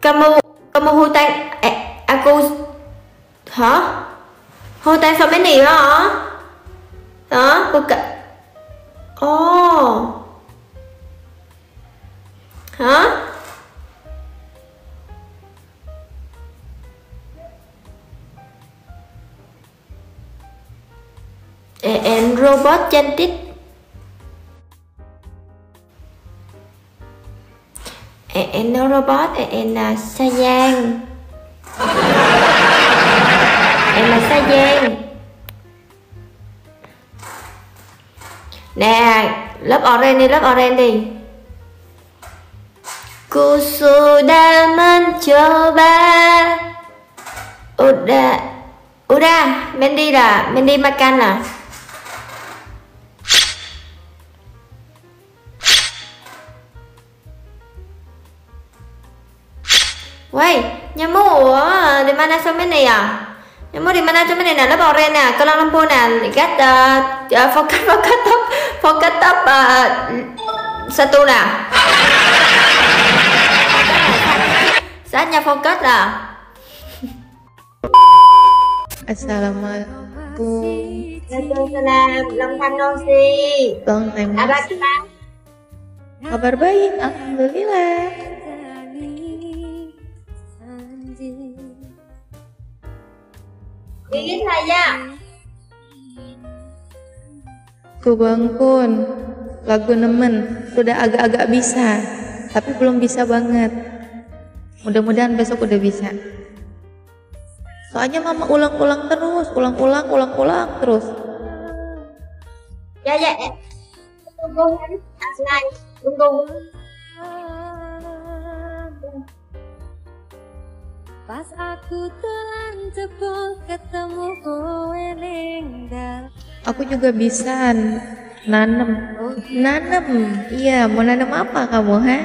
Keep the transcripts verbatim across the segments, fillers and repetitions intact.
Kamu kamu hutang eh, aku hả? Hutang sao mấy nỉ hả? Hả? Cô cả oh hả? And robot cantik. And no robot and là sa giang. Em là sa giang. Nè, lớp orange đi, lớp orange đi. Ku sudah mencoba. Udah, udah, Mandy lah, Mandy makan lah. Woi, nyamuk di mana sama ni ya? Nyamuk di mana sama ni? Nah, lớp orange nè, kalau lampu nè, lihat uh, fokus fokus top, fokus top uh, satu nè. Saatnya fokus lah. Assalamualaikum. Waalaikumsalam. Long time no see. Long time no Apa see. kita? Kabar baik, alhamdulillah. Gigit saja. Ku Bangkun, lagu nemen sudah agak-agak bisa, tapi belum bisa banget. Mudah-mudahan besok udah bisa. Soalnya mama ulang-ulang terus, ulang-ulang, ulang-ulang terus. Ya ya. Tunggu. Aslan. Tunggu. Pas aku telan jebol ketemu kowe ning dal. Aku juga bisa nanem. Nanem. Iya, mau nanem apa kamu, ha?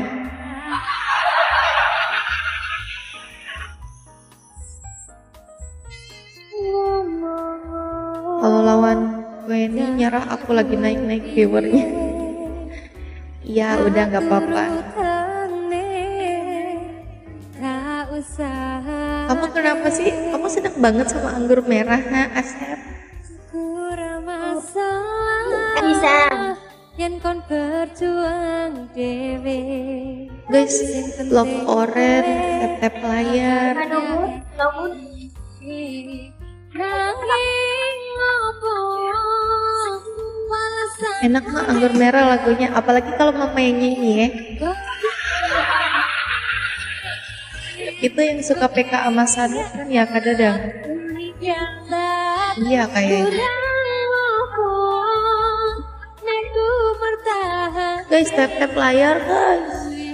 Kalau lawan gue ini nyerah, aku lagi naik-naik viewernya. Iya, udah nggak apa-apa. Kamu kenapa sih? Kamu seneng banget sama anggur merah, ha, Asep? Bisa. Guys, love orange, tap-tap layar. Enak mah anggur merah lagunya, apalagi kalau mama yang nyanyi ya. Itu yang suka P K sama Sanu kan ya, Kak Dadang? Iya kayaknya. Guys, tap-tap layar guys.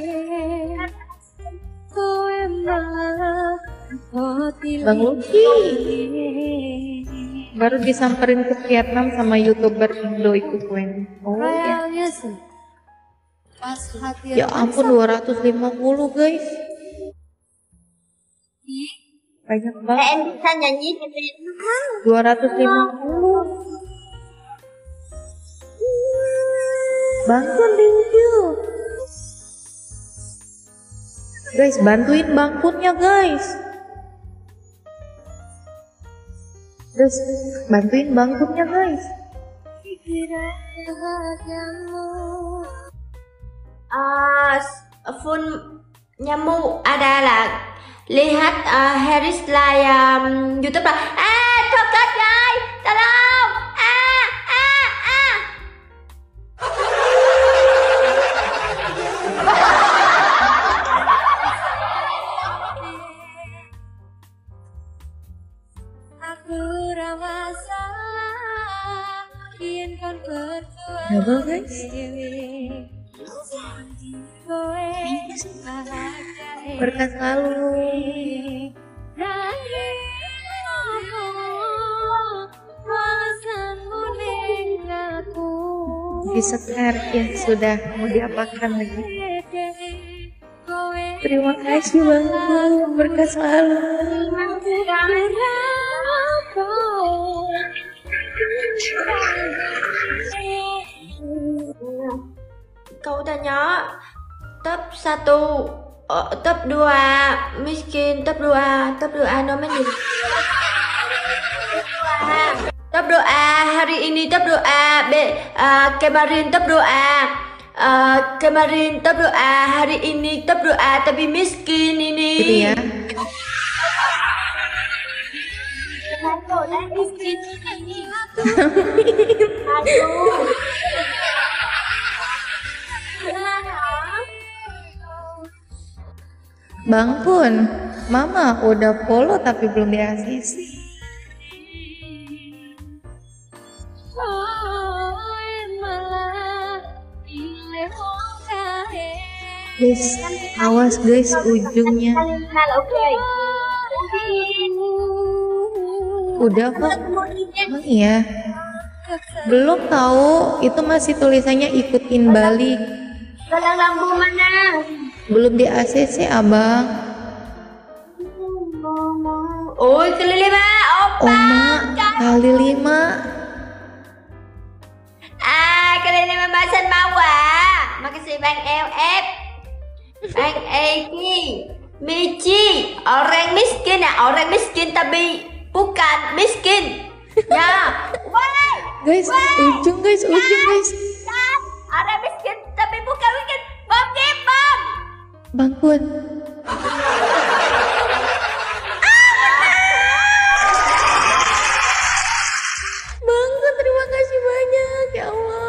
Bang Lucky baru disamperin ke Vietnam sama youtuber Indo itu kuen. Oh ya. Ya ampun, dua ratus lima puluh guys. Banyak banget. Eh, em bisa nyanyi di Vietnam. dua ratus lima puluh. Bangkun, thank you. Guys, bantuin bangkunnya guys. Guys, bantuin bangkunnya guys. Ah, phun nyamuk adalah lihat uh, Harris Live um, YouTube lah. Ah, fokus guys, tolong. Ah, ah, ah. Double guys. Berkah selalu. Di sekar ya sudah, mau diapakan lagi. Terima kasih banget, berkah selalu. Cậu ta nhớ top satu Oh, top dua miskin, top dua, top dua nomini. Top doa hari ini, top doa be, uh, kemarin top doa uh, kemarin top doa hari ini top doa tapi miskin ini. Gitu ya. Miskin ini. Aduh. Bang Pun, Mama udah follow tapi belum di A C C. Guys, awas guys ujungnya. Udah kok. Emang iya. Belum tahu, itu masih tulisannya ikutin balik. Galang lampu mana? Belum di A C C abang. Oh, kali lima, opa. Oma kali lima. Ah, kali lima bahasan bawah. Makasih Bang L F, Bang Eki, Michi. Orang miskin ya, orang miskin tapi bukan miskin. Ya, why? Guys, ujung guys, ujung guys. Orang miskin tapi bukan miskin. Bom bom. Bang Pun. Bang Pun, terima kasih banyak ya Allah.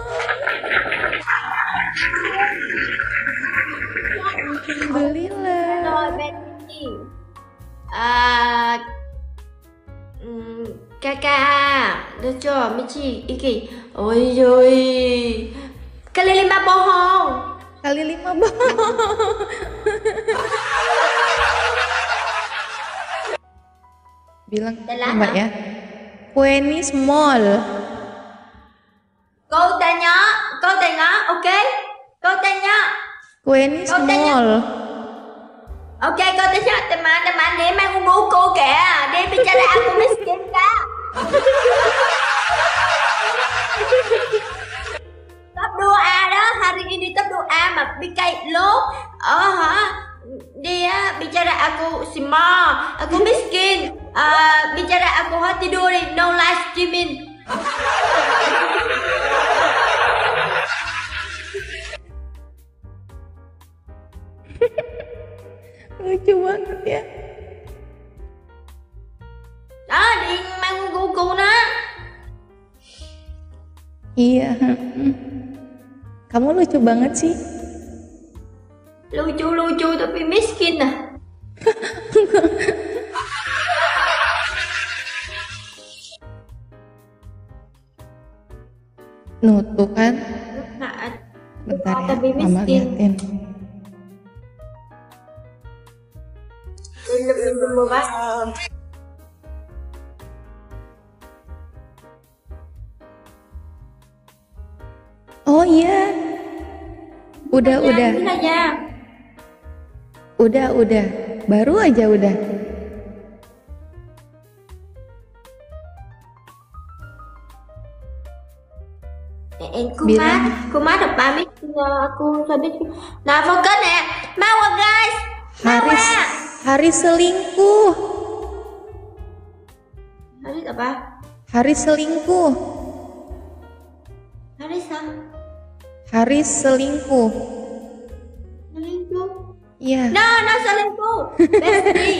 Alhamdulillah. Ah, mm, kakak, lucu, Michi, Iki. Oi oi. Kali lima bohong. Kali lima bang. Bilang mbak ya. Kueni small. Kau tanya, kau tanya, oke? Okay? Kau tanya. Kueni Kau tanya. small. Oke, okay, kau tanya teman-teman dia main buku kaya. Dia bicara aku miskin kak. Top doa đó, hari ini top doa mà bikai lo. Oh hả? Dia bicara aku sima, aku miskin. Uh, bicara aku hati tidur, no live streaming. Lucu banget ya. Đó, đi mang buku nó. Iya. Kamu lucu banget sih. Lucu-lucu tapi miskin ah. Nutuh kan? Nah, Bentar ya, tapi Mama miskin. liatin. Belum membahas. Oh iya. Udah, udah. Ini aja. Udah, udah. Baru aja udah. Em cô Bilang. má, cô má được ba biết aku sao biết. Nah, fokus nè. Mau à guys. Mau Haris, à. Haris selingkuh. Haris apa? Haris selingkuh. Haris ah. Haris selingkuh. Selingkuh. Iya. No, no selingkuh. Bestie.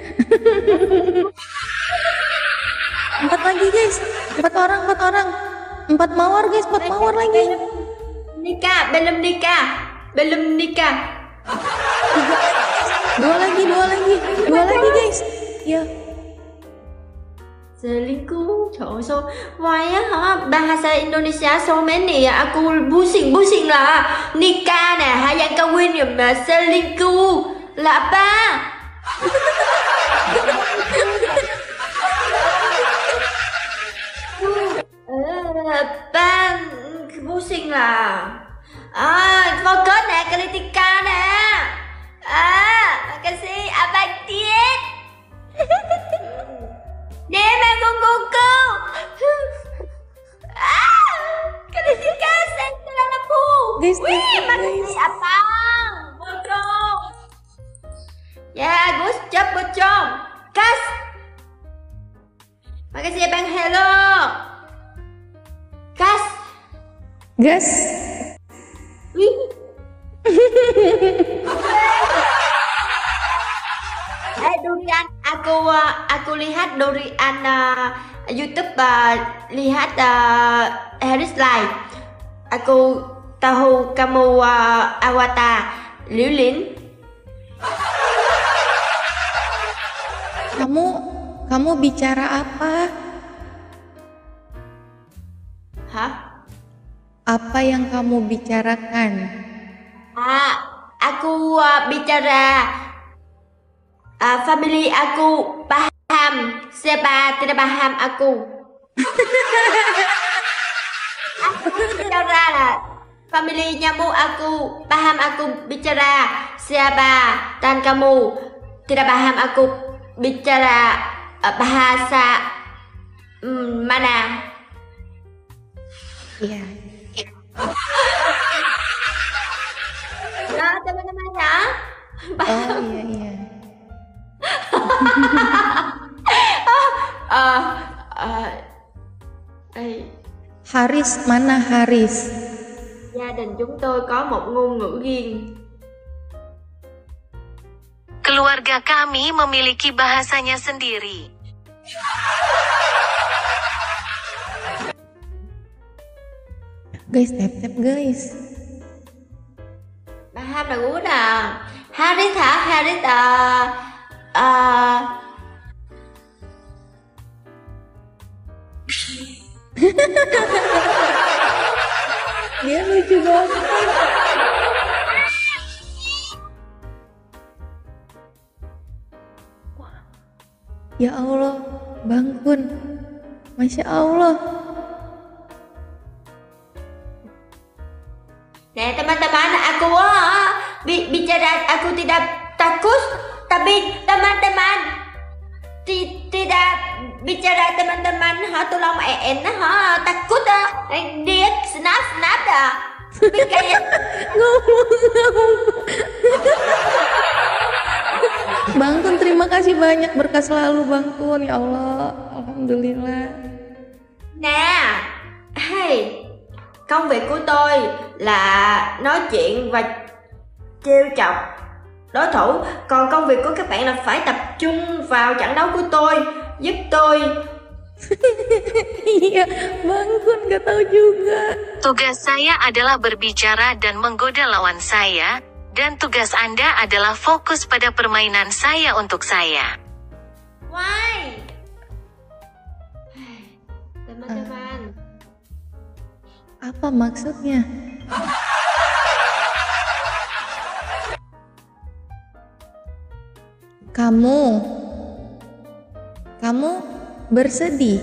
Empat lagi guys. Empat orang, empat orang. Empat mawar guys, empat mawar lagi. Nikah, belum nikah. Belum nikah. Dua lagi, dua lagi. Dua lagi guys. Ya. Selingkuh. Trời ơi sao Hoài á hả? Bahasa Indonesia so many à? Aku pusing pusing lah. Nikah nè, hai yang kawin mà selingkuh là apa? Apa? Pusing lah. Ah, fokus nè, Kalitika nè. Ah, makasih Abang Tiet. Dia memang kuku. Ah, Kalitika saya telah lampu. Guys, Wih, guys, makasih Abang. Bodoh. Makasih Bang Hello. Gas. Gas. Wih. Eh Durian, aku uh, aku lihat Durian uh, YouTube uh, lihat uh, Harris Live. Aku tahu kamu uh, Avatar Liu Lin. Kamu kamu bicara apa? Hah? Apa yang kamu bicarakan? Ah, aku uh, bicara uh, family aku paham, siapa tidak paham aku. Aku bicara lah. Family nyamuk aku paham aku bicara siapa, dan kamu tidak paham aku bicara uh, bahasa um, mana? Iya. Ya teman-teman ya. Oh iya iya. uh, uh, uh, Haris, mana Haris? Gia đình chúng tôi có một ngôn ngữ riêng. Keluarga kami memiliki bahasanya sendiri. Guys, tap tap guys. Paham là good à. Harris hả? Harris à, à... Dia lucu banget. Ya Allah, Bang Kun, Masya Allah. Nè teman-teman, aku ah, bi bicara aku tidak takut, tapi teman-teman ti tidak bicara teman-teman ha tolong en ha takut ah dia snap snap dah. Tapi kayak Bang Kun, terima kasih banyak, berkah selalu Bang Kun, ya Allah, alhamdulillah. nè, hey, công việc của tôi là nói chuyện và trêu chọc đối thủ, còn công việc của các bạn là phải tập trung vào trận đấu của tôi, giúp tôi. Iya, Bang Kun gak tahu juga. Tugas saya adalah berbicara dan menggoda lawan saya, dan tugas Anda adalah fokus pada permainan saya untuk saya. Why? Teman-teman, Apa maksudnya? Kamu, kamu bersedih.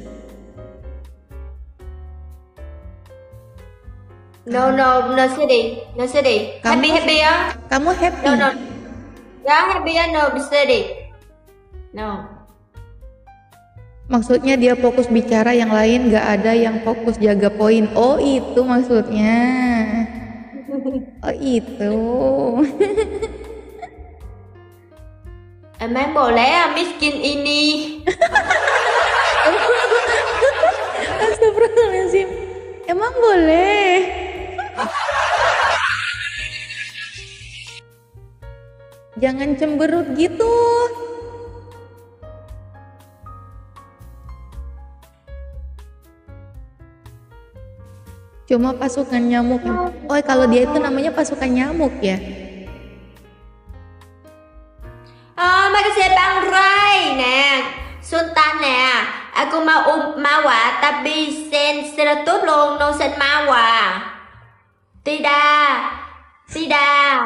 no no no sedih, no sedih. Kamu- Happy happy ya? Kamu happy? No no. Ya happy ya, no sedih. No. Maksudnya dia fokus bicara, yang lain gak ada yang fokus jaga poin. Oh itu maksudnya. Oh itu. Emang boleh miskin ini? Astagfirullahaladzim. Emang boleh? Jangan cemberut gitu. Cuma pasukan nyamuk. Oh, kalau dia itu namanya pasukan nyamuk ya. Oh, makasih Bang Ray nè, Sultan nè. Aku mau um mawa tapi sen seratus luôn, no sen mawa. Tidak, tidak.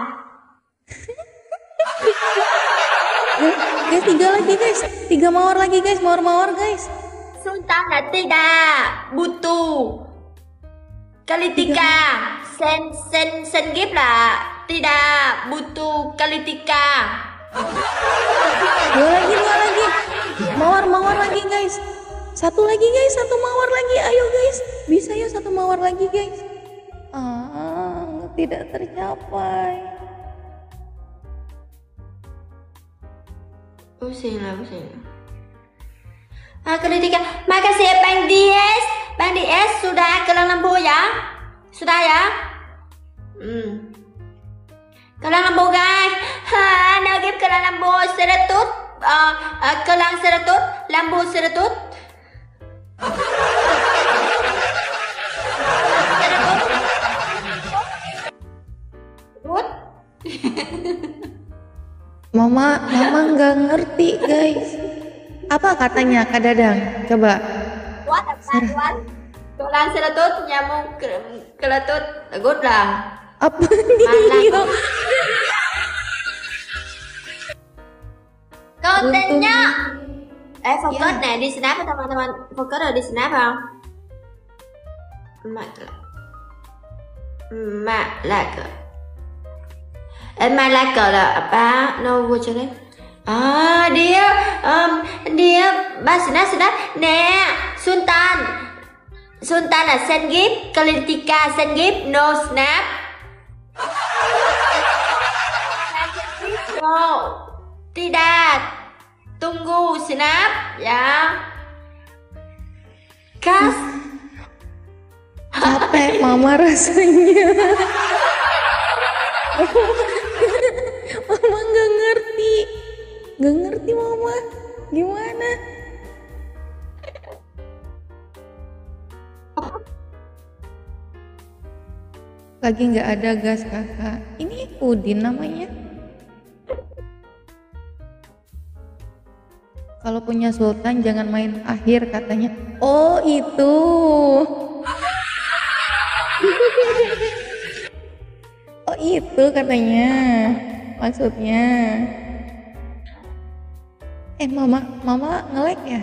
Guys, tiga lagi guys. Tiga mawar lagi guys, mawar-mawar guys. Sultan là tidak, butuh. Kali tiga, sen sen sen gift là tidak, butuh kali tiga. Dua lagi, dua lagi. Mawar-mawar lagi guys. Satu lagi guys, satu mawar lagi. Ayo guys, bisa ya satu mawar lagi guys. Ah, tidak tercapai. Pusing lah, pusing. Ah, ketiga. Makasih Bang Dies. Bang Dies sudah ke lampu ya? Sudah ya? Hmm. Kelang lampu guys. Ha, nagip kelang lampu seretut. Uh, uh, kelang seretut, lampu seretut. Seretut. Mama, mama nggak ngerti guys. Apa katanya Kak Dadang? Coba. What apa? Kelang seretut, nyamuk keletut, good lah. Apa nih? Kontennya eh fokus ya. Nih di snap teman-teman, fokus ada di snap không? Mak Malaka eh Malaka là apa? No vô cho đấy. À dia um, dia ba snap snap nè Sultan Sultan là send gift, Kalitika send gift, no snap. No, tidak. Tunggu snap ya. Kas. Capek mama rasanya. Mama nggak ngerti, nggak ngerti mama. Gimana? Lagi nggak ada gas kakak. Ini Udin namanya. Kalau punya Sultan jangan main akhir katanya. Oh itu. Oh itu katanya. Maksudnya. Eh mama, mama nge-lag ya?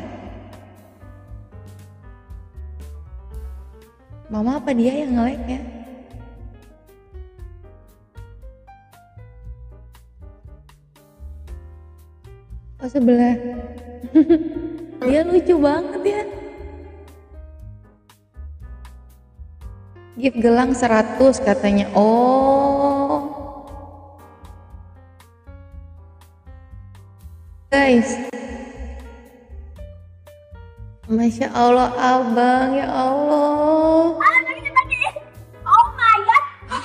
Mama apa dia yang nge-lag ya? Oh sebelah. Dia lucu banget ya. Gift gelang seratus katanya. Oh guys, Masya Allah abang, ya Allah. Oh my god.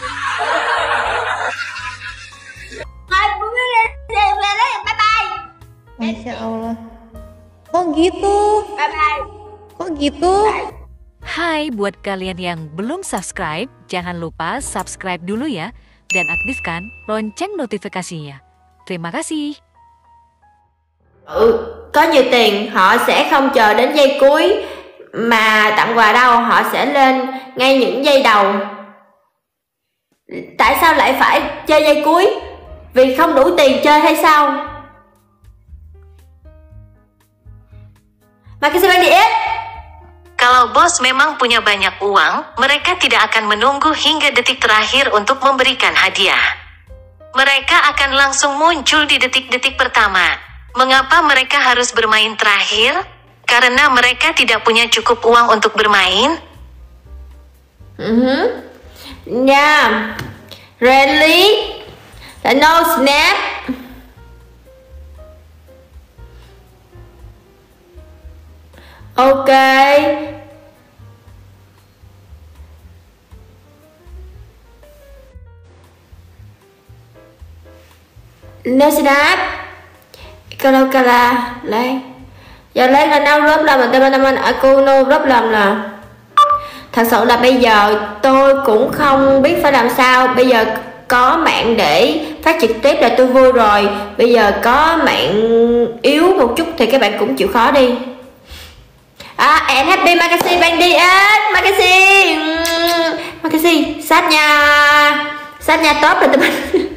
Bye bye. Masya Allah. Kok gitu? Bye bye. Kok gitu? Hai, buat kalian yang belum subscribe, jangan lupa subscribe dulu ya, dan aktifkan lonceng notifikasinya. Terima kasih. Ừ, có nhiều tiền họ sẽ không chờ đến giây cuối mà tặng quà đâu, họ sẽ lên ngay những giây đầu. Tại sao lại phải chơi giây cuối? Vì không đủ tiền chơi hay sao? Makasih Bang Diet. Kalau bos memang punya banyak uang, mereka tidak akan menunggu hingga detik terakhir untuk memberikan hadiah. Mereka akan langsung muncul di detik-detik pertama. Mengapa mereka harus bermain terakhir? Karena mereka tidak punya cukup uang untuk bermain. Uh-huh. Yeah. Really? No snap. Okay. No snap. Kalau kalah lấy giờ lấy là nấu lớp làm mà teman-teman aku nấu lớp làm là thật sự là bây giờ tôi cũng không biết phải làm sao. Bây giờ có mạng để phát trực tiếp là tôi vui rồi, bây giờ có mạng yếu một chút thì các bạn cũng chịu khó đi. À, and happy Makasih Bang Diet, Makasih Makasih sát nha, sát nha top rồi teman.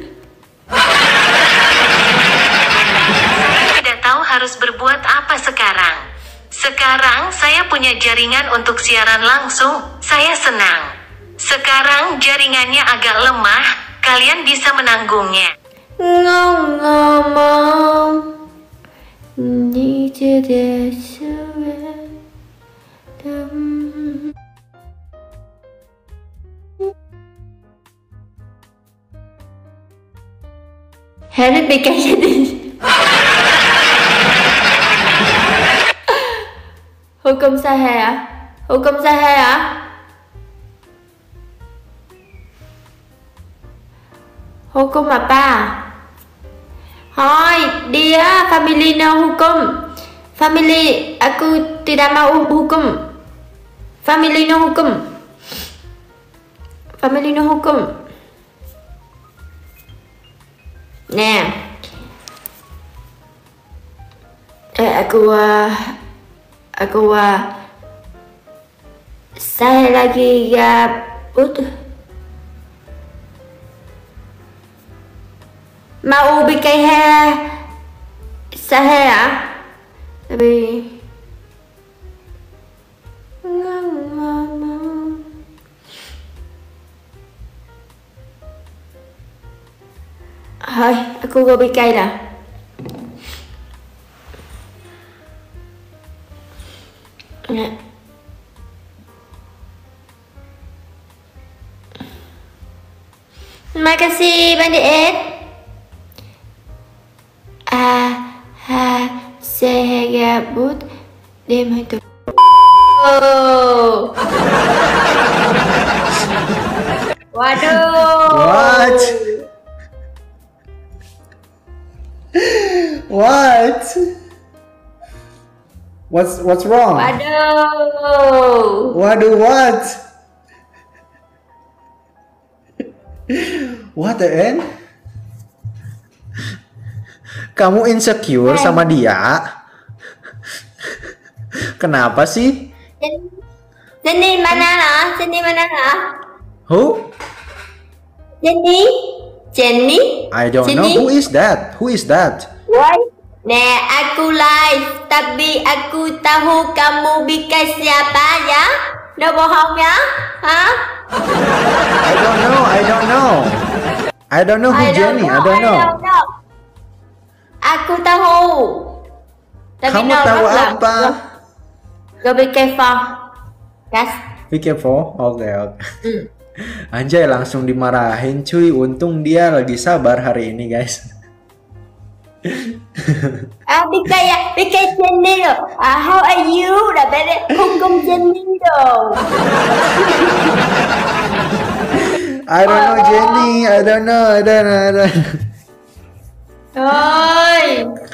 Tahu harus berbuat apa sekarang. Sekarang saya punya jaringan untuk siaran langsung, saya senang. Sekarang jaringannya agak lemah, kalian bisa menanggungnya. Ngon ngomong ni tidak sudah. Harry bikin jadi. Hukum sahih. Hukum sahih. Hukum apa? Hai, dia family no hukum. Family, aku tidak mau hukum. Family no hukum. Family no hukum. Nè. Eh, aku uh, aku uh, saya lagi gabut. Mau bikin hair saya, tapi Hai, aku gak bikin lah. Terima kasih Bang Diet. Ah, ha, saya gabut. Dia itu. Oh. Waduh. What? What? What's what's wrong? Waduh. Waduh, what? What the end? Kamu insecure sama dia? Kenapa sih? Jenny mana lah? Jenny mana lah? Who? Jenny? Jenny? I don't Jenny? know. Who is that? Who is that? Why? Nah, aku live, tapi aku tahu kamu bikin siapa ya? No bohong ya? Hah? I don't know. I don't know. I don't know who I don't Jenny. know, I don't know. I don't know. Aku tahu. Tapi Kamu no, tahu not lah. apa? Go be careful. Yes. Be careful. Oke, oke. Hmm. Anjay, langsung dimarahin cuy. Untung dia lagi sabar hari ini, guys. Ah, bikin ya, bikin Jenny loh. Ah, how are you? Dah beda hukum Jenny dong. I don't know Jenny. I don't know. I don't know. I don't know. Oi.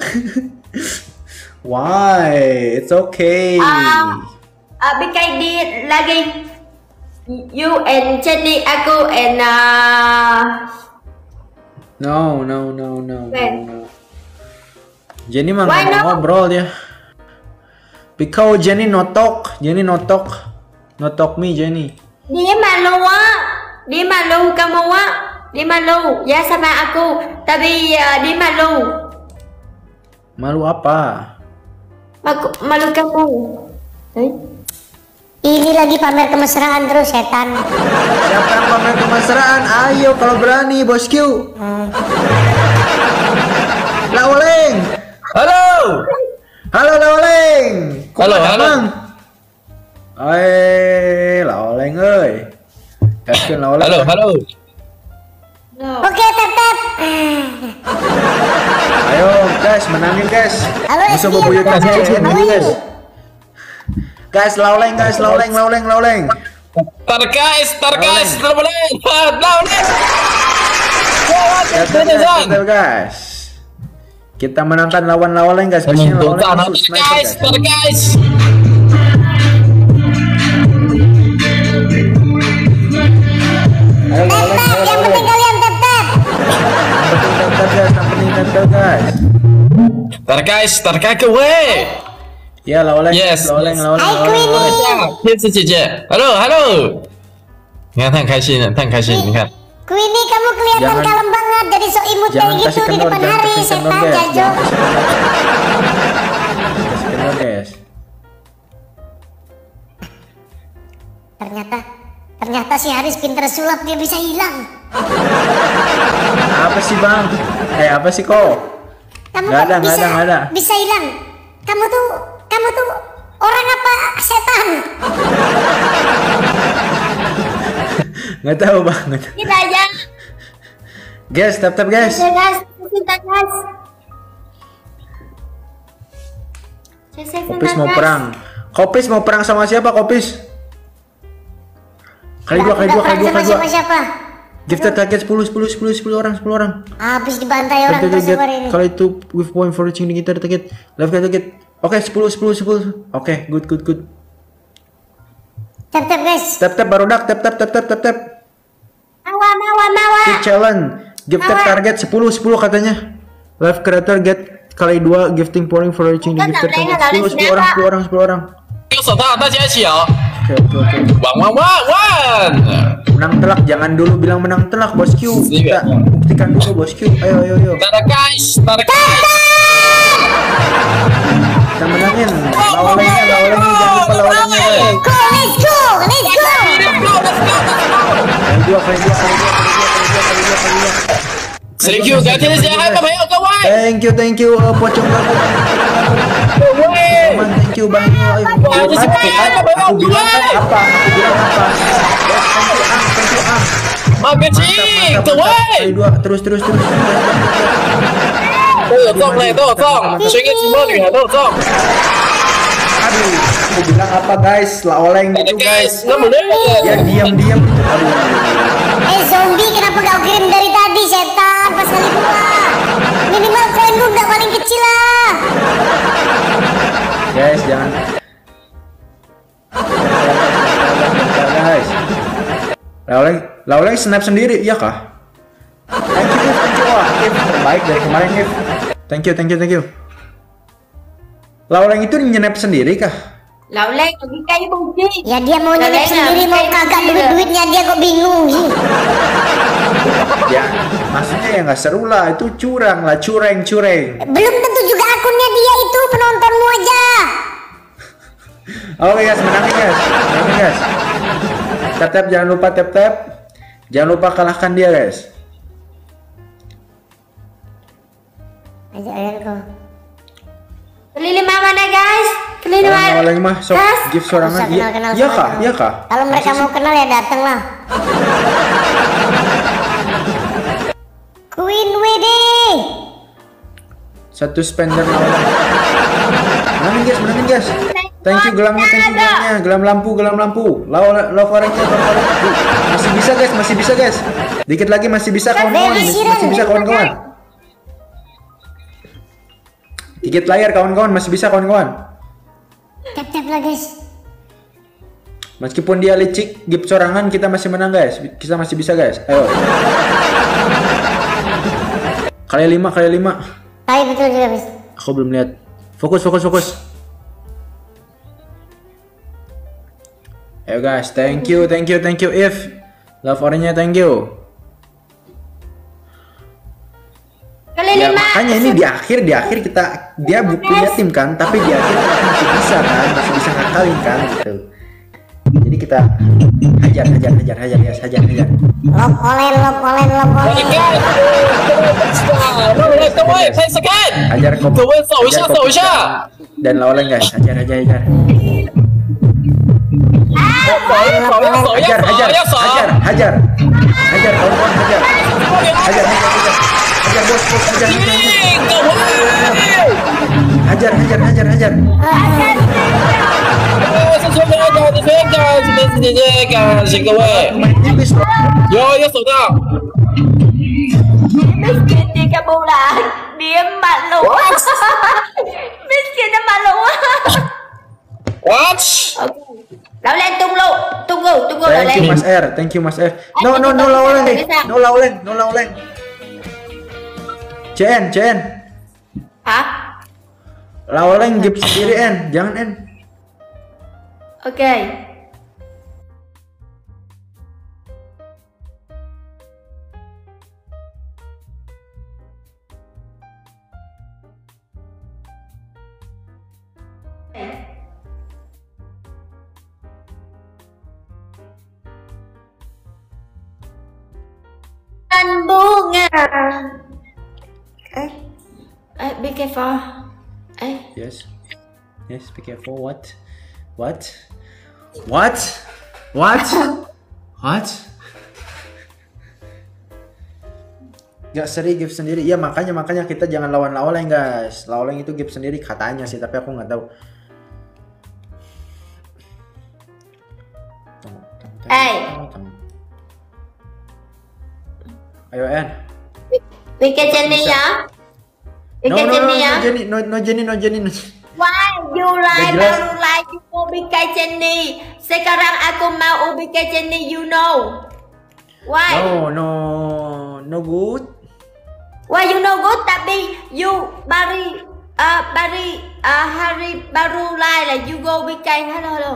Why? It's okay. Ah, ah, bikin di lagi. You and Jenny, aku and uh, No, no, no, no, no, When? no. Jenny mah Why nggak mau not? ngobrol dia. Because Jenny no talk. Jenny no talk. No talk me Jenny. dia malu ah. Dia malu kamu ah. Dia malu. Ya sama aku. Tapi uh, dia malu. Malu apa? Malu, malu kamu. Eh? Ini lagi pamer kemesraan terus setan. Siapa yang pamer kemesraan? Ayo kalau berani bosku. Lauleng. Halo. Halo Lauleng. Halo, halo. Eh, Lauleng euy. Kaskeun Lauleng. Halo, halo. No. Oke, tetep. Ayo guys, menangin guys. Halo, Musuh Esti, bebuyutan apa kabar? Cicin How are ini guys. you? Guys, Lauleng guys, Lauleng, Lauleng, Lauleng. Tarkais, tarkais, lauleng, lauleng. Tetep guys, tetep guys. Kita menangkan lawan Lauleng guys. Biasanya Lauleng Menentukan, musuh sniper tarkais, guys. tarkais. Ayo Lauleng, Tetep, ayo yang penting Lauleng. kalian tetep. Yang penting tetep guys, yang penting tetep guys. Tarkais, tarkais ke weh. Ya Lauleng, Yes, Lauleng, yes. Lauleng, Hai, Lauleng, Lauleng. Queenie. 天使姐姐，Hello Hello，你看他很开心，他很开心，你看。 Queenie, kamu kelihatan Jangan- kalem banget. Jadi sok imut Jangan kayak gitu kasih di kendor, depan jangan hari. kasih kendor Setan, guys. jajo. Jangan kasih kendor guys. Ternyata, ternyata si Haris pinter sulap, dia bisa hilang. Apa sih bang? Eh apa sih kok? Kamu Nggak kok ada, nggak bisa, ada, nggak ada. bisa hilang. Kamu tuh, kamu tuh orang apa setan? Nggak tahu bang. Nggak tahu. Kita aja. Guys, tap tap guys. Kita guys. Kita guys. Saya Opis mau perang. Kopis mau perang sama siapa Kopis? Kali dua, kali dua, kali dua, kali dua. Siapa siapa? Gifted target sepuluh, sepuluh, sepuluh, sepuluh orang, sepuluh orang. Habis dibantai orang Target, tersebar ini. kalau itu with point for reaching the guitar target. Left target. Oke, sepuluh, sepuluh, sepuluh. Oke, good, good, good. Tap tap guys. Tap tap barudak, tap tap tap tap tap tap. Mawa mawa mawa. Keep challenge. Gifted target sepuluh, sepuluh katanya. Live creator get kali dua gifting pouring for reaching the gifted target. sepuluh, sepuluh orang, sepuluh orang, sepuluh orang. 右手套，大家一起哦！ Oke, oke, oke. One, one, one, one. Menang telak, jangan dulu bilang menang telak, bosku. Kita buktikan dulu, bosku. Ayo, ayo, ayo. Tada guys, tada guys. Kita menangin. Lawalenya, lawalenya, jangan lupa lawalenya. Go, let's go, let's go. Let's go, let's go, let's go. Kali dua, kali dua, kali dua, kali dua, kali dua, kali dua, kali dua. Thank you，感谢这些嗨的朋友，各位， Thank you, thank you, uh, pocong lagu. 各位， Teman, thank you banyak. Ayo, Wah, kan, ini seperti apa, Bang? aku bilang kan apa? Aku bilang apa? Yes, thank you, Ang, thank you, Ang. 马哥亲， Mantap, 各 mantap, mantap. 位 Kali，dua, terus, terus, terus. 都有中嘞，都有中，选个寂寞女孩都有中。 Aduh, aku bilang apa guys? La oleng Tada gitu guys， guys. 那么累。 Ya diam-diam gitu. Aduh. Eh zombie kenapa kau kirim dari tadi setan pas kali dua? Minimal koin lu nggak paling kecil lah. Guys, jangan. Guys. La oleng, la oleng snap sendiri, iya kah? Thank you, If. Thank you. Wah, If terbaik dari kemarin, If. Thank you, thank you, thank you. La oleng itu nyenap sendiri kah? Lão Lan còn cái cây bông Ya dia mau Lah, nyelip Lena, sendiri mau kayak kagak gitu. duit-duitnya dia kok bingung sih. Ya, maksudnya ya nggak seru lah, itu curang lah, cureng, cureng. Belum tentu juga akunnya dia itu penontonmu aja. Oke guys, menangin guys, menangin guys. Tap tap, jangan lupa tap tap, jangan lupa kalahkan dia guys. Aja aja kau. Beli lima mana guys? Beli lima. Kalau lagi mah sok Gas. gift sorangan, Usah iya, kenal-kenal iya sama kah, kenal. iya kah? Kalau mereka mau kenal ya datang lah. Queen W D. Satu spender lawan. Menangin guys, menangin guys. Thank you gelamnya, thank you gelamnya, gelam lampu, gelam lampu. Lawan lawan orangnya, lawan orangnya. Masih bisa guys, masih bisa guys. Dikit lagi masih bisa kawan-kawan, masih bisa kawan-kawan. Dikit layar kawan-kawan, masih bisa kawan-kawan. Tap tap lah guys. Meskipun dia licik, gift sorangan kita masih menang guys. Kita masih bisa guys. Ayo. Kali lima, kali lima. Tapi betul juga guys. Aku belum lihat. Fokus, fokus, fokus. Ayo guys, thank you, thank you, thank you If. Love orangnya thank you. Kali Ya, lima. makanya ini di akhir, di akhir kita dia bu- punya tim kan, tapi di akhir kita masih bisa kan, masih bisa ngakalin kan gitu. Jadi kita hajar, hajar, hajar, hajar, guys, hajar, hajar. Lop olen, lop olen, lop Tada olen. guys，各位各位，开始看， Hajar kop. 各位走一下， hajar 走一 kopis 下。 Dan lawan guys, hajar, hajar, hajar. 要走，要走，要走， Hajar, 要走， hajar, 要走。 hajar, hajar. Hajar, kawan-kawan, hajar. Hajar, hajar, hajar. Hajar, bos, bos, hajar, hajar, hajar. 各位， Hajar, hajar, hajar, hajar. 是出名的，是这个，是这是这个，谢各位。 Main tipis loh. 有有手到， Miskin di Kabula. Dia malu. Miskin dia malu. what？ Lão Lan tunggu, tunggu, tunggu Lão Thank you Lan. Mas R, thank you Mas R. No, no, no laulen deh. No laulen, no laulen. C N, C N. Hả? Laulen gift sendiri N, jangan N. Ok. Anh bunga. Eh, eh, be careful. Eh, Yes. Yes, be careful. What? What? What? What? What? Gak seri gift sendiri. Ya makanya makanya kita jangan lawan lawan guys. Lawan itu gift sendiri katanya sih, tapi aku nggak tahu. Hey. Ayo En. Bikin Jenny ya. No Bikin no no, Jenny no ya. Jenny, no no Jenny, no Jenny, no. Why you like jelas. baru like you mau bikin Jenny? Sekarang aku mau bikin Jenny, you know. Why? No no no good. Why you know good tapi you bari uh, bari uh, hari baru like là you go bikin hello hello.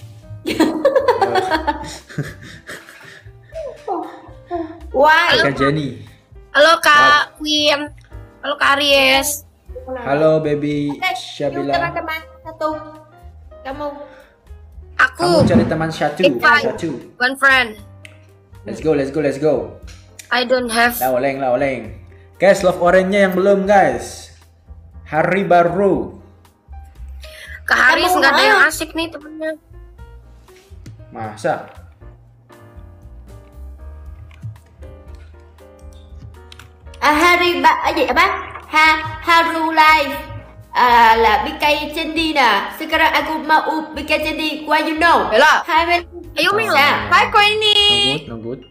Why? Kak Jenny. Halo Kak Queen. Halo Kak Aries. Halo baby Yuk Syabila. teman-teman satu. Kamu. Aku Kamu cari teman satu, Invite. satu. one friend. Let's go, let's go, let's go. I don't have. Lah oleng, lah oleng. Guys, love orange-nya yang belum guys. Hari baru. Kak Aries Kamu nggak ada mau? yang asik nih temennya. Masa? À, Harry ba à, gì apa? Ha Haru Life à, là bikin Jenny nè. Sekarang aku mau bikin Jenny. Why you know? Bella. Hai Mel. Ayo Mel. Ya. Hai Queenie. No good, no good.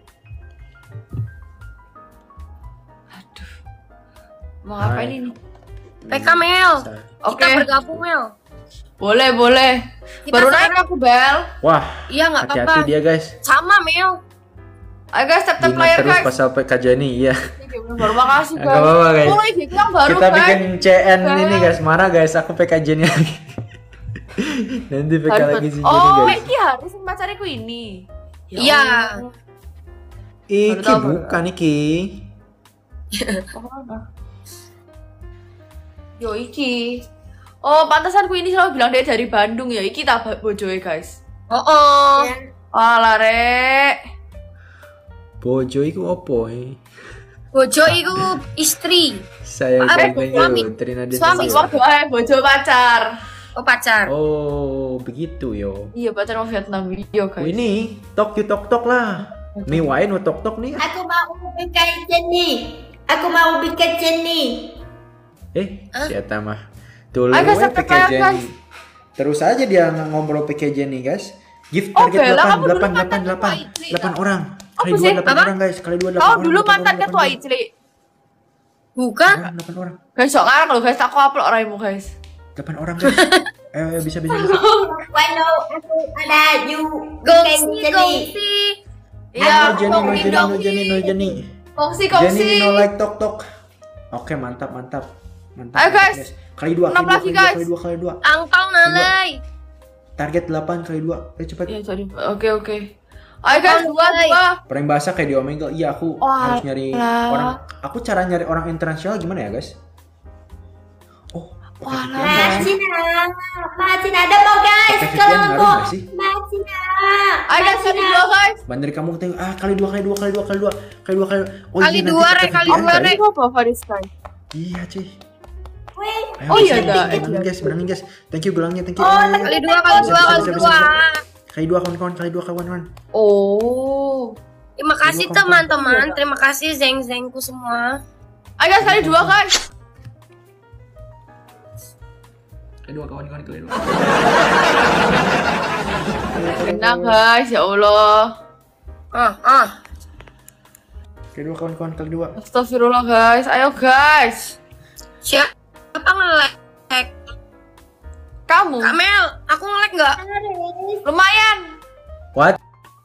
Mau ngapain Hai. ini? P K Mel. Oke. Kita bergabung Mel. Boleh, boleh. Kita Baru sama- naik aku Bel. Wah, Iya nggak hati-hati apa-apa. dia guys. Sama Mel. Ayo guys, tap tap Ingat player terus guys. pasal P K Jenny, iya. Baru makasih Nggak guys. apa-apa, guys. Oh, ini yang baru Kita guys. bikin C N Guys. ini guys, marah guys, aku P K Jenny lagi. Nanti P K Harus- lagi si Jenny Oh, guys. Iki Haris yang pacariku ini. Ya Iya. Allah. Iki Baru tahu, baru bukan Iki. Yo Iki. Oh, pantasan ku ini selalu bilang dia dari Bandung ya. Iki tak bojoe guys. Oh oh. Alah rek. Bojo iku opo eh? Bojo iku istri. Saya Apa, thank suami? you, Trina Suami, Desya. Bojo eh bojo pacar. Oh pacar. Oh, begitu yo. Iya, pacar mau Vietnam video Oh, guys. ini tok you tok tok lah. Nih wae nu tok tok nih. Aku mau bikin Jenny. Aku mau bikin Jenny. Eh, si Eta mah. Tuh lu Ayo, guys, we tap P K tap Jenny. guys. Terus aja dia ngobrol P K Jenny guys. Gift Oh, target Bella, delapan, kamu dulu delapan, mantan delapan, ketua delapan, Itri. delapan orang. Apa Kali dua, sih? delapan Apa? orang guys. Kali dua, delapan Kau orang. dulu delapan mantan orang, ketua delapan Icli. Bukan? orang. Delapan orang. Guys, sok ngarang loh guys, aku upload orangmu guys. Delapan orang guys. Eh, eh, bisa, bisa, bisa. Why no? Aku ada you Gongsi, bikin Jenny. gongsi. Iya, No Jenny, no kongsi Jenny, dong. no Jenny, no Jenny. Kongsi, Jenny kongsi. no like tok tok. Oke, mantap, mantap. Mantap. Ayo, mantap, guys. Kali dua, Enam kali dua, lagi, kali dua, guys. kali dua, kali dua. Angpau nalai. Target delapan kali dua. Ayo cepat. Iya, sorry. Oke, oke. Ayo guys, dua, dua. Prank bahasa kayak di Omegle. Iya, aku Wah, harus nyari lah. orang. Aku cara nyari orang internasional gimana ya, guys? Oh, pakai Wah, V P N lah. nggak sih? Macina, Macina ada mau guys. Pakai V P N Kalau ngaruh aku nggak sih? Macina. Ayo guys, kali dua guys. Ban dari kamu tengok ah kali dua kali dua kali dua kali dua kali dua kali. Oh, Kali iya, nanti dua, pakai Rek, kali V P N dua, kali. Rek. Apa Faris guys? Iya, cuy. Wih, Ayo, Oh, iya, guys, ada. Menangin guys, menangin guys. Thank you gelangnya, thank you. Oh, Ayo, ayo, Kali ayo. dua, kali Bisa, dua, bisa, kali bisa, dua. bisa. Kali dua kawan-kawan, kali dua kawan-kawan. Oh. Terima kasih Dua, kawan-kawan. teman-teman. Terima kasih zeng-zengku semua. Ayo guys, kali dua guys. Kali dua kawan-kawan, kali dua. Enak guys, ya Allah. Ah, ah. Kali dua kawan-kawan, kali dua. Astagfirullah guys, ayo guys. Siapa nge-lag? Kamu Kak Mel, aku nge-lag nggak? lumayan. What?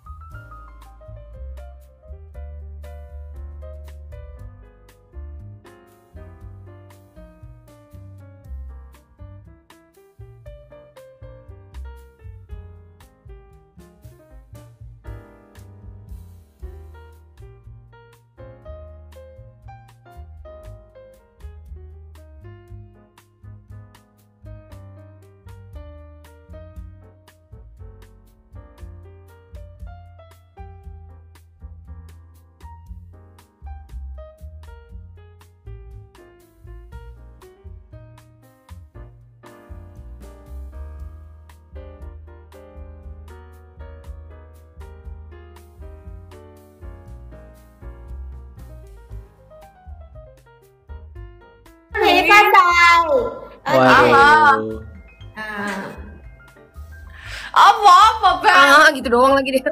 Ini pasal. Waduh. Ah. Apa apa bang? Ah gitu doang lagi deh.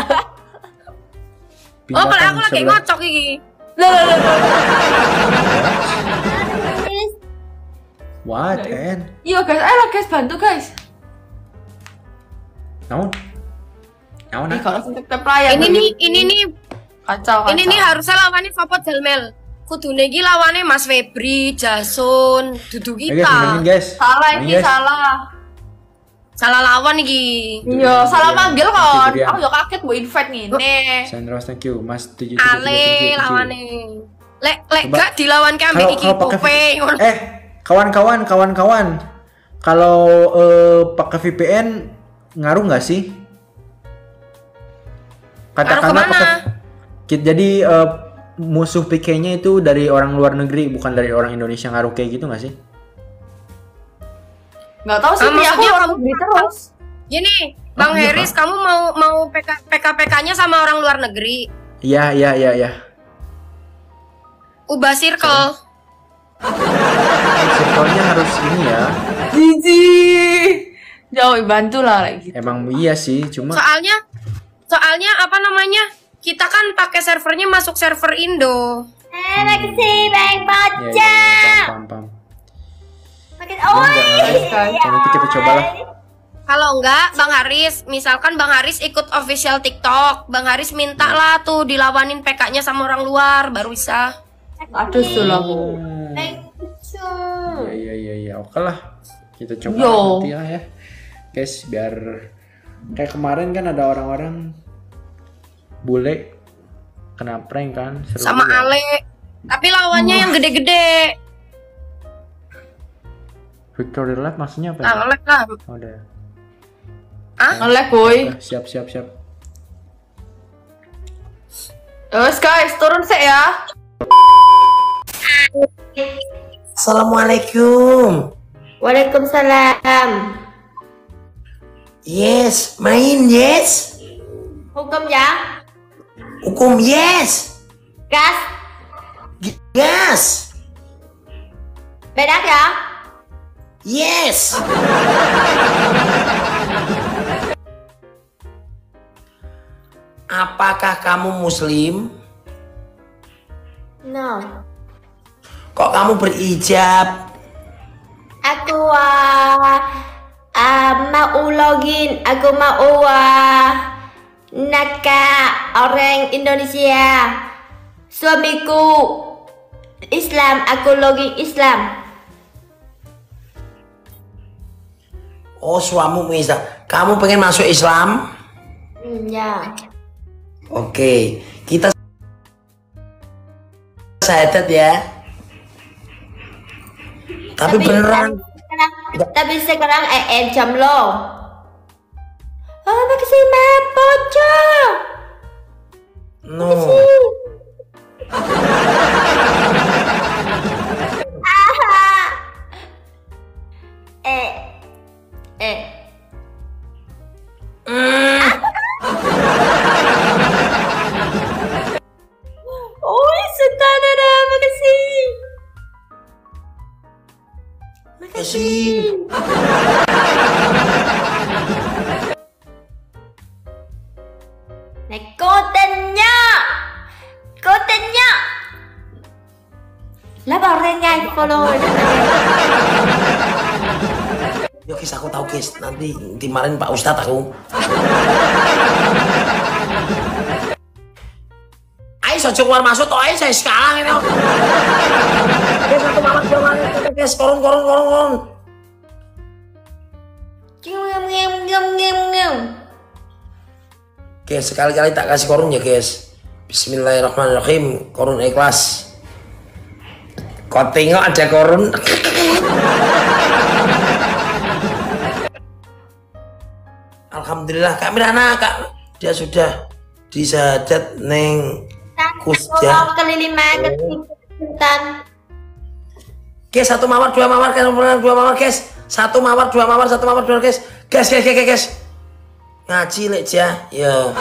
Oh kalau aku lagi ngocok iki. Loh loh loh. What and? Iya guys, ayo guys bantu guys. Naon? Naon? Ini kalau tetep layar. Ini nih, ini nih kacau kacau. Ini nih harusnya lawannya Fapot Jalmel. Kudune iki lawannya Mas Febri, Jason, dudu kita. Guys, salah iki salah. Salah lawan iki. Iya, salah panggil kon. Aku yo kaget mbok invite ngene. Sandros, thank you. Mas tujuh tujuh Ale lawane. Lek lek gak dilawan ke ambek iki Pope ngono. Eh, kawan-kawan, kawan-kawan. Kalau uh, pakai V P N ngaruh nggak sih? Katakanlah pakai jadi uh, musuh P K-nya itu dari orang luar negeri, bukan dari orang Indonesia, ngaruh kayak gitu nggak sih? Nggak tahu sih, ah, aku kamu beli terus. Gini, Bang oh, Heris, iya, kamu mau mau P K P K-nya sama orang luar negeri? Iya, iya, iya, iya. Ubah circle. Circle-nya harus ini ya. Jiji. Jauh bantu lah gitu. Emang iya sih, cuma soalnya soalnya apa namanya? Kita kan pakai servernya masuk server Indo. Eh, makasih Bang Bocah. Ya, ya, pam, pam, pam. Makasih. Oh, iya. Nanti kita cobalah. Kalau enggak, Bang Haris, misalkan Bang Haris ikut official TikTok, Bang Haris minta lah tuh dilawanin P K-nya sama orang luar, baru bisa. Aduh, sulah aku. Iya, iya, iya, iya. Oke lah. Kita coba Yo. nanti lah ya. Guys, biar kayak kemarin kan ada orang-orang bule kena prank kan, seru sama juga. Ale. Tapi lawannya uh. yang gede-gede. Victory Lab maksudnya apa? Ah, nge-lag lah. Oh, udah. Ah? Nge-lag, boy. Siap, siap, siap. Terus guys, turun sih ya. Assalamualaikum. Waalaikumsalam. Yes, main yes. Hukum ya? Hukum yes. Gas. Gas. Bedak ya? Yes. Apakah kamu muslim? No. Kok kamu berijab? Aku uh, uh, mau login, aku mau uh, nakal orang Indonesia. Suamiku Islam, aku login Islam. Oh, suamimu Islam. Kamu pengen masuk Islam? Hmm, ya. Oke, kita syahadat ya. Tapi, tapi beneran. Sekarang, tapi sekarang eh jam lo. Oh, makasih Mbak Bocah. No. eh, eh. Mm. Oh, Sutana, makasih. Makasih. Này kontennya, kontennya. Lah baru ngay follow. Yo guys, aku tahu guys. Nanti dimarahin Pak Ustadz aku. Ayo sojo keluar masuk toh ayo saya sekarang ini. Guys, satu malam dua malam guys, korun korun korun korun. Ngem ngem ngem ngem ngem. Guys, sekali-kali tak kasih korun ya guys. Bismillahirrahmanirrahim. Korun ikhlas. Kau tengok ada korun. Alhamdulillah Kak Mirana, Kak dia sudah disadat neng Kusja. Kelilima kesimpulan. Guys, satu mawar, dua mawar, dua mawar guys. Satu mawar, dua mawar, satu mawar, dua guys. Guys, guys, guys, guys. Ngaji lek ja. Yo.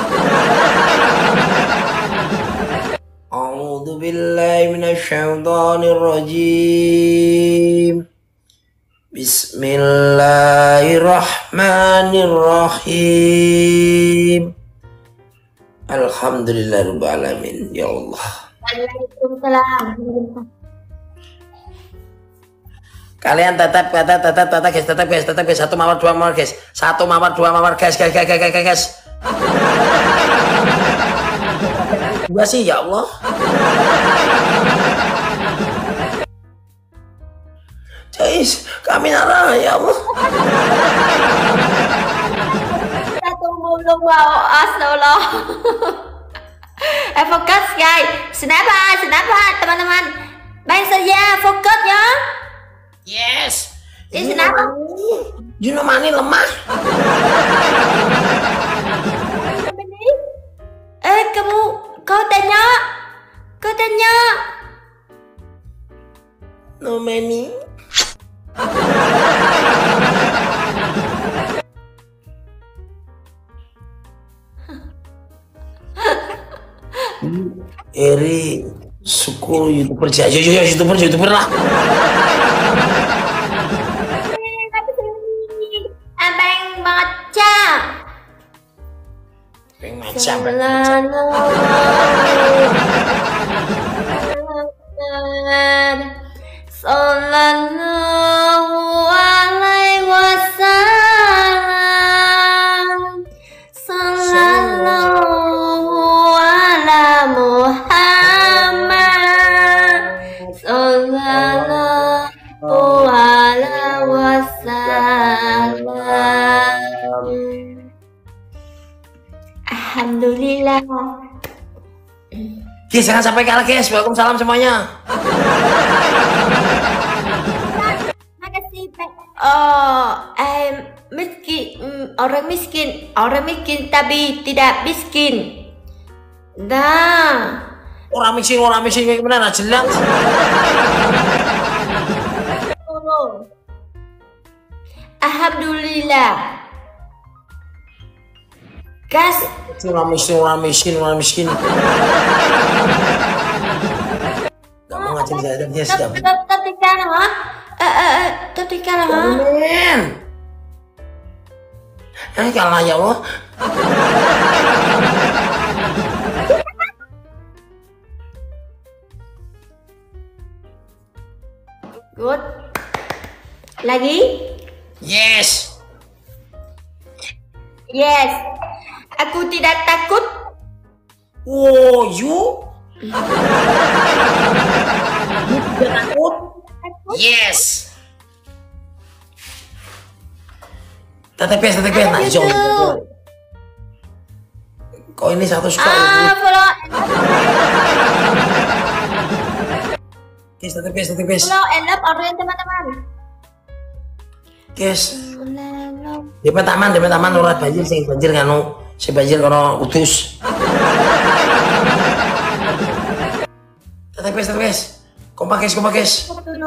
A'udzu billahi minasyaitonir rajim. Bismillahirrahmanirrahim. Alhamdulillahirabbil alamin. Ya Allah. Waalaikumsalam. Kalian tetap tetap tetap tetap guys, tetap guys, tetap guys. Satu mawar, dua mawar guys. Satu mawar, dua mawar guys, guys, guys, guys, guys, guys. Gua sih ya Allah. Guys, kami narah ya Allah. Satu mulu wow, astagfirullah. Eh fokus guys. Kenapa? Kenapa teman-teman? Baik saja fokus ya. Yes. Ini kenapa? Juno Mani lemah. Eh kamu, kau tanya, kau tanya. No many. Eri suku youtuber aja, yo yo youtuber youtuber lah. Abang baca. Abang baca. Sallallahu alaihi wasallam. Sallallahu ala Muhammad. Sallallahu ala wasallam. Alhamdulillah. Guys, jangan sampai kalah guys. Waalaikumsalam semuanya. Oh, eh, miskin, orang miskin, orang miskin tapi tidak miskin. Dah. Orang miskin, orang miskin kayak gimana? Jelas. Oh. Alhamdulillah. Gas. Orang miskin, orang miskin, orang miskin. Gak mau ngajin saya dia sudah. Tapi kan, ha? Eh, eh, tapi kan, ha? Amin. Eh, kalah ya Allah. Good. Lagi? Yes. Yes. Aku tidak takut. Oh, you? You tidak takut? Yes. Tetepes, tetepes. Nah, jom. Kok ini satu suka? Ah, follow. Guys, tetepes, tetepes. Follow and love orang teman-teman. Guys. Di taman, di taman urat banjir sing banjir nganu, sing banjir kono utus. Tetepes, tetepes. Kompak guys, kompak guys.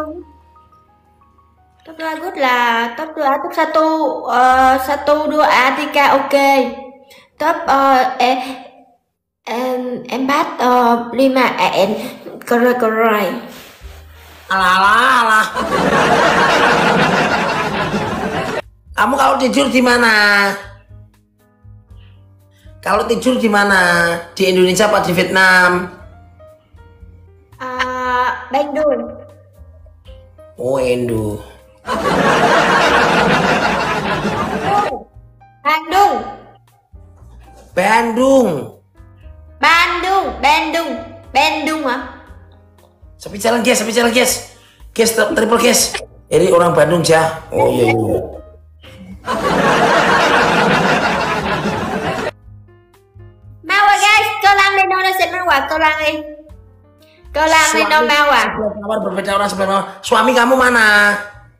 Top dua good lah, top dua, top satu, uh, satu dua tiga oke. Okay. Top uh, eh, em, empat uh, lima en korai korai. Alah alah alah. Kamu kalau tidur di mana? Kalau tidur di mana? Di Indonesia apa di Vietnam? Uh, Bandung. Oh, Indo. Bandung. Bandung. Bandung, Bandung, Bandung ah. Sepi jalan guys, sepi jalan guys. Guys, triple guys. Ini orang Bandung jah. Oh iya iya. Mawar guys, kau lang lên đâu nó sẽ mawar, kau lang đi. Kau lang lên đâu mawar. Mawar berbeda orang sebelah mawar. Suami kamu mana?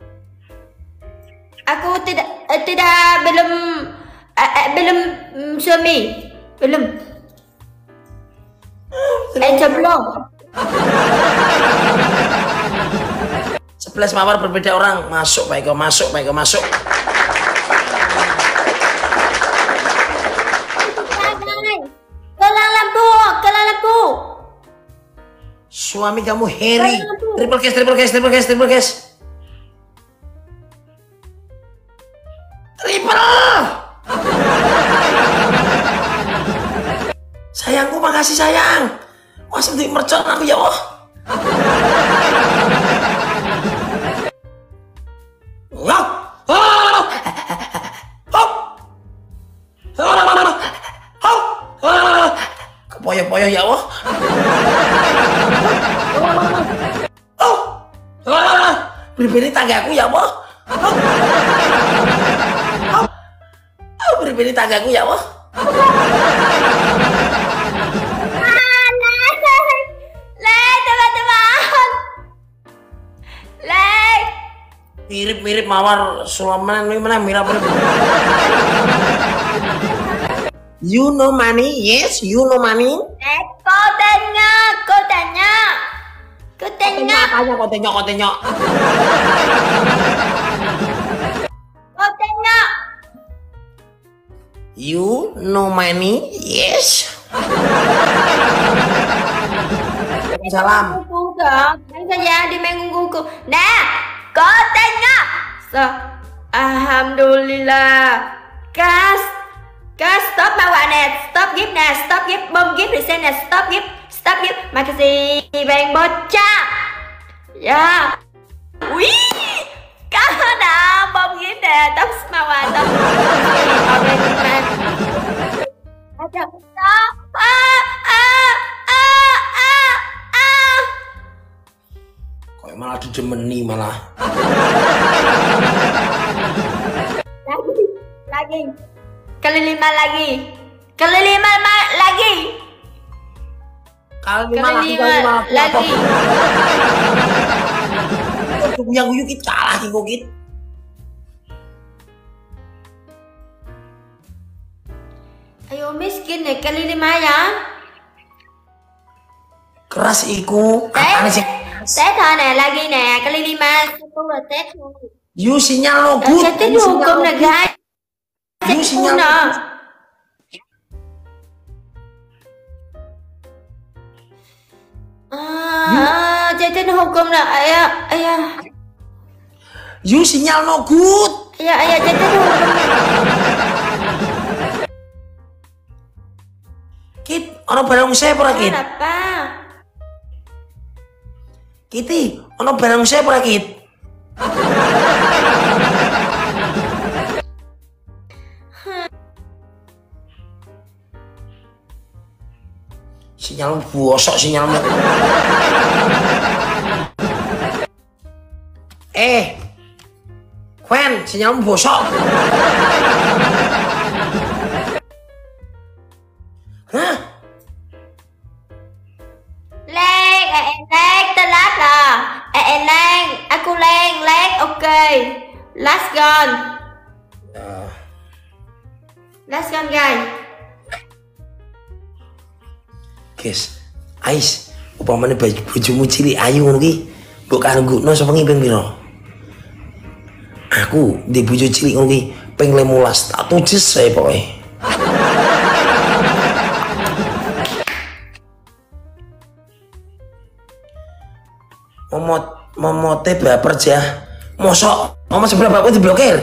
Aku tidak uh, tidak belum uh, uh, belum um, suami belum. Eh belum. Sebelas mawar berbeda orang. Masuk baik kau masuk baik kau masuk. Kelang lampu, kelang lampu. Suami kamu Harry. Triple case, triple case, triple case, triple case. makasih sayang. Wah, seperti mercon aku ya Allah. Wow. Oh. Oh. Oh. Kepoyo-poyo ya Allah. Oh. Oh. Beri-beri tanggaku ya Allah. Oh. Oh. Beri-beri tanggaku ya Allah. Mirip-mirip mawar Sulaiman ini mana mirip-mirip. You know money? Yes, you know money. Eh, kau tanya, kau tanya, kau tanya. Tanya, kau tanya, kau tanya. Kau tanya. You know money? Yes. Salam. Yang saya di menggunggu. Nah. Kau tengok. So, alhamdulillah. Kas, kas stop mawar nè, stop gift nè, stop gift, bom gift rồi xem nè, stop gift, stop gift. Makasih bang bocah. Ya. Wih, kau dah bom gift nè, stop mawar, stop. Ada stop. Ah, ah, ah, ah, ah. Kok malah didemeni malah. Lagi, lagi. Kali lima lagi. Kali lima lagi. Kali lima Kali lagi. lima lagi. Tuh yang guyu kita kalah kok kit. Ayo miskin nih kali lima ya. Keras iku. Tết, Tết thôi nè, lagi nè, kali lima. Satu là Tết thôi. You sinyal no good. Cái Tết hukum nè guys. You sinyal no good. Ah, Tết hukum nè, ayah, ayah. You sinyal no good. Ayah, ayah, Tết hukum. Kit, ono barang saya ora Kit? Apa? Kiti, ono barang saya ora Kit? Sinyalmu bosok sinyalmu. Eh, Quen, sinyalmu bosok. Hah? Lan, à, em Lan, tên lát à. À, em Lan, aku Lan, Lan, ok. Last gone. Last gone guys. Guys, Ais, upamane bojomu cilik ayu ngono ki, mbok kanggukno sapa ngi ping pira? Aku di bojo cilik ngono ki ping lima belas, tak tujes saya pokoke. Momot, momote baper jah. Mosok, mama sebelah bapakku diblokir.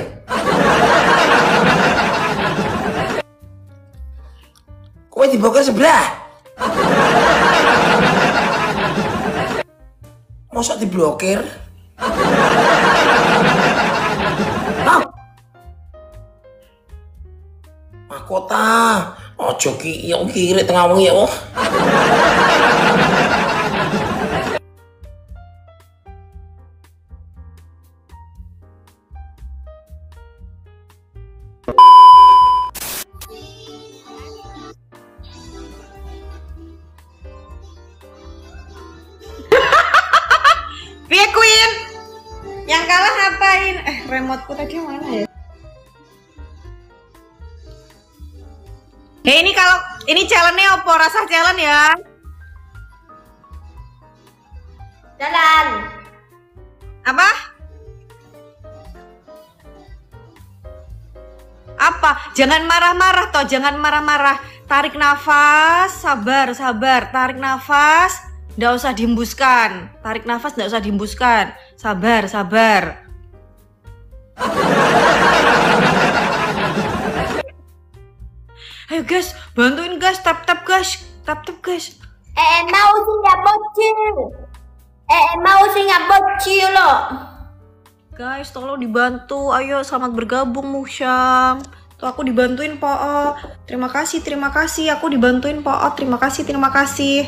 Kowe diblokir sebelah. Mosok diblokir? Hah? Mahkota. Ojo ki, yo kiri tengah wengi ya, oh. Via Queen. Yang kalah ngapain? Eh, remoteku tadi mana ya? Hei, ini kalau ini challenge-nya opo rasa challenge ya? Jalan. Apa? Apa? Jangan marah-marah toh, jangan marah-marah. Tarik nafas, sabar, sabar. Tarik nafas, nggak usah dihembuskan. Tarik nafas, nggak usah dihembuskan. Sabar, sabar. Ayo guys, bantuin guys, tap tap guys. tap tap guys. Eh mau sih nggak bocil. Eh mau sih nggak bocil lo. Guys, tolong dibantu. Ayo selamat bergabung Musyam. Tuh aku dibantuin Po. Terima kasih, terima kasih. Aku dibantuin Po. Terima kasih, terima kasih.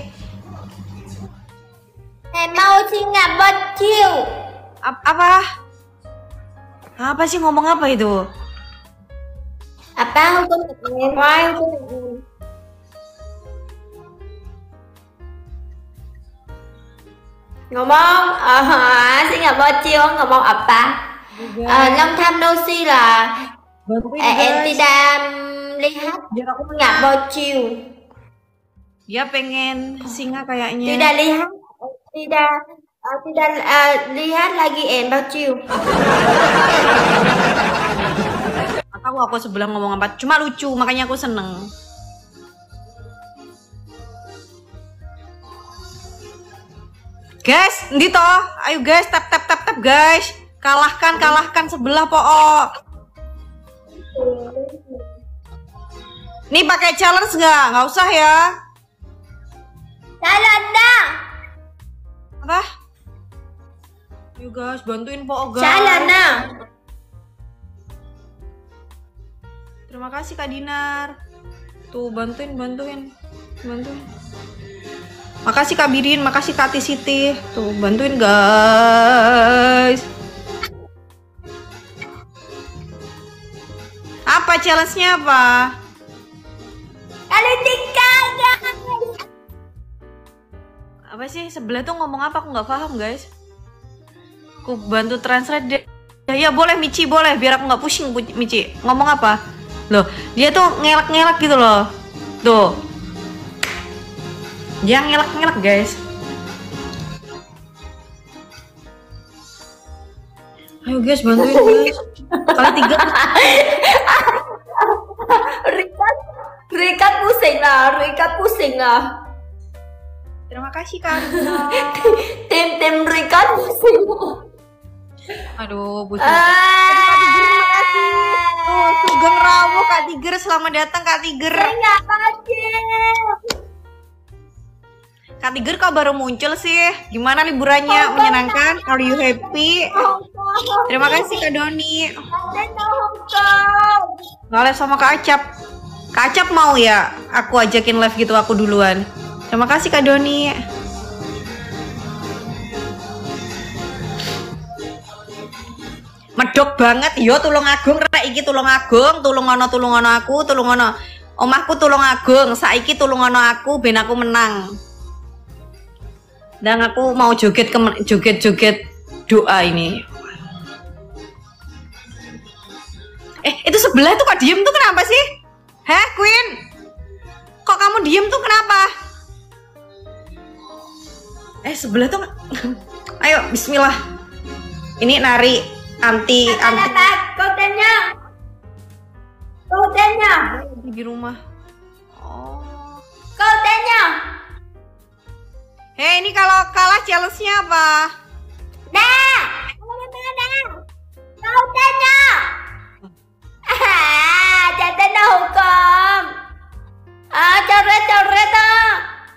Eh mau sih nggak bocil. Ap- apa? Apa sih ngomong apa itu? Apa hukum memang hukum ngomong uh, sih nggak bocil ngomong apa? Uh, long time no see lah. Eh, eh tidak lihat nggak bocil. Dia pengen singa kayaknya. Tidak lihat, tidak uh, tidak uh, lihat lagi eh bocil. Tahu aku sebelah ngomong apa, cuma lucu makanya aku seneng. Guys, ndi toh? Ayo guys, tap tap tap tap guys. Kalahkan, kalahkan sebelah Po. Nih pakai challenge nggak? Nggak usah ya. Challenge dah. Apa? Ayo guys, bantuin Po guys. Challenge dah. Terima kasih Kak Dinar. Tuh bantuin, bantuin, bantuin. Makasih Kak Birin, makasih Kak Tisiti. Tuh bantuin guys. Apa challenge-nya apa? Kali tiga guys. Apa sih sebelah tuh ngomong apa? Aku nggak paham guys. Aku bantu translate deh. Ya, ya boleh Michi, boleh biar aku nggak pusing Michi. Ngomong apa? Loh, dia tuh ngelak-ngelak gitu loh. Tuh. Dia ngelak-ngelak, guys. Ayo guys, bantuin guys. Kali tiga. Rikat, Rikat pusing lah, Rikat pusing lah. Terima kasih Kak. Tim-tim Rikat pusing. Aduh, butuh. Terima kasih. Oh, Sugeng Rawo Kak Tiger, selamat datang Kak Tiger. Enggak pakai. Kak Tiger kok baru muncul sih? Gimana liburannya? Menyenangkan? Are you happy? Terima kasih Kak Doni. Nge-live sama Kak Acap. Kak Acap mau ya? Aku ajakin live gitu aku duluan. Terima kasih Kak Doni. Medok banget yo tulung agung rek iki tulung agung tulung ono tulung ono aku tulung ono omahku tulung agung saiki tulung ono aku ben aku menang dan aku mau joget ke joget joget doa ini. Eh itu sebelah tuh kok diem tuh kenapa sih? Heh Queen kok kamu diem tuh kenapa? Eh sebelah tuh ayo bismillah ini nari anti anti kontennya kontennya di rumah. Oh kontennya hei ini kalau kalah challenge-nya apa? Nah kontennya ah jangan hukum ah coret coret ah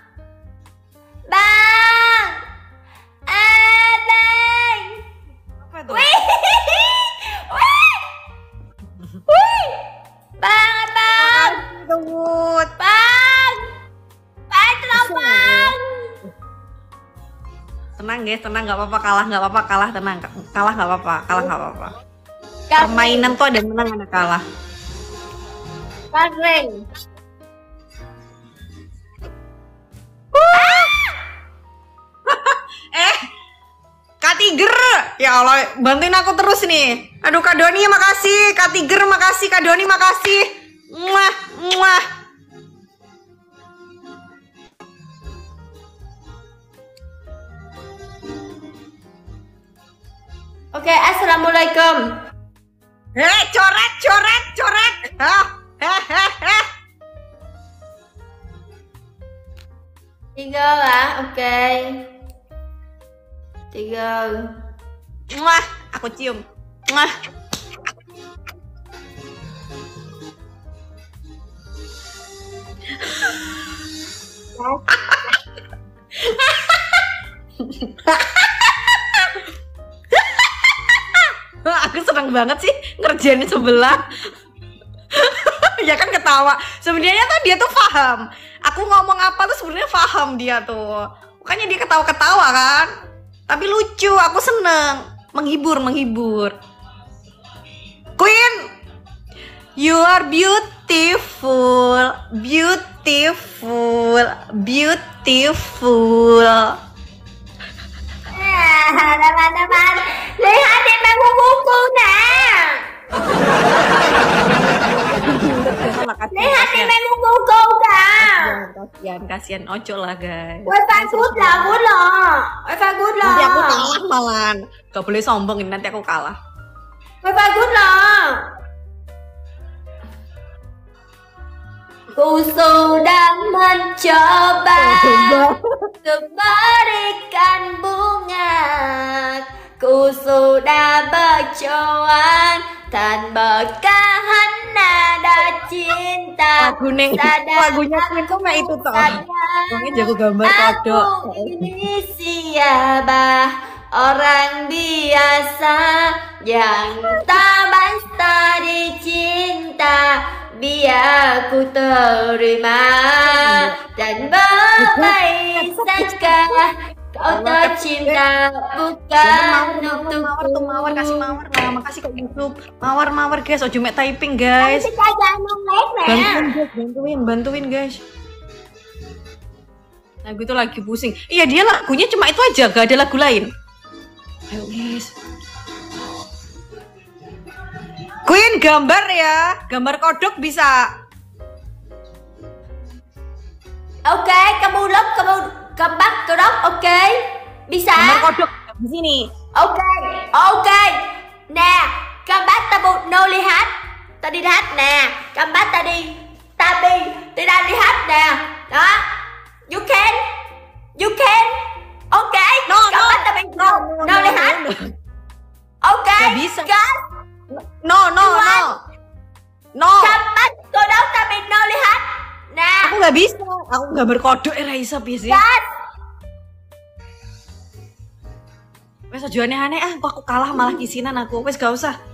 bang ah bang apa tuh? Wih, wih, wih, bang, bang, Tunggut, bang, bang, bang. Tenang guys, tenang nggak apa-apa kalah nggak apa-apa kalah tenang kalah nggak apa-apa kalah nggak apa-apa. Permainan tuh ada menang ada kalah. Keren. eh, Kak Tiger, ya Allah, bantuin aku terus nih. Aduh Kak Doni makasih, Kak Tiger makasih, Kak Doni makasih. Muah, muah. Oke, assalamualaikum. Hei, coret, coret, coret. Hah, heh, heh, heh. Tiga lah, oke. Tiga. Muah, aku cium. Muah. Aku seneng banget sih ngerjain sebelah. Ya kan ketawa. Sebenarnya tuh dia tuh paham. Aku ngomong apa tuh sebenarnya paham dia tuh. Makanya dia ketawa-ketawa kan. Tapi lucu, aku seneng. Menghibur, menghibur. Queen, you are beautiful, beautiful, beautiful. Teman-teman, lihat di panggung buku nah. Lihat di panggung buku kan. Kasian, kasian Oco lah guys. Woi bagus lah, bagus lah. Woi bagus lah. Nanti aku kalah malan. Gak boleh sombong ini, nanti aku kalah. Woi bagus lah. Ku sudah mencoba untuk berikan bunga. Ku sudah berjuang tanpa nada cinta. Lagu neng, lagunya Queen tuh mah itu toh. Pokoknya jago gambar kodok. Ini siapa orang biasa yang tak basta dicinta. Biar ku terima dan berbaik sangka kau tercinta bukan untukku. Mawar tuh mawar, kasih mawar nah, makasih kok YouTube. Mawar mawar guys, ojo mek typing guys. Bantuin guys, bantuin, bantuin guys. Lagu itu lagi pusing. Iya dia lagunya cuma itu aja, gak ada lagu lain. Ayo guys. Queen gambar ya, gambar kodok bisa. Oke, okay, kamu log, kamu gambar kodok, oke, okay. Bisa. Gambar kodok di sini. Oke, okay. oke. Okay. Nah, gambar tabu no lihat, tadi lihat, nah, gambar tadi, tapi tidak lihat, nah, nah, you can, you can, oke, okay. No, gambar no, tapi no, no, no, no, lihat, no, no. oke, okay. Gak bisa. Gas. No, no, no, no. Gambar kodok tapi no lihat, nah. Aku nggak bisa, aku gambar kodok eh Raisa biasa. Gas. Wes aja aneh-aneh ah, kok aku kalah malah kisinan aku. Wes gak usah.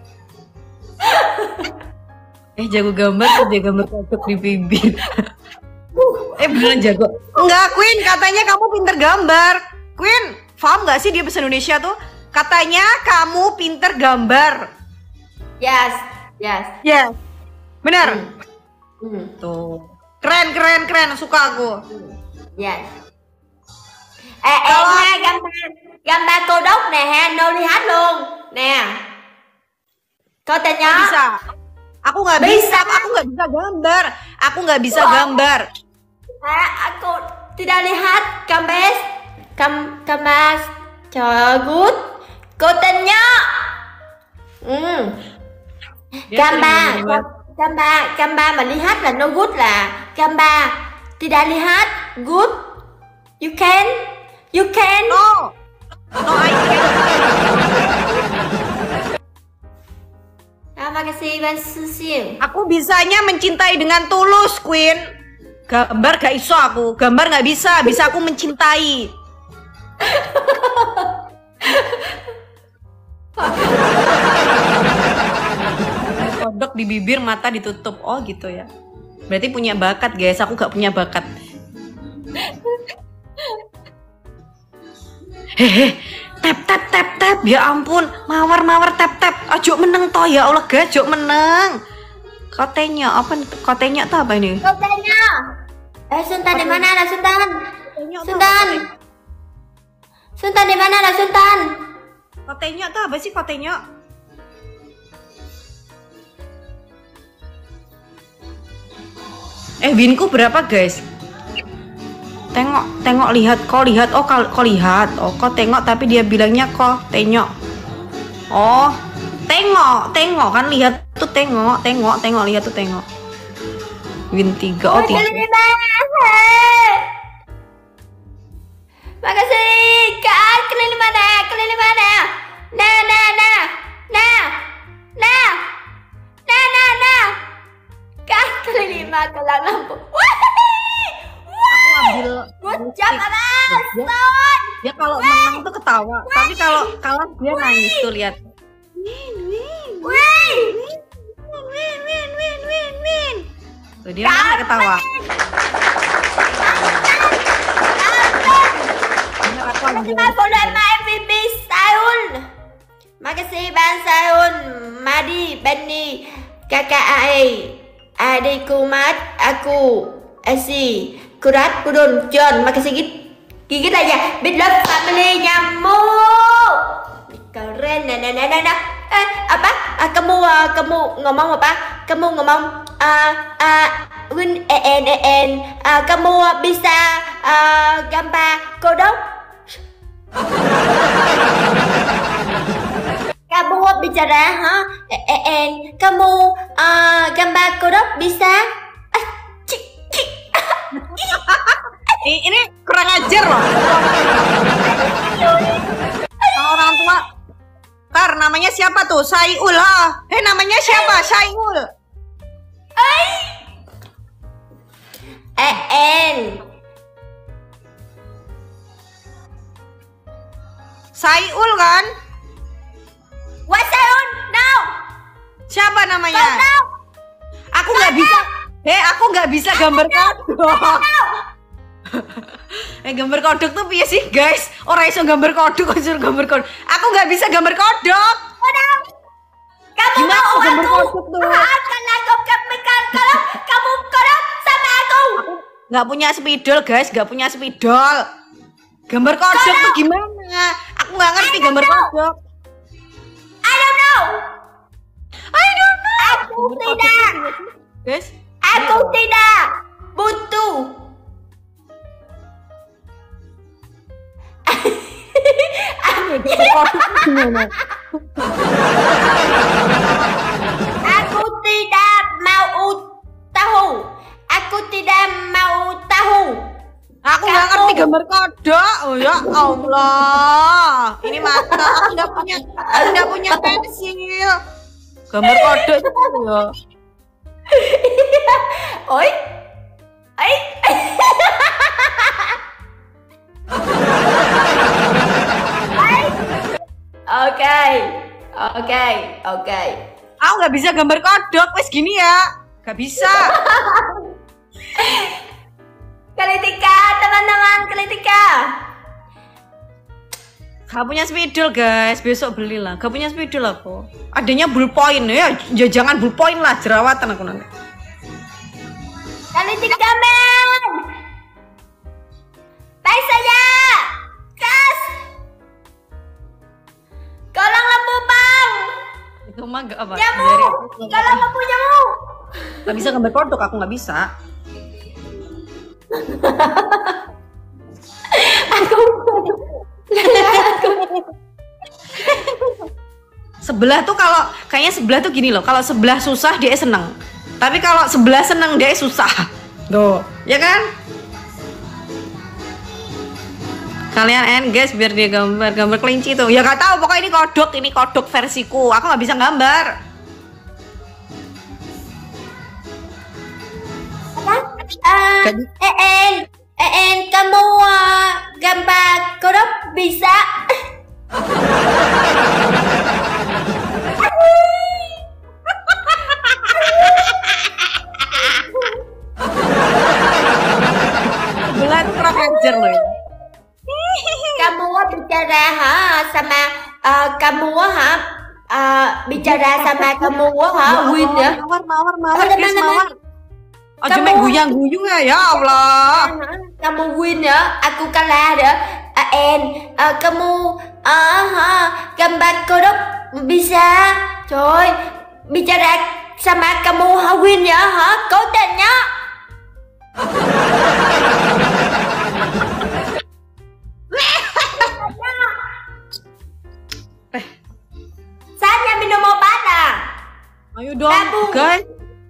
Eh jago gambar tuh dia gambar kodok di bibir. Eh beneran jago. Enggak Queen, katanya kamu pinter gambar. Queen, paham gak sih dia bahasa Indonesia tuh? Katanya kamu pinter gambar. Yes, yes. Yes. Bener. Hmm. Hmm. Tuh. Keren, keren, keren. Suka aku. Yes. Eh, eh, nè, gambar, gambar kodok nè ha, no lihat luôn. Nè. Kau tanya. Bisa. Aku nggak bisa. Aku nggak bisa gambar. Aku nggak bisa oh. gambar. Ah, aku tidak lihat gambar. Kam, gambar. Good. Kau tanya. Hmm. Gambar, gambar, gambar mà lihat là no good là gambar. Tidak lihat good. You can, you can. No, no I can. Terima kasih Bang Susil. Aku bisanya mencintai dengan tulus, Queen. Gambar gak iso aku, gambar gak bisa, bisa aku mencintai. Kodok di bibir, mata ditutup. Oh gitu ya. Berarti punya bakat guys, aku gak punya bakat. Hehe, tap tap tap tap, ya ampun, mawar mawar tap tap. Ajo meneng toh ya Allah guys, ajo meneng. Katanya apa? Katanya tuh apa ini? Katanya. Eh Sultan di mana lah Sultan? Sultan. Sultan di mana lah Sultan? Katanya tuh apa sih katanya? Eh winku berapa guys? Tengok, tengok, lihat, kok lihat, oh kok lihat, oh kok tengok tapi dia bilangnya kok tengok. Oh, tengok, tengok kan lihat tuh tengok, tengok, tengok lihat tuh tengok. Win tiga, oh tiga. Makasih, Kak, keliling mana? Keliling mana? Nah, nah, nah, nah, nah, nah, nah, nah. Kak, keliling mana? Kelang lampu. Wah, ambil Good job, Anas. dia, dia kalau menang tuh ketawa, tapi kalau kalah dia nangis tuh lihat. Win, win, Win. win, win, win, win, win. Tuh dia nangis ketawa. Terima kasih M V P Sayun. Makasih Bang Sayun, Madi, Benny, Kakak Ae, adikku Mat, aku, Asi, Kurat, Kudun, John. Makasih gigit, gigit aja. Big love family nyamuk. Keren, nah, nah, nah, nah, nah. Eh, apa? Ah, kamu, uh, kamu ngomong apa? Kamu ngomong, ah, ah, Win, en, en, ah, kamu bisa uh, gambar kodok? Kamu bicara, ha? En, kamu uh, gambar kodok bisa? Ah, cik, cik. Ini kurang ajar loh. Sama orang tua. Tar, namanya siapa tuh? Saiul lah. Eh, namanya siapa? Saiul. Ay. En. Saiul kan? What Sayun? No. Siapa namanya? Kau tahu? Aku nggak bisa. Eh, aku nggak bisa gambar kodok. Eh, gambar kodok tuh piye sih, guys? Orang iso gambar kodok, kok suruh gambar kodok. Aku nggak bisa gambar kodok. Kamu Gimana mau gambar aku? kodok tuh? Akan aku gambarkan kalau kamu kodok sama aku. Nggak punya spidol, guys. Nggak punya spidol. Gambar kodok tuh gimana? Aku nggak ngerti gambar kodok. I don't know. I don't know. Aku tidak. Guys, Aku tidak butuh. gambar kodok tuh gimana? Aku tidak mau tahu. Aku tidak mau tahu. Aku nggak ngerti gambar kodok. Oh ya Allah. Ini mata. Aku nggak punya. Aku nggak punya pensil. Gambar kodok itu ya. Oi. Oi. Oke. Oke. Oke. Aku nggak bisa gambar kodok. Wes gini ya. Nggak bisa. Kalitika, teman-teman, kalitika. Gak punya spidol, guys. Besok belilah. Gak punya spidol aku. Adanya ballpoint ya. Ya jangan ballpoint lah, jerawatan aku nanti. Kalitika men. Baik saja. Kas. Kolong lampu bang. Itu mah gak apa. Jamu. Kolong lampu jamu. Gak bisa gambar kodok, aku nggak bisa. Aku. Sebelah tuh kalau kayaknya sebelah tuh gini loh. Kalau sebelah susah dia seneng. Tapi kalau sebelah seneng dia susah. Tuh, ya kan? Kalian end guys biar dia gambar gambar kelinci tuh. Ya gak tahu pokoknya ini kodok, ini kodok versiku. Aku nggak bisa gambar. Uh, en, en, kamu uh, gambar kodok bisa? Sebelah tuh kurang ajar loh. Kamu bicara ha sama uh, kamu ha uh, bicara sama kamu ha Win ya? Mawar, mawar, mawar, Oh, guys, teman-teman. mawar. Oh, cuma guyang-guyung ya, ya Allah. Kamu win ya, aku kalah ya. Uh, en, uh, kamu uh, ha, gambar kodok bisa, coy. Bicara sama kamu ha win ya, ha, cố tình nhá. Eh, Saatnya minum obat ah. ayo dong, Gabung. guys.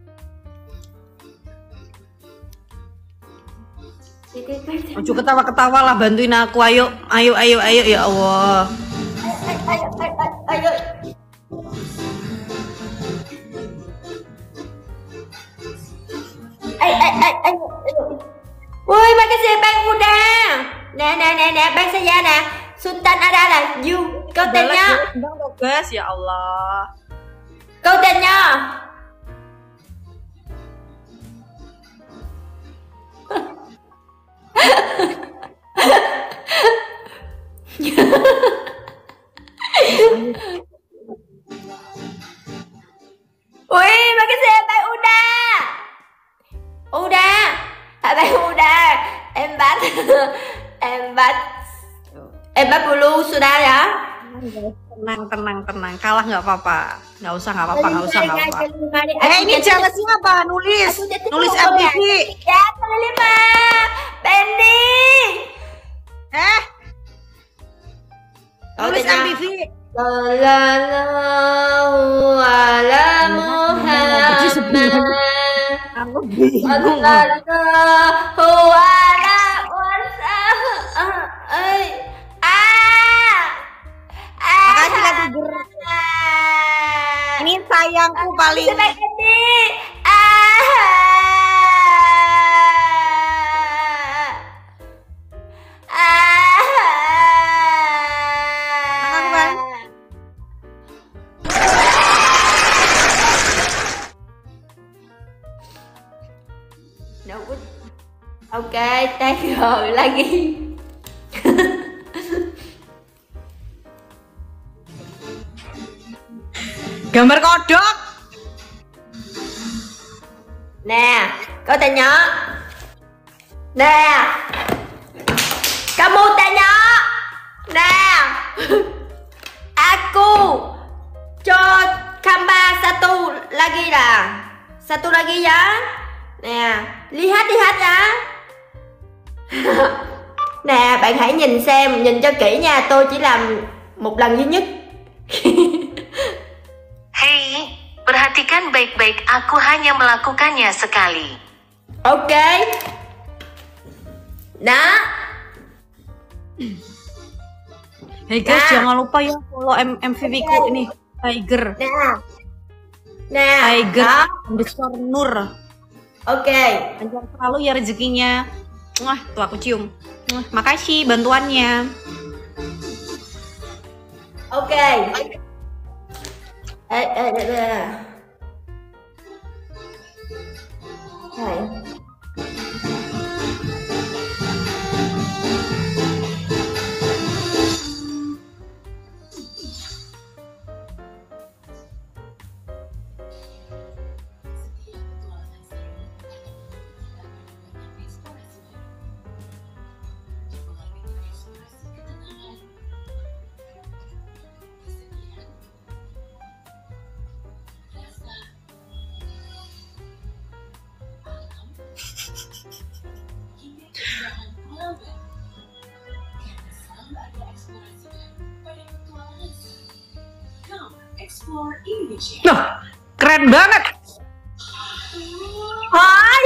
Ojo ketawa-ketawa lah, bantuin aku, ayo, ayo, ayo, ayo, ya Allah. Ayo, ayo, ayo, ayo. Ayo, ayo, ayo, ayo. Woi, makasih makasih Bang Uda. Nè nè nè nè Bang Saya nè. Sultan ada là you. Câu tên nha. Guys, ya Allah. Câu tên nha. Ui, makasih Bang Uda. Uda, Bang Uda, em bắt em bắt em bắt blue sudah ya. Tenang, tenang, tenang. Kalah nggak apa-apa. Nggak usah, nggak apa-apa, nggak usah, nggak apa-apa. Eh, ini jangan siapa? Nulis, nulis M P V. Ya, kali lima. Bendy. Eh, nulis M P V. Sallallahu ala Muhammad. Aku bingung. Sallallahu ala wasallam. Makasih Kak Tiger. Ini sayangku paling. Oke, thank you lagi. Gambar kodok. Nè, có tay nhỏ. Nè. Kamu tay nhỏ. Nè. Aku cho Kamba satu lagi lah. Satu lagi ya. Nè, lihat lihat ya. Nè, bạn hãy nhìn xem, nhìn cho kỹ nha, tôi chỉ làm một lần duy nhất. Hei, perhatikan baik-baik, aku hanya melakukannya sekali. Ok. Đó. Hey guys, Nah. jangan lupa ya follow M V V ku ini, Tiger. Nah. Nah. Tiger Đó. underscore Nur. Oke. Panjang selalu ya rezekinya. Wah, tuh aku cium. Wah, makasih bantuannya. Oke. Ê, ê, ê, ê. Này. Nah, keren banget. Hai.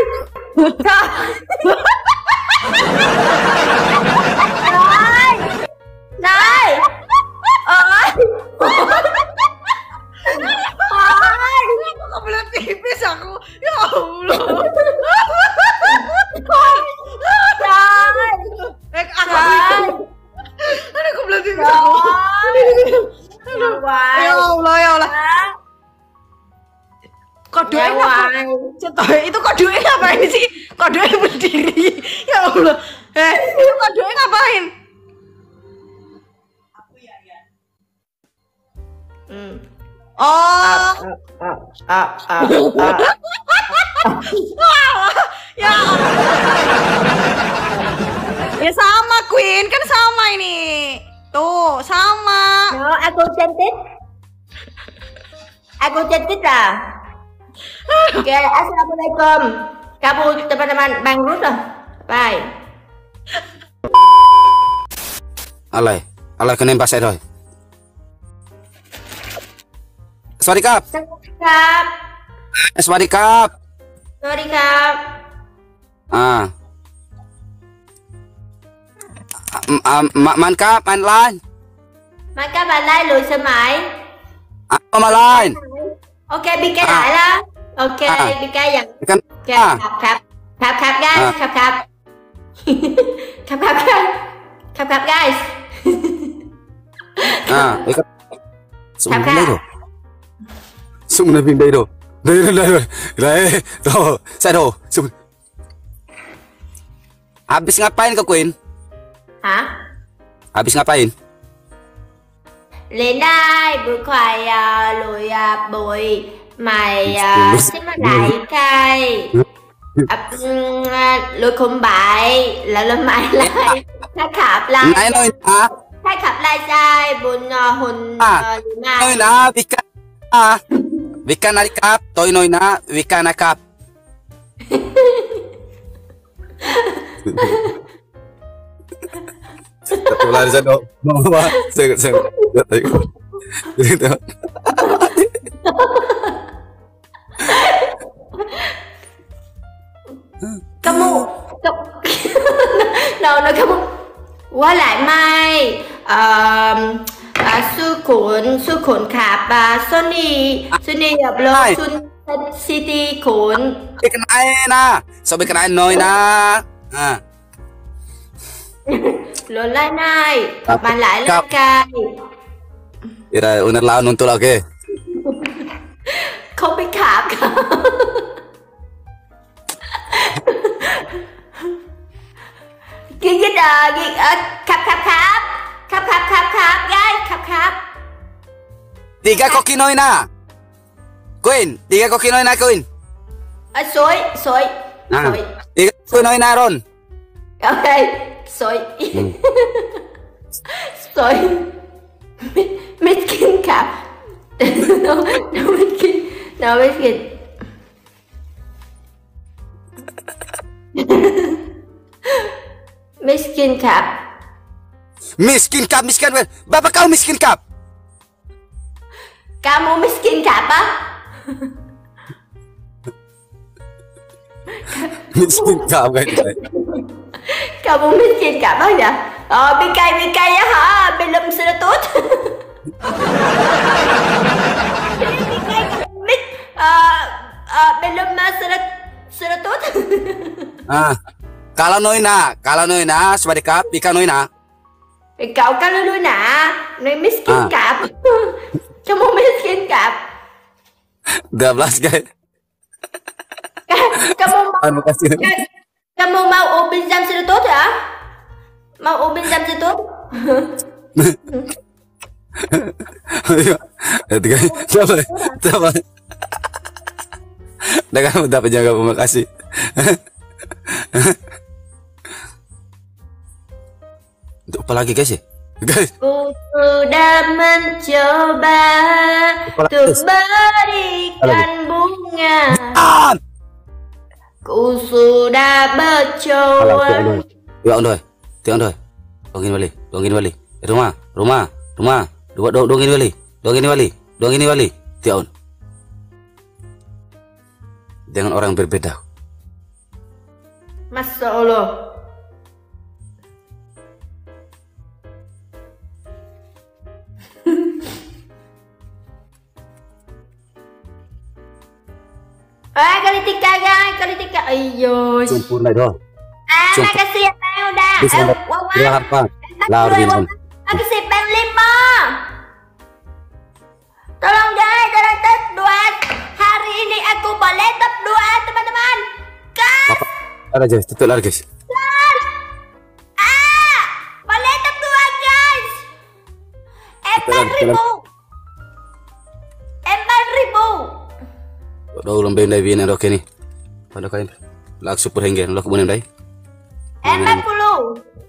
Này. Này. Ơi. Hai. Kebelet tipis aku. Ya Allah. Trời. Eh, aku itu. Aduh, kebelet tipis aku. Aduh. Ya Allah, ya Allah. Kodonya ngapain? Cetoy, itu kodonya ngapain sih? Kodonya berdiri. Ya Allah. Eh, itu kodonya ngapain? Hmm. Oh. Ah, ah, ah. Ya. Ya sama Queen, kan sama ini. Tuh, sama. No, aku cantik. Aku cantik lah. Oke, assalamualaikum. Kamu teman-teman Bang Rus lah. Bye. Alay, alay kena bahasa rồi. Sorry kap. Kap. Sorry kap. Sorry kap. À. À, man kap, man line. Man kap bạn lai lùi xe máy. À, man line. Ok, bị cái lại đó. Ok, bị cái dần. Ok, khắp khắp khắp khắp guys, khắp khắp. Khap khap khap. Khap khap guys. À, đây các súng Khap đây khap. rồi. Súng này bên đây rồi. Đây đây đây. Đây, rồi, saya rồi. Súng. Habis ngapain kau Queen? Hả? Habis ngapain? Lên đây bữa khoai uh, lùi uh, bụi mày uh, xin mà lại cây à, uh, lùi khùng bại là lên mày lại khai khạp lại Này nói na. khai khạp lại sai buồn uh, hùn À, uh, nói na Vika. À. Vika nakap, tôi nói na Vika nakap. Satu lari sana. Mama, saya saya enggak tahu. Gitu. Kamu đâu đâu kamu qua lại mai um, uh, sư khốn sư khốn khạp uh, Sony Sony nhập lô Sun City khốn Bikin air na. So bikin air nói na. À. Lộn lại này, Cặp- bạn lại lên cặp. cài. Ira unar lawan untuk lagi. Không biết khạp cả. Cái cái đờ, cái ờ, khạp khạp khạp. Khạp khạp khạp khạp, guys, khạp khạp. Tiga koki nói na. Queen, tiga koki nói na Queen. Ờ, suối, suối, À. suối. Tiga koki nói na Ron. Ok, suối. Suối. Mi- Miskin khạp. No, no miskin. No miskin. Miskin khạp. Miskin kap, miskin kap. Bapak kau miskin kap. Kamu miskin khạp á? Miskin kap kan. Kamu miskin khạp á vậy? Ờ, bị cay, bị cay á hả? Bị lùm sẽ là tốt. Bị cay, bị ờ, ờ, bị lùm sẽ là sẽ là tốt. Ah, kalau nói na, kalau nói na, sebagai kap, Vika nói na. Cậu cá lưới lưới nạ, này miskin À. khạp. Kamu miskin khạp. dua belas guys. Kamu mau Anu kasih. Kamu mau ubin jam sudah tốt hả? Mau ubin jam sudah tốt? Itu guys. Coba, coba. Dah kamu dapat jaga, terima kasih. Untuk apa lagi guys ya? Guys. Ku sudah mencoba untuk berikan bunga. Ku sudah bercoba. Ya on Tiang doi. Dongin wali, dongin wali. Rumah, rumah, rumah. Dua do, dongin wali, dongin wali, dongin wali. Tiang. Dengan orang berbeda. Masya Allah. Ah, kali tiga guys, kali tiga. Ayo. Sempurna doh. Ah, Sumpah. makasih ya Bang udah. Bisa Eh, dah. wah, wah. Berapa? Larvin on. Makasih Bang lima. Tolong guys, tolong tes dua. Hari ini aku boleh top dua teman-teman. Guys, Apa? Ada guys, tutup lagi guys. ah, boleh top dua guys. Empat ribu. Empat ribu. Đâu làm bên đây viên này đâu kia nè. Pada kain. Lag super henggen, lo kemudian đây. Empat puluh.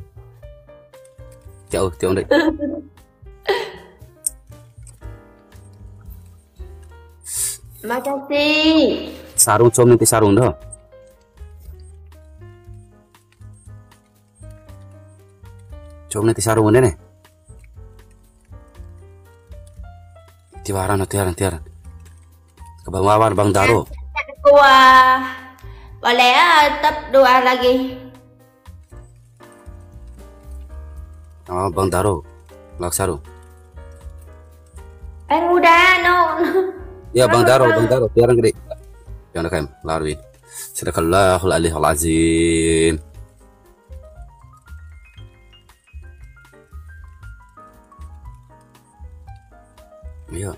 Jauh, jauh đây. Makasih. Sarung com nanti sarung dah. Com nanti sarung ini nih. Tiwaran, tiwaran, tiwaran. Kebawawan Bang Daro. Dua. Boleh ah, top dua lagi. Oh, Bang Daro. Lag sarung. Eh udah, no. Ya Bang Daro, Bang Daro, tiwaran gede. Jangan kain, Larwin. Sadaqallahul aliyul azim. Ayo.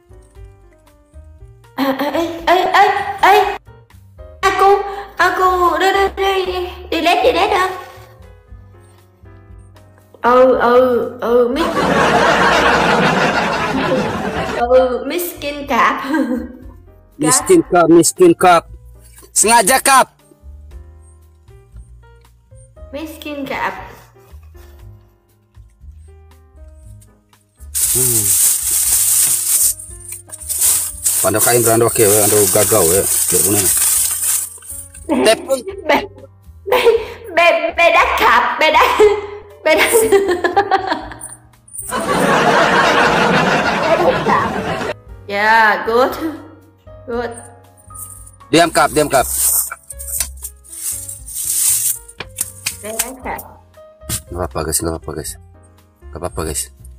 À, ê, ê, ê, ê. Aku, aku, đi, đi, đi, đi lết, đi lết hả? Ừ, ừ, ừ, Miss. Ừ, miskin Cup. Miskin Cup, miskin Cup. Sengaja Cup. Miskin Cup. Hmm. Pando kain berando ke, ando gagau ya. Kira Tepung. Be, be, be, be đắt Cup, be đắt, be đắt. Yeah, good, good. Diam Cup, diam Cup. Be đắt Cup. Gak apa-apa guys, gak apa-apa guys. Gak apa-apa guys.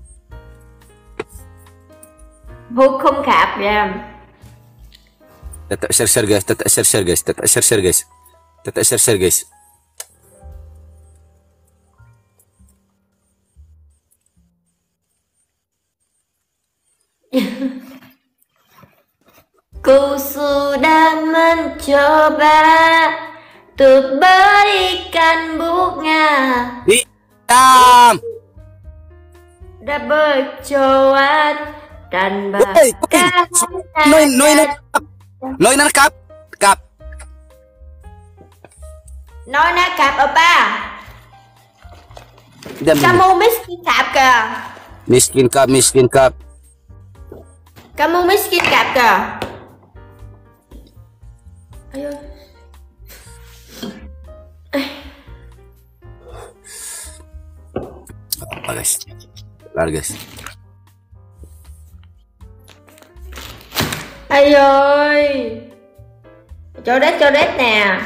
Hukum Cup ya. Tetap share-share guys, tetap share-share guys, tetap share-share guys. Tetap share-share guys. Ku sudah mencoba untuk berikan bunga. Diam. Udah bercoat dan bahkan Noin, noin, noin Cup, Cup. Nona Cup apa? Diam, Kamu miskin Cup ke? Miskin Cup, miskin Cup. Kamu miskin Cup ke? Ayo. Apa guys? Kelar guys. Ayo. Codet codet nè.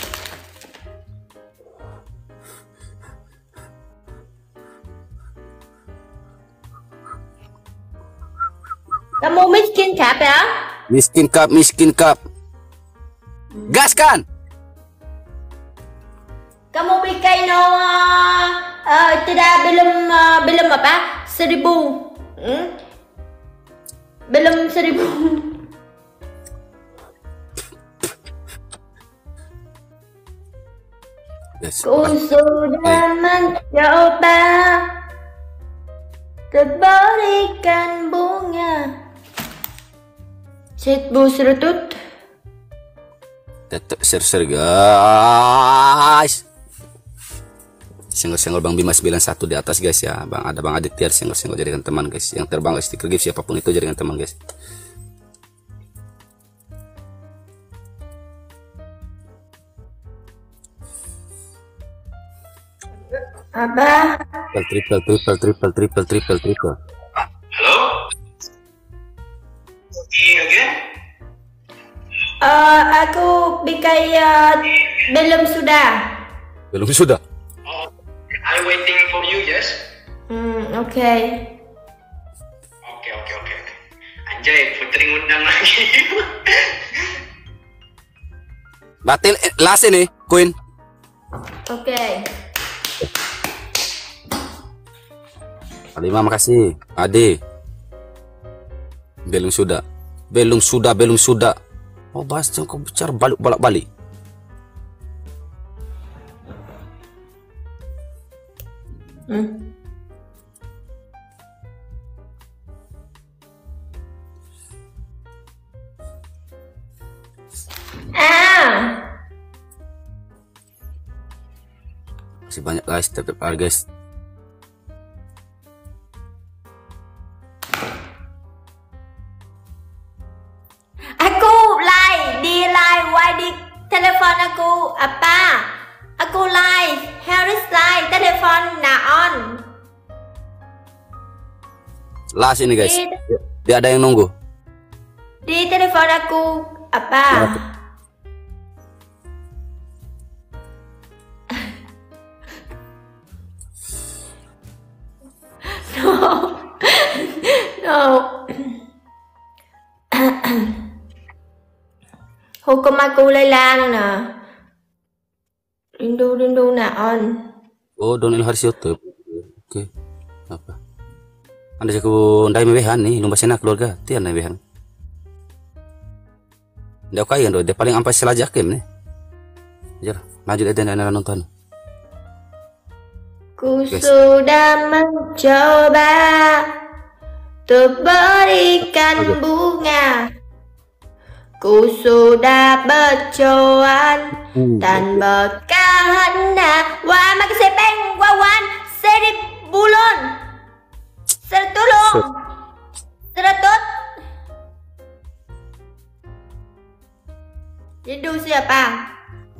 Kamu miskin Cup ya? Miskin Cup, miskin Cup. Gaskan. Kamu bikin no uh, uh, tidak belum uh, belum apa seribu hmm? belum seribu Yes. Ku sudah mencoba terberikan bunga seribu serutut. Tetap share-share guys. Senggol-senggol Bang Bima sembilan satu di atas guys ya. Bang ada Bang Aditya senggol-senggol jadikan teman guys. Yang terbang guys stiker gift siapapun itu jadikan teman guys. Apa? Triple triple triple triple triple triple. Halo? Iya again? Uh, aku bikin uh, belum sudah. Belum sudah. Oh, I'm waiting for you, yes? Hmm, oke. Okay. Oke, oke, oke. Anjay, Putri ngundang lagi. Batil eh, last ini, Queen. Oke. Okay. Lima makasih. Ade. Belum sudah. Belum sudah, belum sudah. Oh, bahas kau bicara balik balik balik. Hmm. Ah. Masih banyak guys, tetap guys. Aku live di live why di telepon aku apa? Aku live, Harris live, telepon na on. Last ini guys. Di, Dia ada yang nunggu. Di telepon aku apa? No. No. Hukum aku lelang na. Rindu-rindu na on. Oh, Donel Haris YouTube. Oke. Okay. Apa? Anda jago ndai mewehan nih, lumba sena keluarga, tian ndai mewehan. Ndak kaya ndo, dia paling ampai selajak game nih. Jar, lanjut aja dan nonton. Ku sudah mencoba untuk berikan bunga. Ku sudah bercoan dan berkehendak. Wah, mak sepeng wawan serip bulon. Sertulung. Seretut. Itu siapa?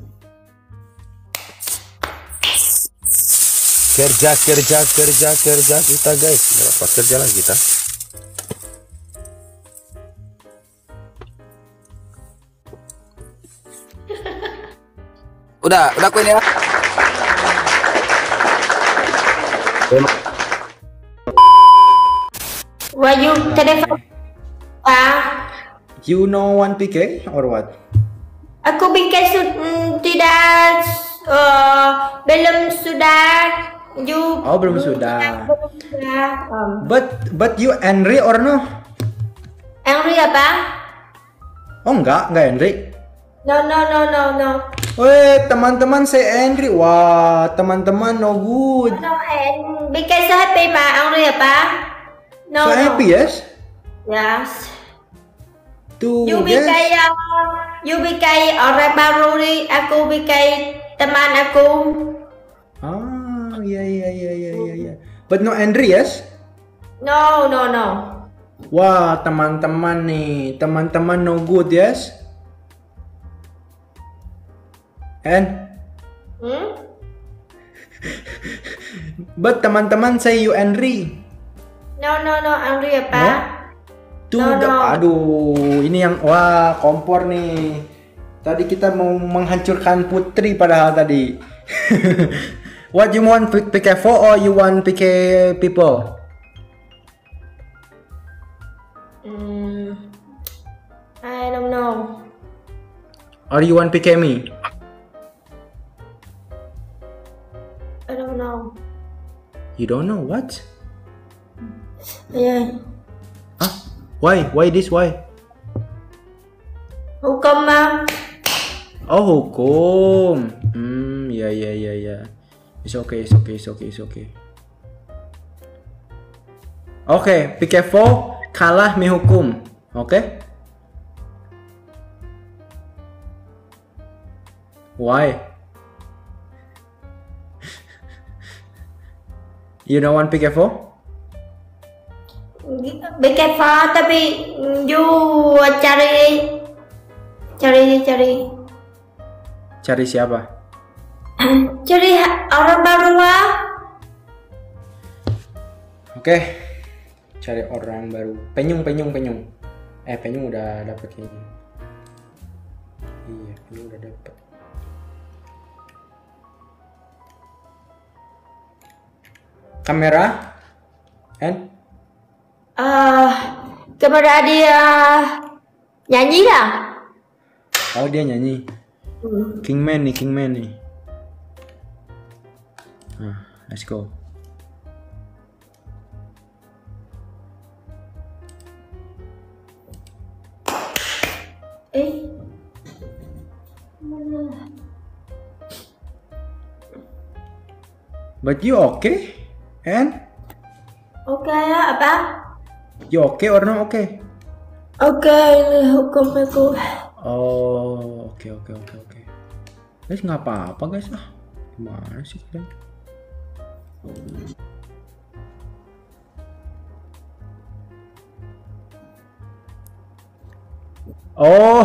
Kerja, kerja, kerja, kerja kita guys. Dapat kerja lagi kita. Udah, udah Queen ya. Why you telepon? Ah, You know one P K or what? aku pikir su- mm, tidak uh, belum sudah. You Oh, belum sudah. belum sudah. Um, But but you Henry or no? Henry apa? Oh enggak, enggak Henry. No no no no no. Weh, teman-teman saya Henry. Wah, teman-teman no good. No, and because so happy ma Henry apa? No So no. happy, yes? Yes. Tuh, You yes. bikai uh, you bikai orang baru ni, aku bikai teman aku. Ah, iya iya iya iya iya iya. But no Henry, yes? No no no. Wah, teman-teman nih, teman-teman no good, yes? And Hmm? but teman-teman say you Henry. No no no Henry apa? No? Tuh, No, da- no. aduh, ini yang wah kompor nih. Tadi kita mau menghancurkan Putri padahal tadi. What you want, P K four or you want P K people? Hmm. I don't know. Or you want P K me? I don't know. You don't know what? Yeah. Why? Why this? Why? Hukum ma. Oh, hukum. Hmm, ya ya ya ya. It's okay, it's okay, it's okay, it's okay. Oke, okay, P K four kalah mi hukum. Oke? Okay? Why? You don't want P K four? Be careful tapi you cari cari cari Cari siapa? cari orang baru lah. Oke. Okay. Cari orang baru. Penyung, penyung, penyung. Eh, penyung udah dapet kayaknya. Iya, penyung udah dapet. Kamera? And? Ah, kamera dia nyanyi lah. Oh, dia nyanyi. Kingman nih, Kingman nih. Nah, let's go. Eh. But you okay? And? Oke ya apa? You okay or not okay? Oke, ini hukum aku. Oh, oke oke oke oke. Guys, nggak apa-apa guys ah. Gimana sih kalian? Oh,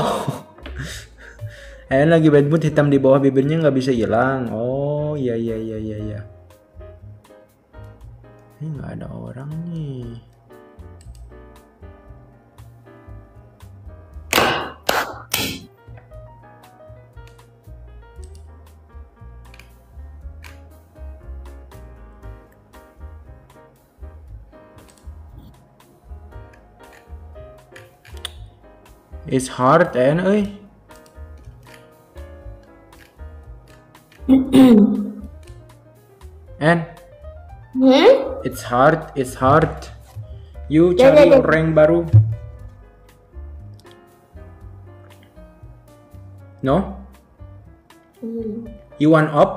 Ayan lagi bad mood, hitam di bawah bibirnya nggak bisa hilang. Oh iya iya iya iya iya. Ini nggak ada orang nih. It's hard en ơi. En. Hmm? It's hard, it's hard. You Ya, cari ya, ya. rank baru. No? Hmm. You want up?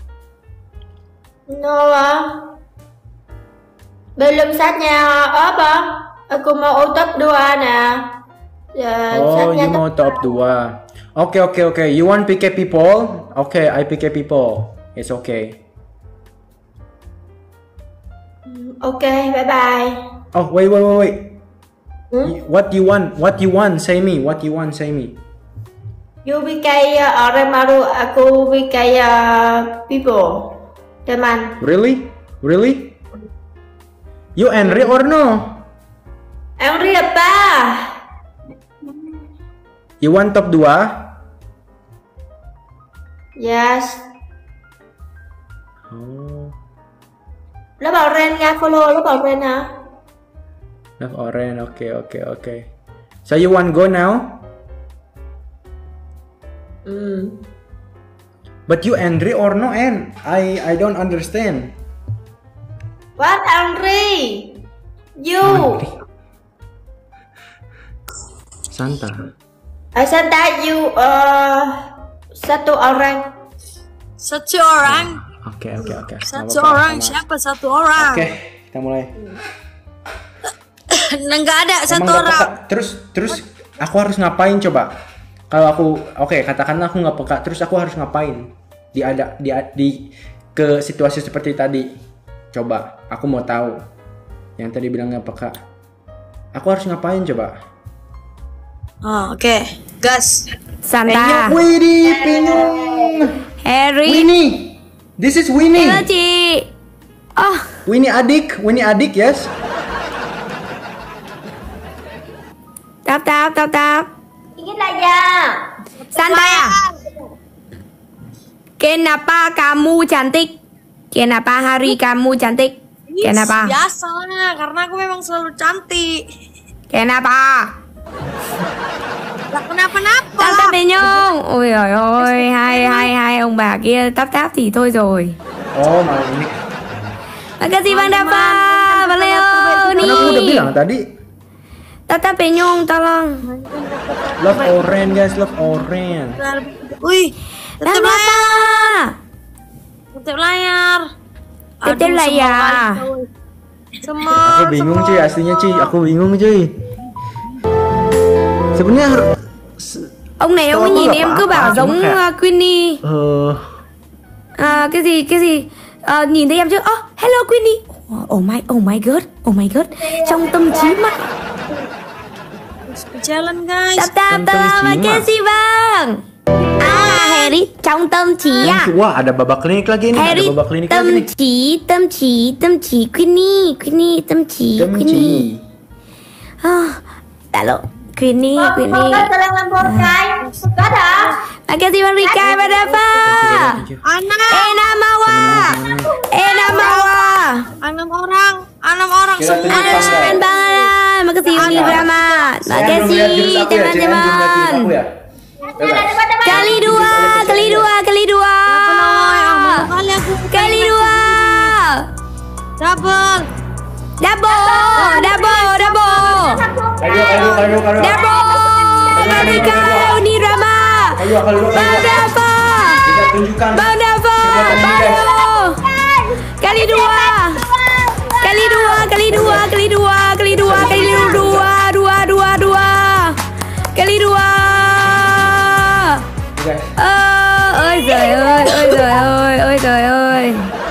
No ah. Belum saatnya apa? Aku mau top dua nah. Ya, Oh, saatnya you mau top dua. Oke, oke, oke. You want P K people? Oke, I P K people. It's okay. Oke, bye bye. Oh, wait, wait, wait, wait. Hmm? Y- What you want? What you want? Say me. What you want? Say me. You bikai uh, orang baru, aku bikai uh, people. Teman. Really? Really? You Henry or no? Henry apa? You want top dua? Yes. Oh, Nó bảo Ren nha, follow, nó bảo Ren hả? love orange. Okay, okay, okay. So you want go now? Hmm. But you Henry or no? And I I don't understand. What Henry? You. Santa. I said that you uh satu orang. Satu orang. Oke, oke, oke. Satu orang. Siapa satu orang? Oke, kita mulai. Nggak ada satu Emang nggak orang. peka? Terus, terus aku harus ngapain coba? Kalau aku, oke, katakanlah aku nggak peka, terus aku harus ngapain? Di ada, di, di ke situasi seperti tadi. Coba, aku mau tahu. Yang tadi bilang nggak peka. Aku harus ngapain coba? Oh, oke. Okay. Gas. Santa. Widih, Pinyong. Harry. Winnie. This is Winnie. Halo, Ci. Oh. Winnie adik, Winnie adik, yes. Tap tap tap tap. Dikit aja. Santa. Kenapa kamu cantik? Kenapa hari kamu cantik? Kenapa? Biasa lah, karena aku memang selalu cantik. Kenapa? Gak kenapa-napa. Tap tap Pinyong. Ôi trời ơi, hai hai hai ông bà kia tap tap thì thôi rồi. Oh, malam ini. Makasih Bang Dava, Bang Leo Kan aku udah nih. bilang tadi. Tap tap Pinyong, tolong. Love orange, guys, love orange. Wih, Bang tutup Dava. layar. Tutup layar. Tutup Aduh, layar. Semua. Aku bingung cuy, aslinya cuy, aku bingung cuy. Sebenarnya harus. Ông này ông ấy nhìn em cứ bảo giống uh, Queenie. Ờ. À, cái gì cái gì à, nhìn thấy em chứ. Oh, hello Queenie. Oh my oh my god, oh my god. Trong tâm trí mà. Jalan guys. Tap tap tap, makasih Bang. Ah, Harry, trong tâm trí à? Wah, ada babak klinik lagi nih, Harry, ada babak klinik lagi tâm nih. trí, tâm trí, tâm trí, Queenie, Queenie, tâm trí, Tâm Queenie. trí. Ah, đã lộ, Queenie, Queenie. Fokus dalam lamborghini. Fokus hả? Makasih Bang Rika, Bang Dava. Anak. Eh Namawa, eh Namawa. Enam orang, enam orang Kita semua. tunjukkan, guys. Keren banget, makasih Uni Brahma. Saya belum lihat jurus Makasih aku ya, jangan belum lihat teman-teman. jurus aku ya. Kali dua, kali dua, kali dua. Kali aku Kali dua. double. Double, double, double. Ayo, ayo, ayo, ayo. Double. Bang Rika, Uni Brahma. Ayo, ayo, ayo. Bang Dava. Kita tunjukkan. Bang Dava. Baru. Kali dua. Kali dua, kali dua, kali dua, kali dua, kali dua, dua, dua, dua. Kali dua. Ờ, ơi trời ơi, ơi trời ơi, ơi trời ơi.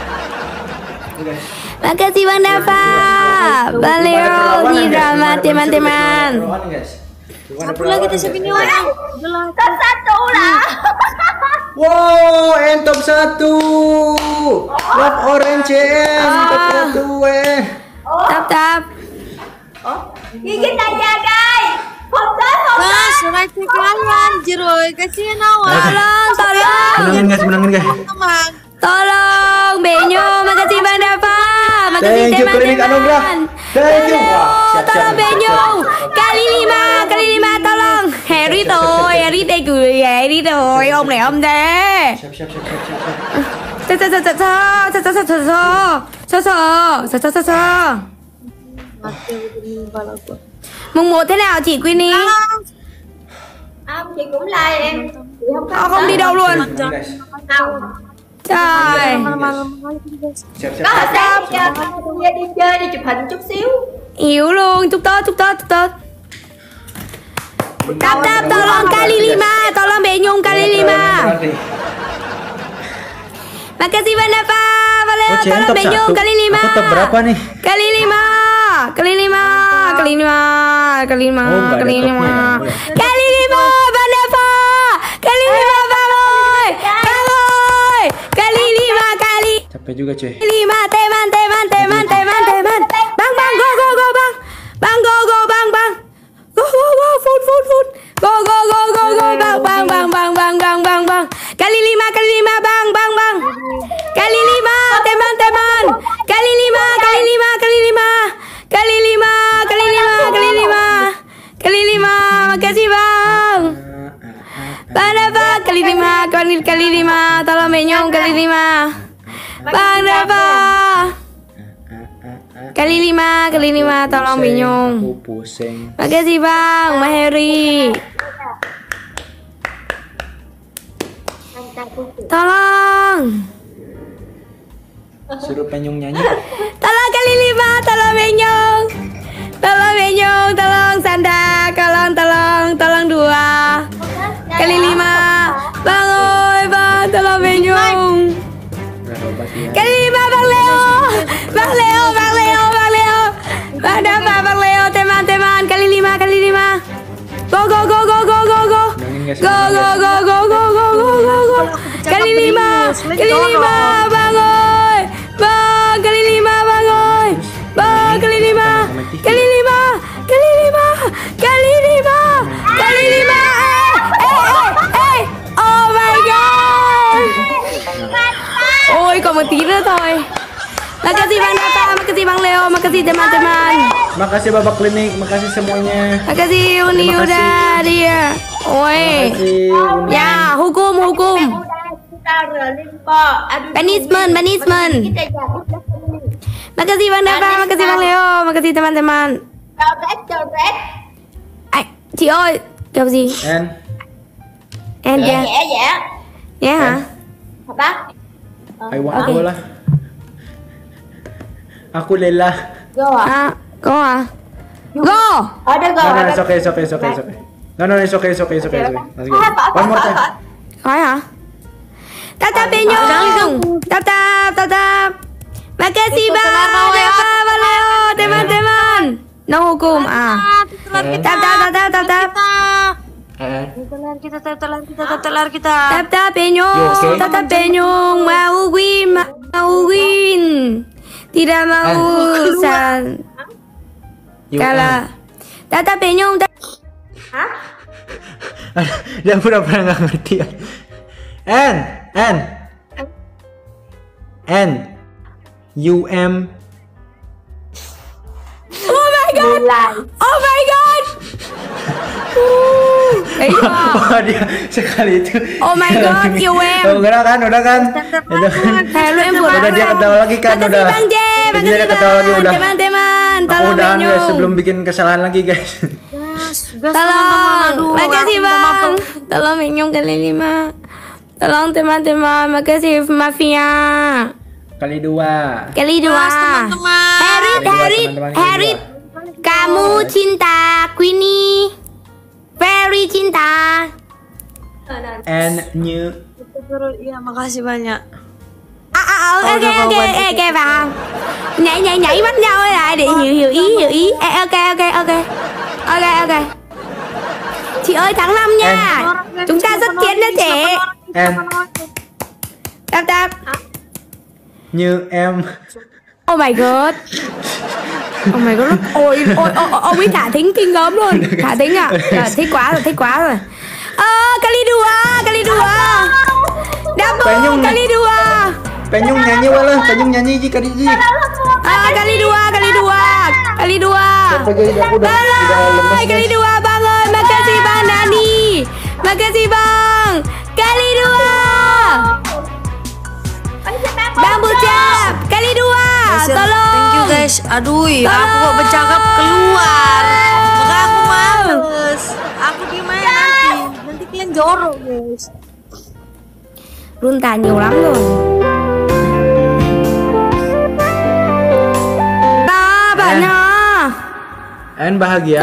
Makasih Bang Dava, Bang Leo, Uni Drama, teman-teman. Satu lagi tuh siapa ini orang? Top satu lah. Wow, en top satu. Love orange en top satu eh. Tap tap. Dikit aja guys. Fokus, fokus. Mas, right click kalian, Jeroy, kasihin awal. Tolong, tolong. Menangin guys, menangin guys. Teman. Tolong, Benyo, makasih Bang Dava. Makasih Thank you, Klinik Anugerah. teman-teman. Thank you. Wah, Tolong, siap, siap, tolong siap, Benyo. siap, siap. Kali lima, kali lima, tolong. Harry thôi, Harry tay cười, Harry thôi, ông này ông thế. Siap, siap, siap, siap, siap. Sao sao sao sao sao sao sao sao sao sao sao sao sao. Mùng một thế nào chị Queenie? À, chị cũng like em. Chị không có. Họ không đi đâu luôn. Không. Trời. Có hồi sáng đi chơi, đi chơi đi chụp hình chút xíu. Hiểu luôn, chúc tốt, chúc tốt, chúc tốt. Tap tap, tolong kali lima, tolong Benyung kali lima. Makasih banyak Pak, Valeo, tolong Benyung kali lima. Aku top berapa nih? Kali lima, kali lima, kali lima, kali lima, kali lima, kali lima, Baneva, kali lima, Bangoy, Bangoy, kali lima kali. Capek juga cuy. Lima teman, teman, teman, teman, teman. Bang, bang, go, go, go, bang, bang, go, go, bang, bang, go, go, go, fun, fun, fun, go, go, go, go, go, bang, bang, bang, bang, bang, bang, bang, bang. Kali lima, kali lima, bang, bang, bang. Kali lima, teman-teman. Kali lima, kali lima, kali lima. Kali lima, kali lima, kali lima. Kali lima, makasih bang. Bang Dava, kali lima, kali, kali lima. Tolong Benyong, kali lima. Bang Dava. Kali lima, kali lima, tolong Benyong. Makasih bang, Maheri. Tolong. Suruh Penyung nyanyi. Tolong kali lima, tolong Benyong. Tolong Benyong, tolong Sanda, tolong, tolong, tolong dua. Kali lima. Bang oi, bang, tolong Benyong. Kali lima, Bang Leo. Bang Leo, Bang Leo, Bang Leo. Bang Dava, Bang Leo, teman-teman. Kali lima, kali lima. Go, go, go, go, go, go, go. Go, go, go, go, go, go, go, go, go. Kali lima, kali lima, Bang oi. Bang, kali lima, Bang oi. Bang, kali lima. Kali lima, kali lima, kali lima, kali lima. Eh, eh, eh. Oh my god. Ôi, còn một tí nữa thôi. Makasih Bang Dava, makasih Bang Leo, makasih teman-teman. Makasih Babak Klinik, makasih semuanya. Makasih Uni udah dia. Oi. Ya, hukum, hukum. Punishment, punishment. Makasih Bang Dava, makasih Bang Leo, makasih teman-teman. Ay, chị ơi, kêu gì? En. En Dạ, dạ. dạ, dạ. Dạ hả? Bác. I want go lah. Aku Lela. Go à? À, go à? Go. Ở đây go. No, no, ở it's đây. okay, it's okay, it's okay, it's okay. No, no, it's okay, it's okay, it's okay, it's okay. Let's go. One more time. Khỏi hả? Tap tap Benyong. Tap tap, tap tap. Makasih Bang Dava, Bang Leo, teman-teman. No hukum ah. Tap tap tap tap tap tap. Telar kita, telar kita, telar kita. Tap tap Benyong, tap tap Benyong. Mau win, mau win. Tidak mau san. Kalah. Tap tap Benyong. Hah? Dia pura-pura nggak ngerti ya. N, N, N, U M. Oh my god! Oh my god! Đấy chưa? Oh, dia sekali itu. Oh my god, U M. Oh, udah kan, udah kan. Udah kan. Eh, lu em Udah dia ketawa lagi kan, udah. Bang J, Dia ketawa lagi udah. teman-teman. Aku Tolong udahan guys Benyong. sebelum bikin kesalahan lagi guys. Tolong, makasih bang. Tolong Benyong kali lima. Tolong teman-teman, makasih Mafia. Kali dua. Kali dua. Herit, Herit, Herit. Kamu cinta Queenie. Very cinta. And new. Iya, makasih banyak. À, à, ok, ok, ok, ok vào. Nhảy, nhảy, nhảy bắt nhau lại để hiểu, hiểu ý, hiểu ý. Ê, ok, ok, ok. Ok, ok. Chị ơi, tháng năm nha. Chúng ta rất chiến đó chị. And Tap, tap. như em. Oh my god. Oh my god. Ôi, ôi, ôi, ông ấy thả thính kinh gớm luôn. Thả thính à? Rồi, thích quá rồi, thích quá rồi. Ờ, kali dua, kali dua. Double, kali dua. Penyung nyanyi wala, Penyung nyanyi ji kali ji. Ah, kali dua, kali dua, kali dua. Bang, kali dua bang ơi, makasih bang Dani, makasih bang, kali dua. Bang Bucap, kali dua, tolong. guys. Aduh, aku kok bercakap keluar. Maka aku males. Aku gimana nanti? Nanti kalian jorok guys. Run tả nhiều lắm rồi. Ba bạn En. à. En bahagia.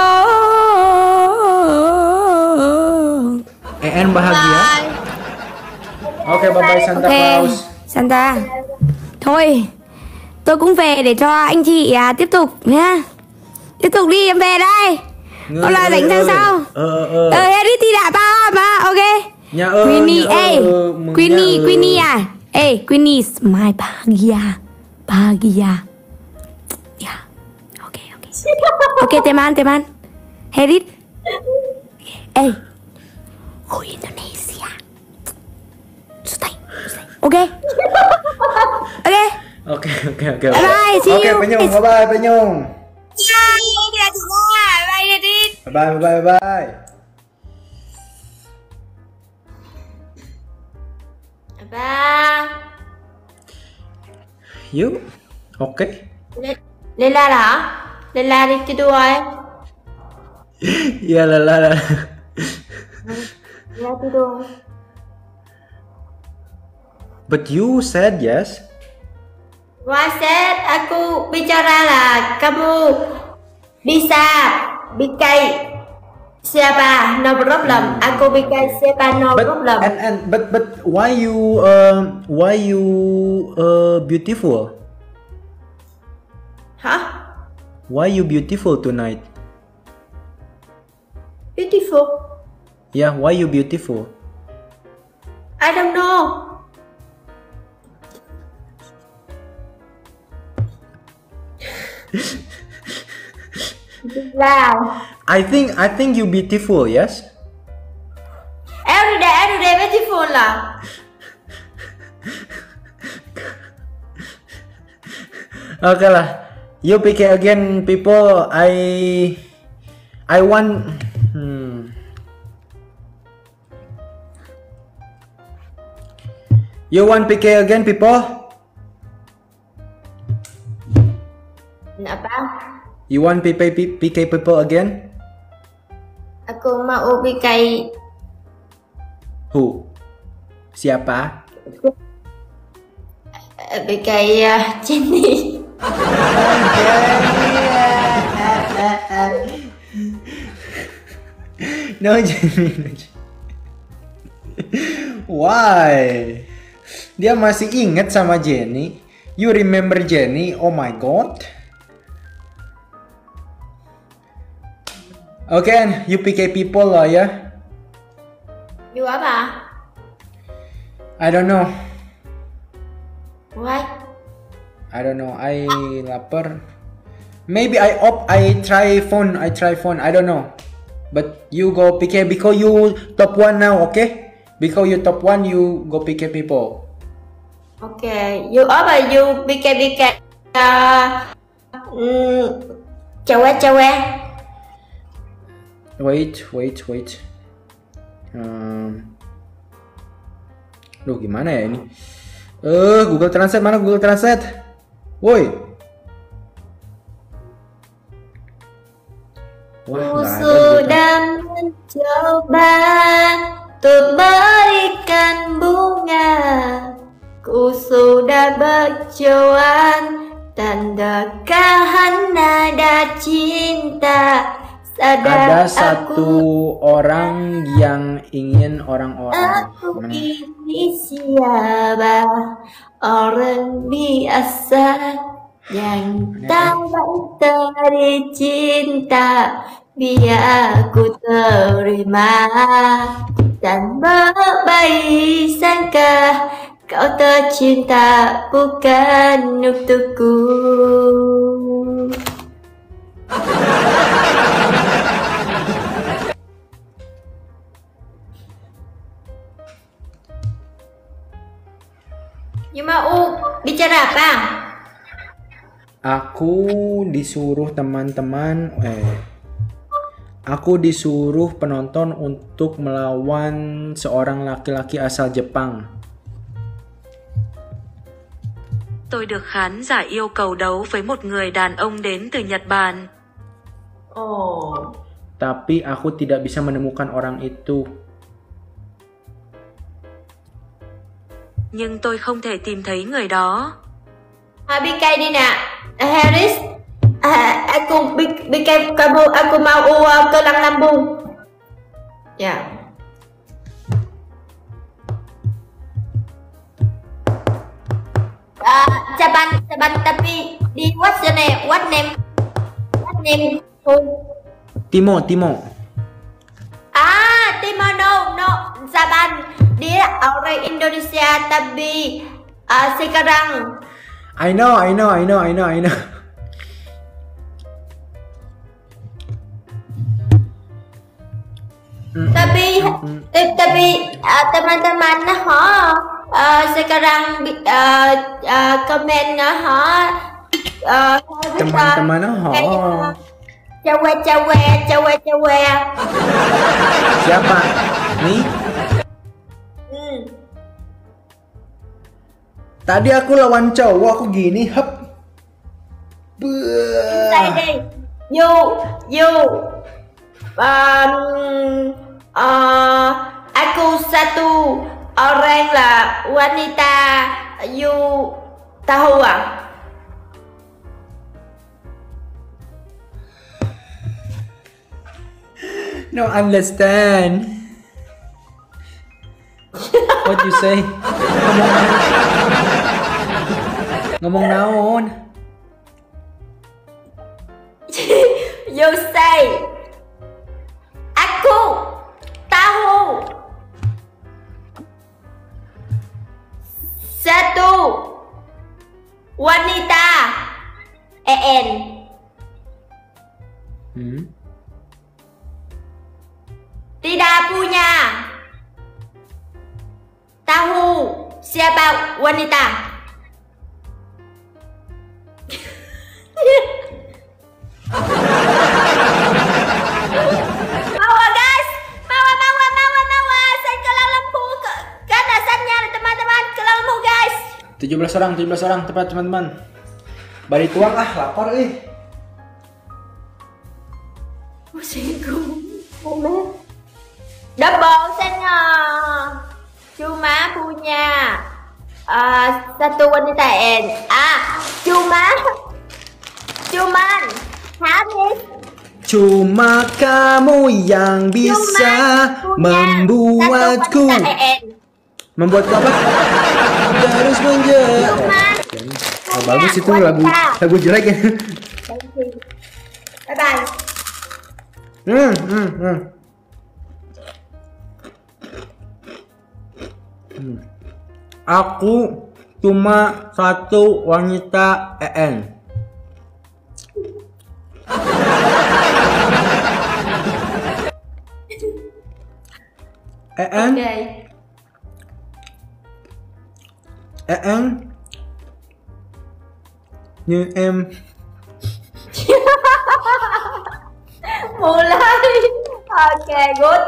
Tolong. En bahagia. Oke, bye bye Santa Ok, Claus. Santa. Thôi, tôi cũng về để cho anh chị à, tiếp tục nhá. Tiếp tục đi, em về đây. Hôm nay rảnh sang sau. Ờ ờ. Ờ, edit thì đã ba mà, ok. Nhà ơi. Queenie, ê, Queenie, Queenie à. Ê, Queenie is my bahagia. Bahagia. Yeah. Ok, ok. Ok, teman, teman. Edit. Ê. Hồi Indonesia. Sustai. Ok. Ok. Oke oke oke. Bye bye, see Oke, you. Penyung, bye bye Penyung. Bye, Edit. Bye bye bye bye. Ba. You? Oke. Le- Lela hả? Lela đi tidur ấy. Iya lah lah lah. Lela tidur. But you said yes. Why said aku bicara lah kamu bisa bikai siapa no problem. Aku bikai siapa no But problem. and and but but why you um why you uh beautiful? Hả? Why you beautiful tonight? Beautiful. Yeah, why you beautiful? I don't know. Wow. I think I think you beautiful, yes? Every day, every day beautiful lah. Okay lah. You pick it again, people. I I want. Hmm. You want P K again, people? Apa? You want P K P K people again? Aku mau bikai Who? Siapa? bikai uh, Jenny. No, Jenny. Why? Dia masih ingat sama Jenny. You remember Jenny? Oh my god. Okay, you P K people lah ya. You apa? I don't know. Why? I don't know. I lapar. Maybe I op. I try phone. I try phone. I don't know. But you go P K because you top one now, okay? Because you top one, you go P K people. Okay, you apa? You bikai bikai uh, mm, cewek-cewek. Wait, wait, wait. Um, Duh, gimana ya ini? Eh, uh, Google Translate mana Google Translate? Woi. Wah, Ku nggak ada sudah mencoba untuk berikan bunga. Ku sudah berjuang tandakan nada cinta. Ada Sadar satu aku, orang yang ingin orang-orang aku men- ini siapa? Orang biasa yang tak teri cinta. Biar aku terima dan berbaik sangka kau tercinta bukan untukku. You mau bicara apa? Aku disuruh teman-teman eh Aku disuruh penonton untuk melawan seorang laki-laki asal Jepang. Tôi được khán giả yêu cầu đấu với một người đàn ông đến từ Nhật Bản. Oh. Tapi aku tidak bisa menemukan orang itu. Nhưng tôi không thể tìm thấy người đó. Ah, B K đi nè. Harris. Ah, aku B K kamu aku mau uh, ke Lang Lambung. Ya. Yeah. Uh, Saban, Saban tapi di what's your name? What name? What name? Timo, Timo. Ah, Timo no, no. Saban, dia orang Indonesia tapi uh, sekarang. I know, I know, I know, I know, I know. Tapi, eh, tapi uh, teman-teman ha. Uh, sekarang uh, uh, komen ha uh, teman-teman ha cewek-cewek cewek-cewek siapa nih hmm. Tadi aku lawan cowok aku gini hep say đi you you um, uh, aku satu orang lah wanita, you tahu ah? No understand. What you say? Ngomong naon? You say. Aku tahu. Satu wanita E N. Hmm? Tidak punya tahu siapa wanita. Mawa guys, mawa mawa mawa mawa, saya ke Lang Lambung ke kanasannya teman-teman, ke Lang Lambung guys. tujuh belas orang, tujuh belas orang tepat teman-teman. Bari tuang ah, lapar eh. Pusingku. Double sennya. Cuma punya uh, satu wanita N. Ah, cuma cuman habis. Cuma kamu yang bisa membuatku. Membuatku apa? Terus menjadi. Oh, bagus itu lagu lagu jelek ya. Bye bye. Hmm, hmm, hmm. Hmm. Aku cuma satu wanita E N. E N? Okay. E N? Như em. Mulai. Okay, good.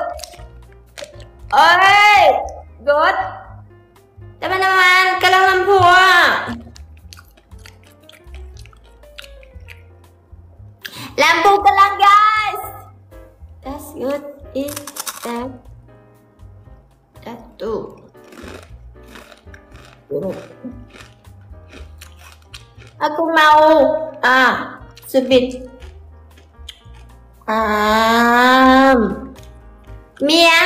Oi, good. Teman-teman, ke Lang Lambung. Lampu kelang guys. That's good. Is that that too. Aku mau ah subit. Um, Mia.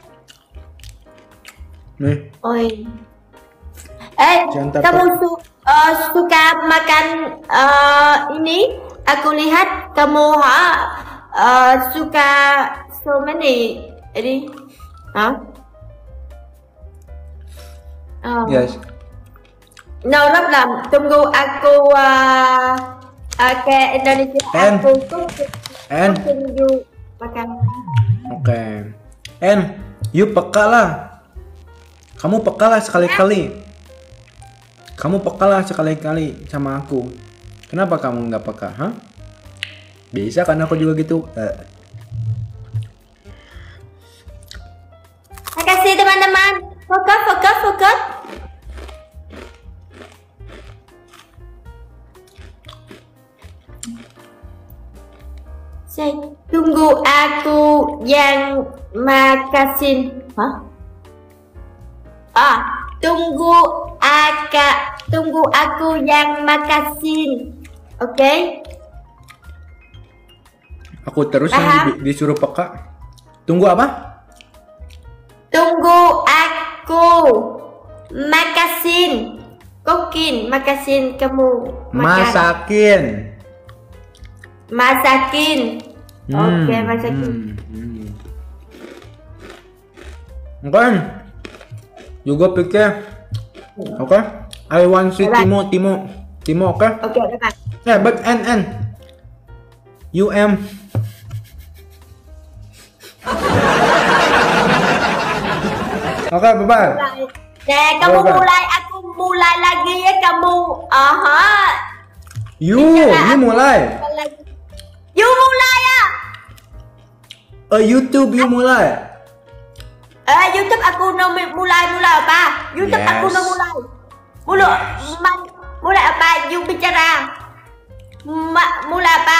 Nih. Oi. Eh, Jangan kamu takut. su uh, suka makan uh, ini? Aku lihat kamu ha uh, suka so many ini, ha? Oh. Yes. No, lắm lắm. Tunggu aku uh, uh, ke Indonesia. En. Aku cooking, En. cooking you makan. Oke. En, you peka lah. Kamu peka lah sekali-kali. Kamu peka lah sekali-kali sama aku. Kenapa kamu nggak peka, ha? Bisa kan aku juga gitu. Uh. Makasih teman-teman. Fokus, fokus, fokus. tunggu aku yang makasin. Hah? Ah, tunggu agak tunggu aku yang makasin. Oke? Okay? Aku terus yang di, disuruh peka. Tunggu apa? Tunggu aku makasin. Kokin, makasin kamu. Makan. Masakin. Masakin. Hmm, Oke, okay, masakin. Hmm, hmm. Oke. Juga pikir. Oke. Okay. I want si Timo, Timo, Timo, oke? Okay? Oke, okay, yeah, but N N. U M. Oke, okay, bye-bye. Nah, kamu bye -bye. mulai, aku mulai lagi ya kamu. Aha. You, you mulai. You mulai ya. Uh, YouTube you mulai. Eh, uh, YouTube aku mau mulai mulai apa? YouTube yes. aku mau mulai. Mulu, yes. mulai apa? You bicara. Ma, mulai apa?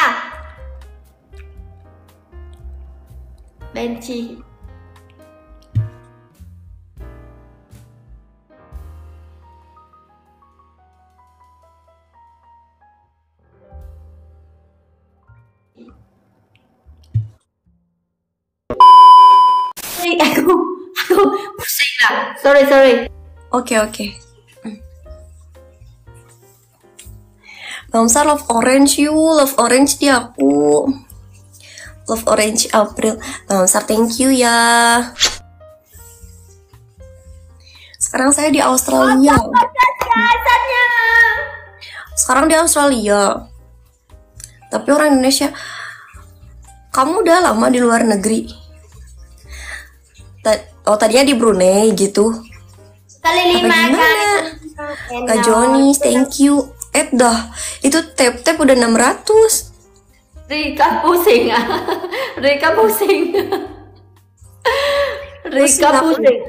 Benci. Aku, aku pusing lah. Sorry, sorry. Oke, okay, oke. Okay. Bangsa love orange you, love orange di aku. Love orange April. Bangsa thank you ya. Sekarang saya di Australia. Sekarang di Australia. Tapi orang Indonesia. Kamu udah lama di luar negeri? Oh tadinya di Brunei gitu. Kali lima kan. Kak Joni, thank you. Eh dah, itu tap-tap udah enam ratus. Rika pusing. Rika pusing. Rika pusing.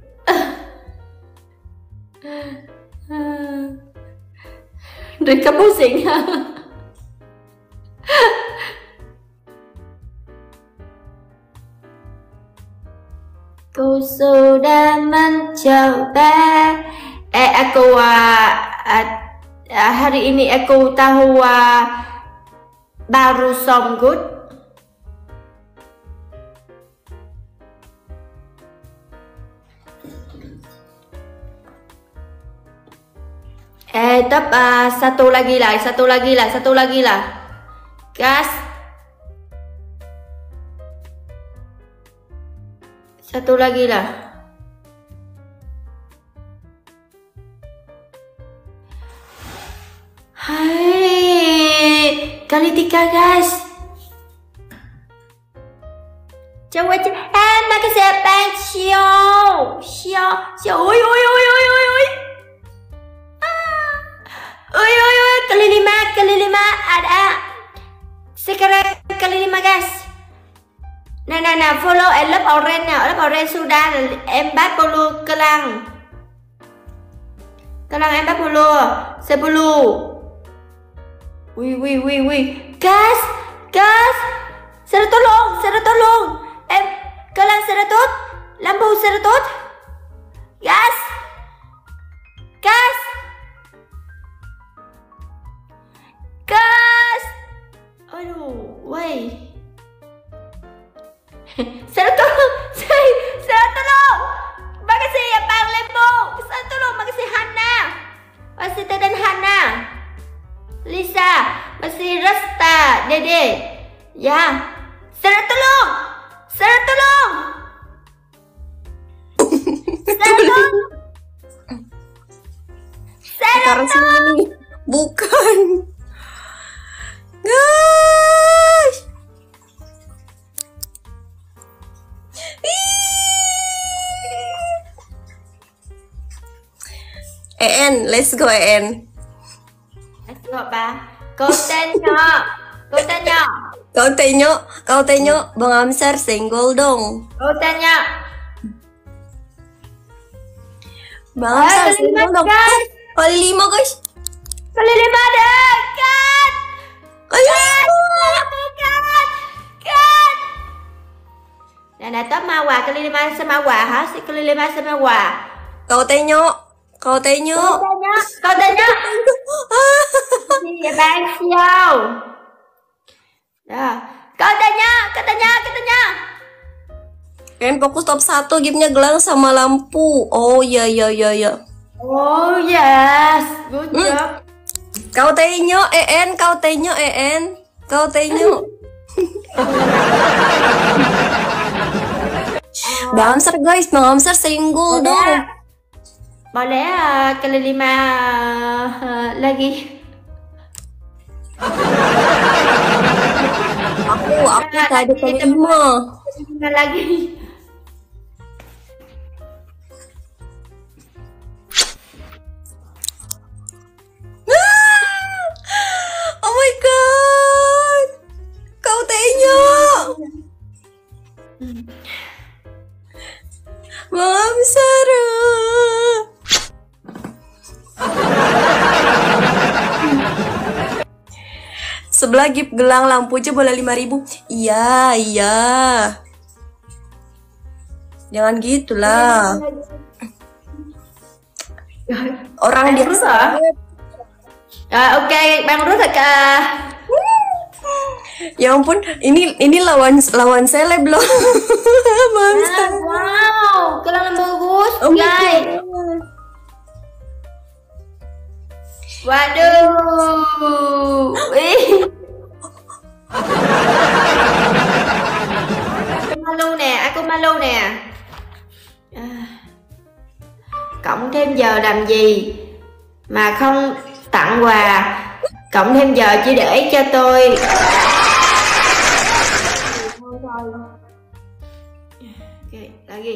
Rika pusing. Ku sudah mencoba. Eh aku uh, uh, hari ini aku tahu uh, baru songgut. Eh tap uh, satu lagi lah, satu lagi lah, satu lagi lah. Gas. Satu lagi lah. Hai, kali tiga guys. Coba coba. Eh, makasih bang Xiao, Xiao, Xiao. Oi, oi, oi, oi, oi, oi. Oi, oi, oi. Kali lima, kali lima ada. Sekarang kali lima guys. Nè nè nè, follow em lớp orange nào, lớp orange Sudan là em bắt follow cơ lăng. Cơ lăng em bắt follow, sẽ follow. Ui ui ui ui, gas, gas. Sẽ tốt luôn, sẽ tốt luôn. Em, cơ lăng sẽ tốt, lampu sẽ tốt. Gas, gas, gas. Aduh, wait. Saya tolong, saya, saya tolong. Makasih ya Bang Lembo. Saya tolong, makasih Hana. Masih dan Hana. Lisa, masih Rasta, Dede. Ya. Saya tolong. Saya tolong. Saya tolong. Saya tolong. Bukan. Guys. E N, let's go E N. Let's go ba. Câu tên nhỏ. Câu tên nhỏ. Câu tên nhỏ, câu tên nhỏ. Bang Amsar single dong. Câu tên nhỏ. Bang Amsar single dong. Kali lima guys. Kali lima ada. Cut. Kali lima. Cut. Cut. Nè nè top mawa kali lima semawa hả? Kali lima semawa. Kau tengok, kau tengok. Kau tengok, kau tengok. Dia bang siau. Dah. Kau tengok, kau tengok, kau tengok. Kalian fokus top satu, gamenya gelang sama lampu. Oh iya iya iya iya. Oh yes, good job. Hmm. Kau tengok, En, kau tengok, En, kau tengok. Bang Amsar guys, Bang Amsar single dong. Boleh uh, kali lima uh, lagi. Aku, aku tadi kali lima. Lima lagi. Oh my god, kau tengok. Bang Amsar. Sebelah gift gelang lampu aja boleh lima ribu. Iya, iya. Jangan gitulah. Orang dia Ah, oke, okay. Bang Ruth kah? Ya ampun, ini ini lawan lawan seleb loh. Ah, wow, gelang bagus, oh, guys. Waduh. Ih. Aku malu nè, aku malu nè. Cộng thêm giờ làm gì mà không tặng quà, cộng thêm giờ chỉ để cho tôi. Oke, lagi.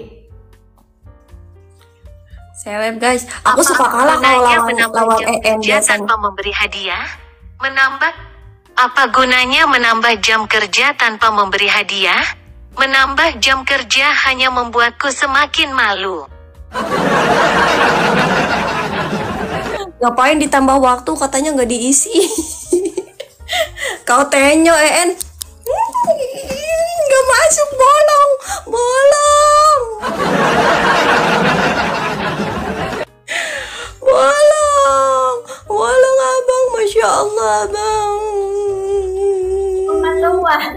Seleb guys, aku suka kalah kalau lawan lawan E N tanpa memberi hadiah. Menambah apa gunanya menambah jam kerja tanpa memberi hadiah? Menambah jam kerja hanya membuatku semakin malu. Ngapain ditambah waktu, katanya nggak diisi. Kau tengok E N. Nggak masuk, bolong, bolong. Bolong, bolong abang, masya Allah abang. Kemaluan.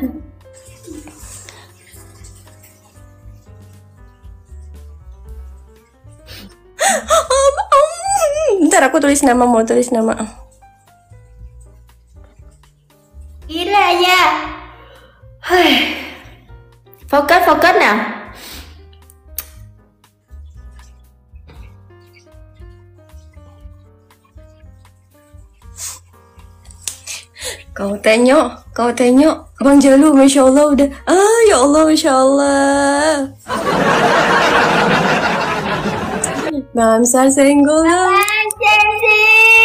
Bentar aku tulis nama, mau tulis nama. Gila ya. Fokus, fokus nào. Kau tengok, kau tengok. Bang Jalu, masya Allah udah. Ah, ya Allah, masya Allah. Bang Amsar single lah. Bang Janji.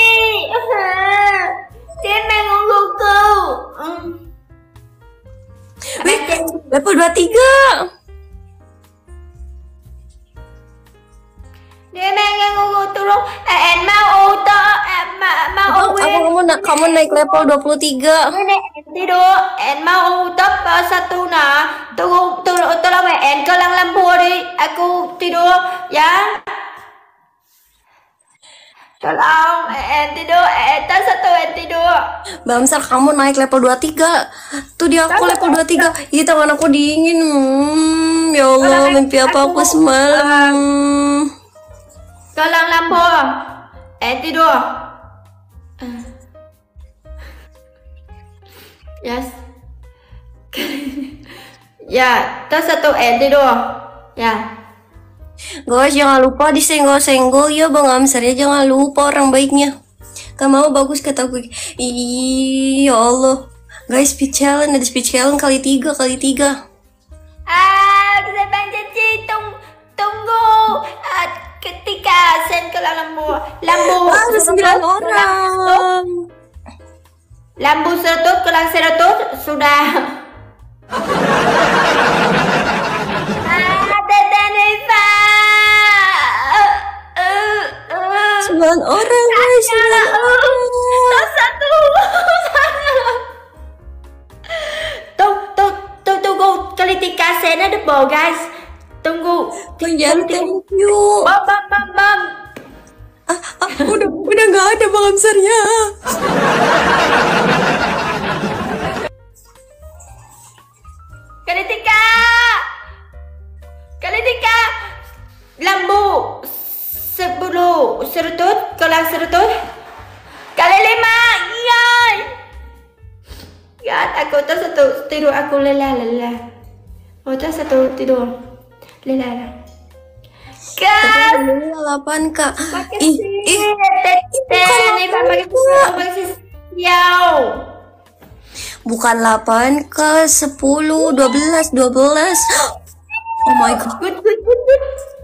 Dia menunggu kau. Wih, level dua puluh tiga. Dia menunggu turun. Eh, mau auto, mau win. Kamu nak kamu naik level dua puluh tiga. Tidur, en mau top satu nah. Tunggu, tunggu, tolong en kau lang lampu di. Aku tidur, ya. Tolong, en tidur, en tas satu en tidur. Bang Amsar, kamu naik level dua puluh tiga. Tuh dia aku level dua puluh tiga. Ih, tangan aku dingin. Hmm, ya Allah, mimpi apa aku semalam. Tolong lampu. En tidur. Yes. Ya, tas satu en tidur. Ya. Guys, jangan lupa disenggol-senggol ya Bang Amsar ya, jangan lupa orang baiknya. Gak mau bagus kata gue. Ih, ya Allah. Guys, speed challenge, ada speed challenge kali tiga, kali tiga. Ah, saya Bang Janji, tung, tunggu. Ah, ketika sen ke lampu, lampu. Ah, ada sembilan orang. Lampu seratus, kelang seratus, sudah. Sembilan orang guys, sembilan orang. Satu. Tuh, tuh, tuh, tunggu kali tiga. kasenya double guys. Tunggu. Jangan thank you. Bam bam bam bam. Ah, ah, udah udah nggak ada Bang Hamzarnya. Kalitika. Kalitika. Lambu. Sepuluh serutut, kolang serutut. Kali lima, yay. Ya, aku tak satu tidur aku lelah lelah. Oh, tak satu tidur lelah lelah. Kak, delapan kak. Ih, ih, bukan delapan ke sepuluh, dua belas, dua belas. Oh my god. Good, good, good, good.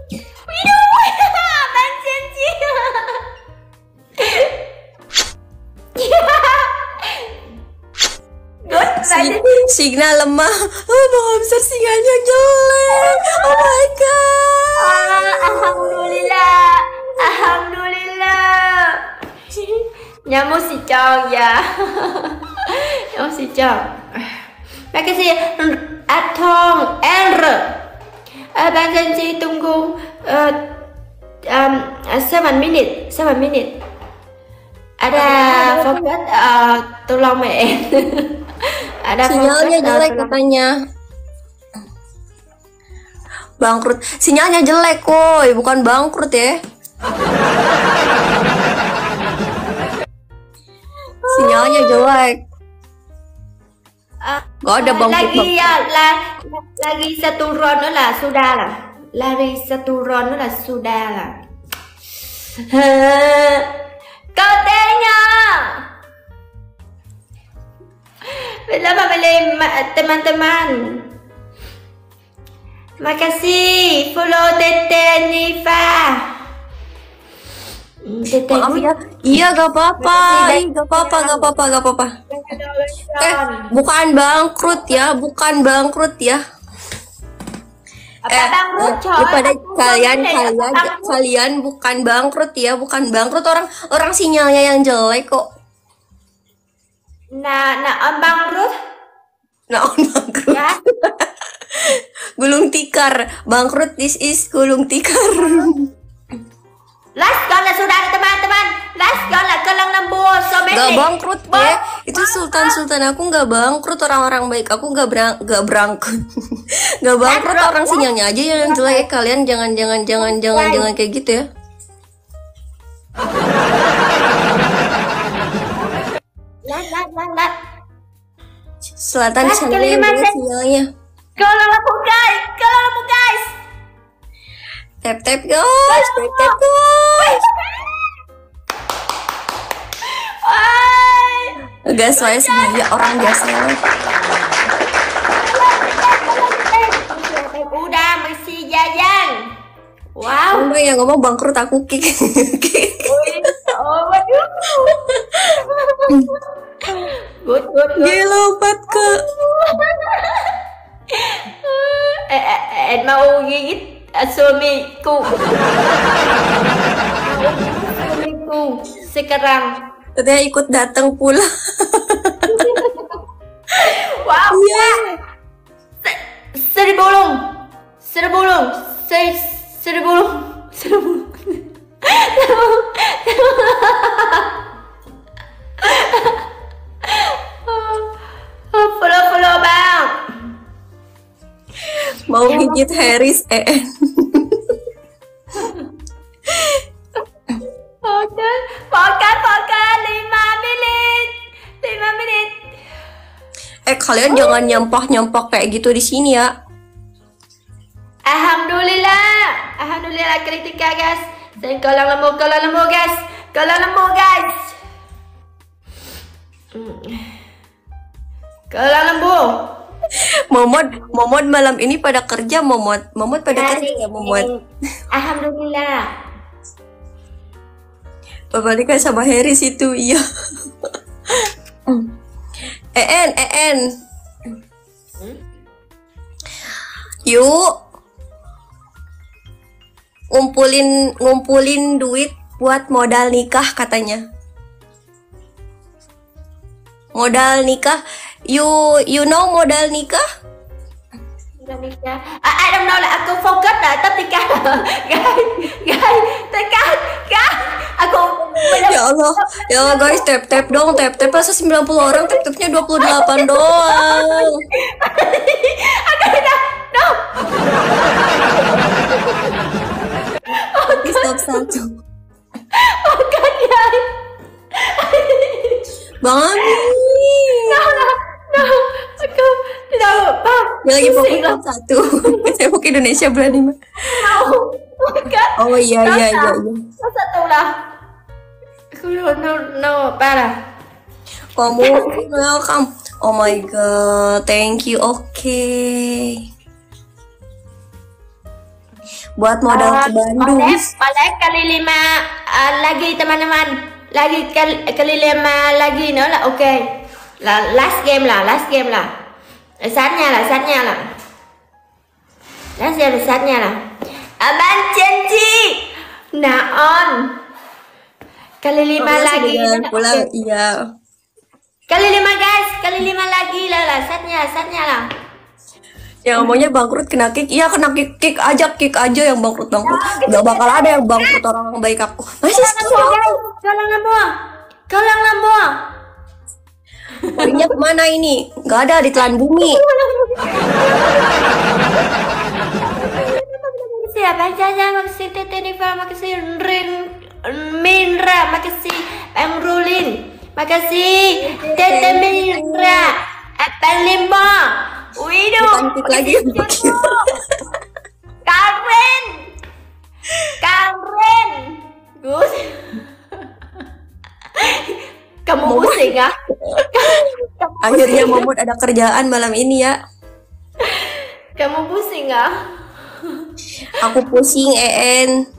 Bang Sensi. Good, Si- signal lemah. Oh, Bang Hamzar sinyalnya jelek. Oh my god. Alhamdulillah. Alhamdulillah. Nyamuk si Chong ya. Nyamuk si Chong. Makasih Atong R. Uh, Bang Sensi tunggu uh, um, seven minute, seven minute. Ada fokus uh, tolong main. Ada Sinyalnya fokus, jelek uh, katanya. Bangkrut. Sinyalnya jelek koi, bukan bangkrut ya. Sinyalnya jelek. Uh, Gak ada bangkrut. lagi ya, la, lagi satu round lah, sudah lah. Lari satu round lah, sudah lah. Kau tengok. Lama beli teman-teman. Makasih follow Tete Nifa. Tete Maaf ya. Iya gak apa-apa. Ih, Gak apa-apa, gak apa-apa, gak apa-apa. Eh, bukan bangkrut ya, bukan bangkrut ya. Eh, kepada kalian, kalian, kalian bukan bangkrut ya, bukan bangkrut, orang orang sinyalnya yang jelek kok. Nah, nah om bangkrut. Nah, on bangkrut. Ya. Gulung tikar, bangkrut this is gulung tikar. Last call lah sudah teman-teman. Last call lah kelang lembu sobat. Gak bangkrut ya, itu sultan sultan aku nggak bangkrut, orang-orang baik aku nggak berang nggak berangkrut, nggak bangkrut, orang sinyalnya aja yang jelek. Kalian jangan jangan jangan jangan jangan kayak gitu ya. Lat lat lat lat. Selatan Lat, sinyalnya kelima, jelek Sen. sinyalnya. Kelang lembu guys, kelang lembu guys. Tap tap guys, tap tap guys. Gas saya sengaja orang biasa. Udah masih jajan. Wow. Mbak yang ngomong bangkrut aku kick. Oh waduh. Good good good. Dia lompat ke. Eh, eh, eh, mau gigit suamiku. Suamiku sekarang. Katanya ikut datang pula. Wow. Iya. Seribu bulung. Seribu bulung. Se- Seribu bulung. Seribu bulung. Follow follow bang. Mau gigit Harris E N. Oke, fokus fokus lima menit, lima menit. Eh kalian jangan nyampah-nyampah kayak gitu di sini ya. Alhamdulillah, alhamdulillah kritika guys. Dan kolang lembu, kolang lembu guys, kolang lembu guys. Kolang lembu. Momod, Momod malam ini pada kerja, Momod. Momod pada kerja, Momod. Alhamdulillah. Balikan sama Harris itu, iya. En, En. Yuk. Ngumpulin ngumpulin duit buat modal nikah katanya. Modal nikah. You you know modal nikah? Indonesia. À, I don't know là aku focus là tất cả. Guys, guys, tất cả, guys. Aku Ya Allah, ya Allah guys, tap tap dong, tap tap masa sembilan puluh orang, tap tapnya dua puluh delapan doang. Aku tidak, no. Stop satu. Bukan guys. Bang Ami. No, no, no. Aku tidak apa. Dia lagi fokus stop satu. Saya mau ke Indonesia bulan lima. No, bukan. Oh iya iya iya. Stop satu lah. Aku no no no apa lah. Kamu welcome. Oh my god, thank you. Oke. Okay. Buat modal ke Bandung. Boleh, boleh kali lima uh, lagi teman-teman. Lagi kali, kali lima lagi no lah. Oke. Okay. Là last game là last game là sát nha là sát nha là last game là sát nha là à, ban Chenji Naon kali lima oh, lagi pulang iya kali lima guys kali lima lagi lah lah satnya satnya lah yang ngomongnya bangkrut kena kick iya kena kick kick aja kick aja yang bangkrut bangkrut nggak bakal ada yang bangkrut orang baik aku masih kalang lamboa kalang lamboa Palingnya kemana ini? Gak ada di telan bumi. Makasih Abang Jaja, makasih Tete Niva, makasih Rin Minra, makasih Bang Rulin, makasih Tete Minra, Abang Limba, Widow, lagi Karen, Karen, Gus. Kamu pusing ah? Akhirnya Momot ada kerjaan malam ini ya. Kamu pusing ah? Aku pusing, En.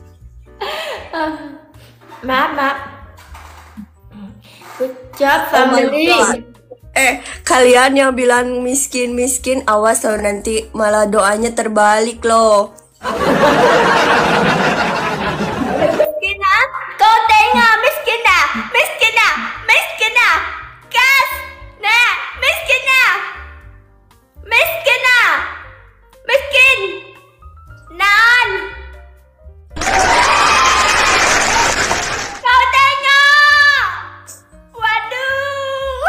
Maaf, maaf. Good job family. Oh eh, kalian yang bilang miskin-miskin, awas loh nanti malah doanya terbalik loh. Miskin ah? Kau tengok miskin ah? Miskin ah? Miskin ah? Kas! Nah, miskin ah? Miskin ah? Miskin! Nan! Kau tengok! Waduh!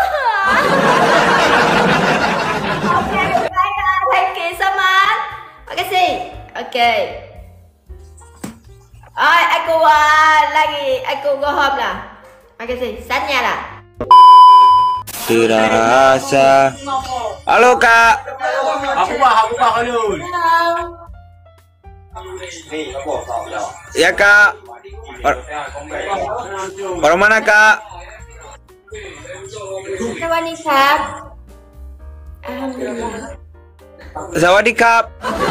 Okay, baiklah. Thank you so much. Makasih. Okay. Ôi, aku uh, lagi, aku go home lah. Makasih, saatnya lah. Tidak rasa. Halo kak. Aku bah, aku bah dulu. Ya kak. Orang mana kak? Sawadikap. Alhamdulillah. Sawadikap.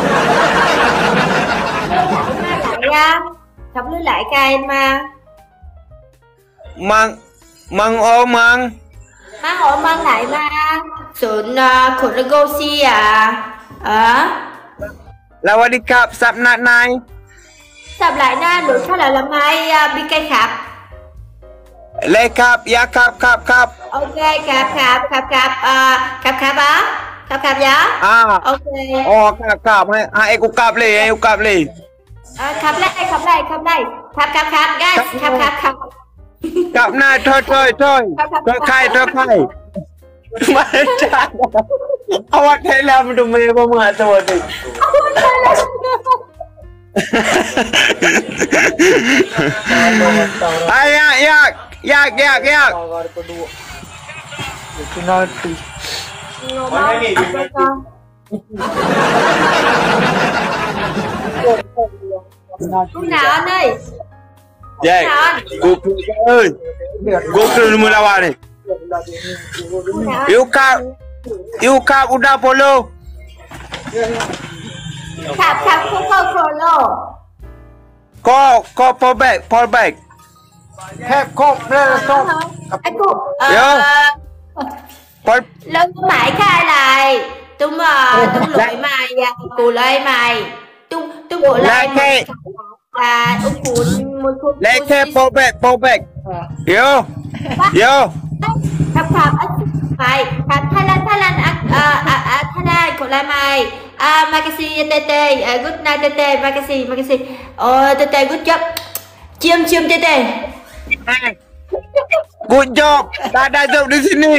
Ya, gặp lưu lại ca em mà. Mang, mang ô mang. Mang ổ mang lại mà. Sụn Koregoshi à? Ờ? Sawadikap, sắp nát này. Sắp lại na, đủ sao là làm hai bị cây khạp. Lê khạp, ya khạp, khạp, khạp. Ok, khạp, khạp, khạp, khạp, khạp, khạp á? Khạp, khạp giá? À. Ok. Oh, khạp, khạp, hai aku khạp li, hai aku khạp li. À, khắp đây, khắp đây, khắp đây. Khắp, khắp, khắp, guys. Khắp, khắp, khắp. Khắp này, thôi, thôi, thôi. Thôi khai, thôi khai. Macam awak telah mendomai pemat tadi. Ayak, yak, yak, yak, yak. Penalti. Mana ni? Lúc nào anh ơi? Dạ, Goku ơi, Goku mau lawan ni. You cap, you cap udah polo. Cap, cap, Coco Polo. Ko, ko pull back, pull back. Cap, ko, stop. Aku, Yo. Pull. Lưng mày khai lại. Tung mà, tung lỗi mày, cụ lấy mày. Tung, tung bộ lại mày. À, ung cuốn một cuốn. Lấy cap, pull back, pull back. Yo, yo. Khắp khắp, mày, khắp Thái Lan, Thái Lan, À, à, à, thế này, cổ lại mày. À, Makasi, Tete, à, good night, Tete, Makasi, Makasi. Oh, Tete, good job. Cium, cium, Tete. Good job. Tak ada job di sini.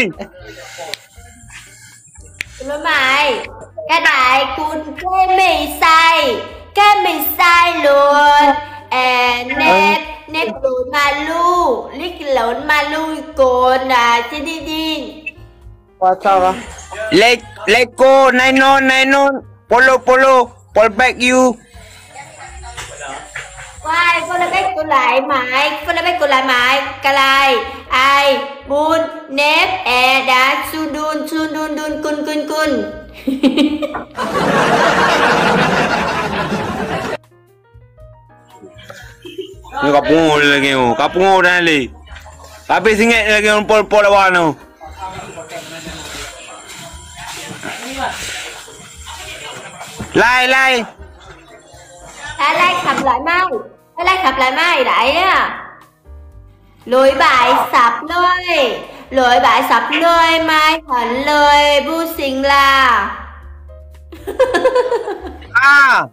Lỗi mày. Cái đại cún cái mì sai. Cái mì sai luôn. À, nếp, nếp lộn mà lu. Lít lộn mà lu cồn à, chị đi đi. What Let let go, nine on, nine on. Polo, polo, pull back you. Quay, cô lại bách cô lại mày, cô lại bách cô lại mày. Cái này, ai, bun, nếp, e, đá, sun đun, sun đun đun, cun cun cun. Ni kapungo lagi mo, kapungo na li. Tapi singit lagi on pol pol awano. Lai lai. Lai lai khập lại mai, lai lai khập lại mai đấy á. Lối bài sập lơi, lối bài sập lơi mai hẳn lời bu xình là. Ah.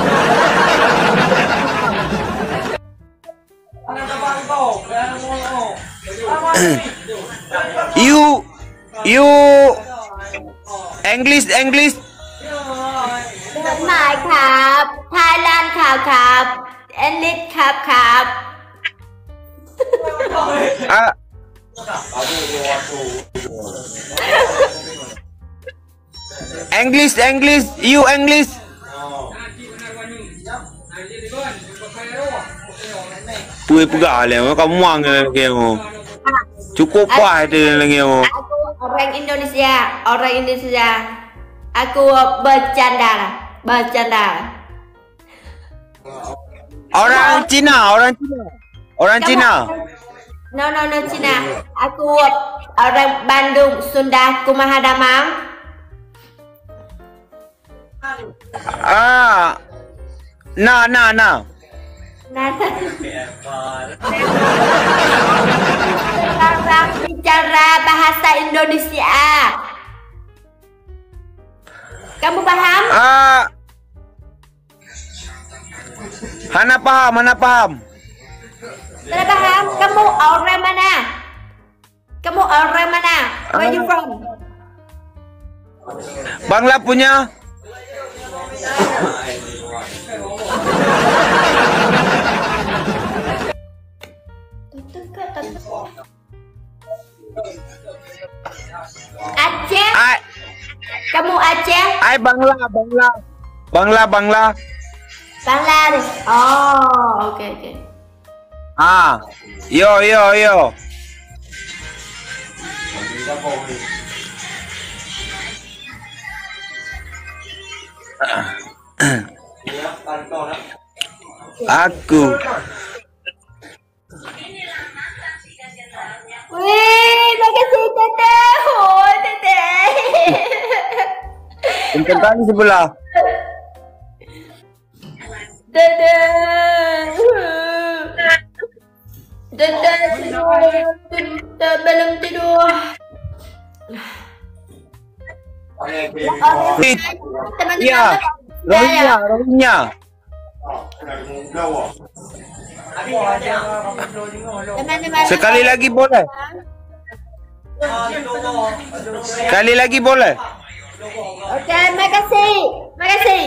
you you English English เดินหมายครับไทยแลนด์ครับครับเอลิทครับครับ ah English English you English Tui pegang lah, kamu ang lagi aku. Cukup puas dia lagi aku. Aku orang Indonesia, orang Indonesia. Aku bercanda, bercanda. Orang Cina, orang Cina, orang Cina. No, no, no Cina. Aku orang Bandung, Sunda, Kumaha Damang. Ah, nah, nah, nah. Nah, bicara bahasa Indonesia. Kamu paham? Ah, Hana paham, Hana paham. Saya paham. Kamu orang mana? Kamu orang mana? Where you from? Bangla punya. Aceh? Ai, Kamu Aceh? ai Bangla, Bangla. Bangla, Bangla. Bangladesh. Oh, oke okay, oke. Okay. Ah, yo, yo, yo. Aku. Wih, makasih Tete. Oh, Tete. Tentang di sebelah. Tete. Tete tidur. Tete belum tidur. Iya, rohnya, rohnya. Sekali lagi boleh? Sekali lagi boleh? Oke, makasih. Makasih.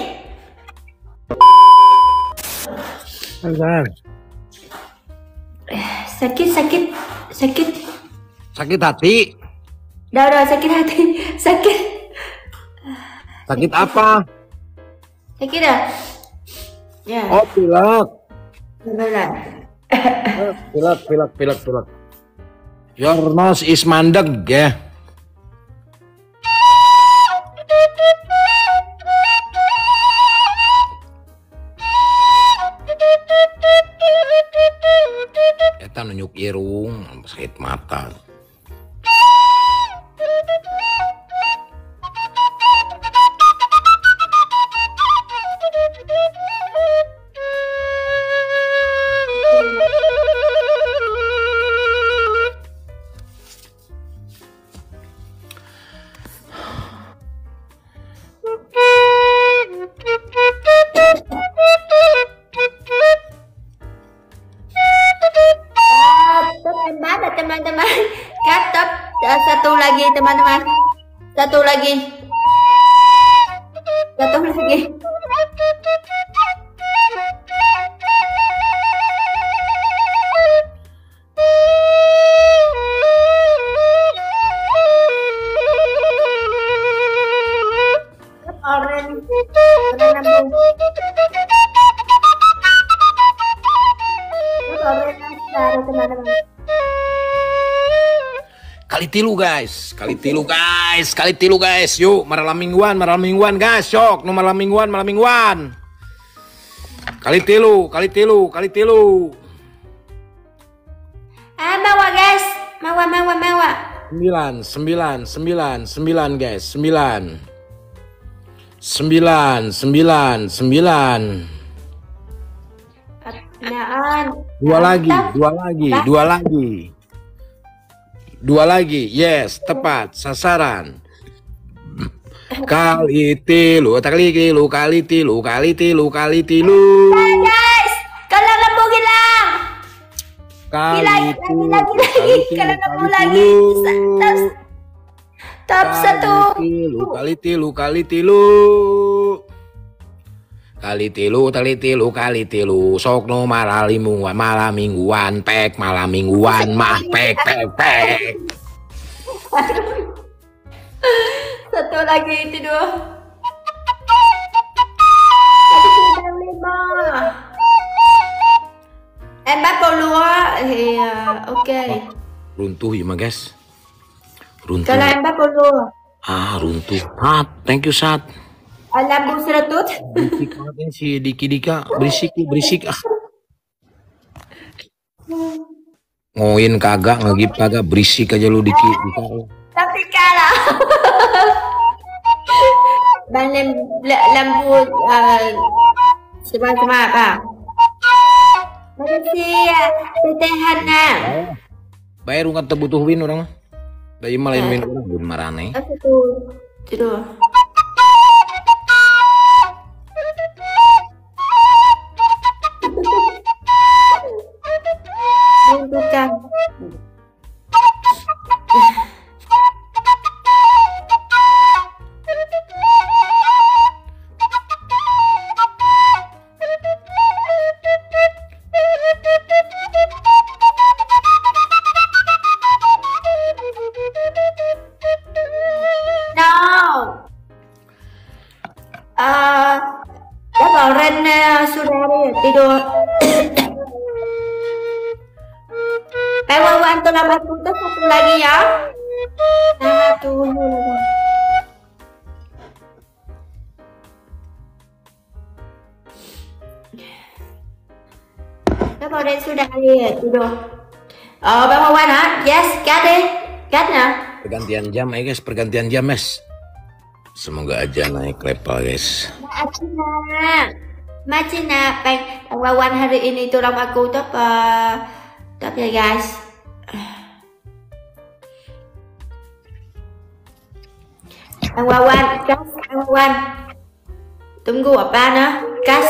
Sakit, sakit, sakit. Sakit hati? Udah, udah, sakit hati. Sakit. Sakit apa? Sakit dah. Ya. Oh, pilek. Benar. Pilek, pilek, pilek, pilek. Your nose is mandeg ya. Eta nunjuk irung, sakit mata. teman-teman. Cut top uh, satu lagi teman-teman. Satu lagi. Satu lagi. Orange. Orange lambung. Kali tilu guys, kali tilu guys, kali tilu guys. Yuk, malam mingguan, malam mingguan guys. Sok, no malam mingguan, malam mingguan. Kali tilu, kali tilu, kali tilu. Ah, mawa guys, mawa, mawa, mawa. Sembilan, sembilan, sembilan, sembilan guys, sembilan. Sembilan, sembilan, sembilan. Apaan? Dua lagi, dua lagi, dua lagi. Dua lagi, yes, tepat, sasaran. Kali tilu, kali tilu, kali tilu, kali tilu, kali tilu. Guys, kalau lampu hilang. Kali tilu, lagi, lagi, kalau lampu lagi. Top satu. Kali tilu, kali tilu. Kali tilu, kali tilu, kali tilu. Sok no malam mingguan, malam mingguan, pek malam mingguan, mah pek pek pek. Satu lagi itu dua. Tadi sudah lima. Empat puluh. Iya, oke. Runtuh ya, guys. Runtuh. Kalau empat puluh. Ah, runtuh. Ah, thank you, Sat. Lampu seretut. Berisik banget ini si Diki Dika, berisik berisik ah. Ngoin kagak, ngegip kagak, berisik aja lu Diki Dika. Tapi kalah. Banem lampu uh, semua-semua apa? Makasih ya, Teteh Hana. Bayar ungan terbutuhin orang mah. Dari malain main orang bun marane. Satu, dua. Bukan. No. Ah, đã bảo Ren sudah tidur. Pak Wawan tolong aku tuh satu lagi ya. Satu dulu. Các bạn sudah lihat tidur. Oh, Bang Wawan ha? Yes, cut deh. Cut ya. Pergantian jam ya guys, pergantian jam guys. Semoga aja naik level guys. Macina. Macina, Bang Wawan hari ini tolong aku tuh uh, Top ya guys. Ang Wawan, gas, Ang Wawan. Tunggu apa nah? Gas.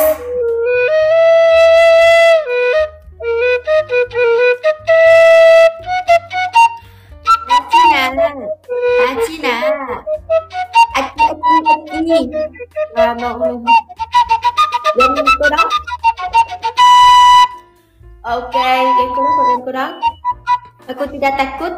Acina, Acina. Aki, aki, aki. Nah, mau yang itu dong. Oke, okay, yang kurang, yang kurang. Aku tidak takut.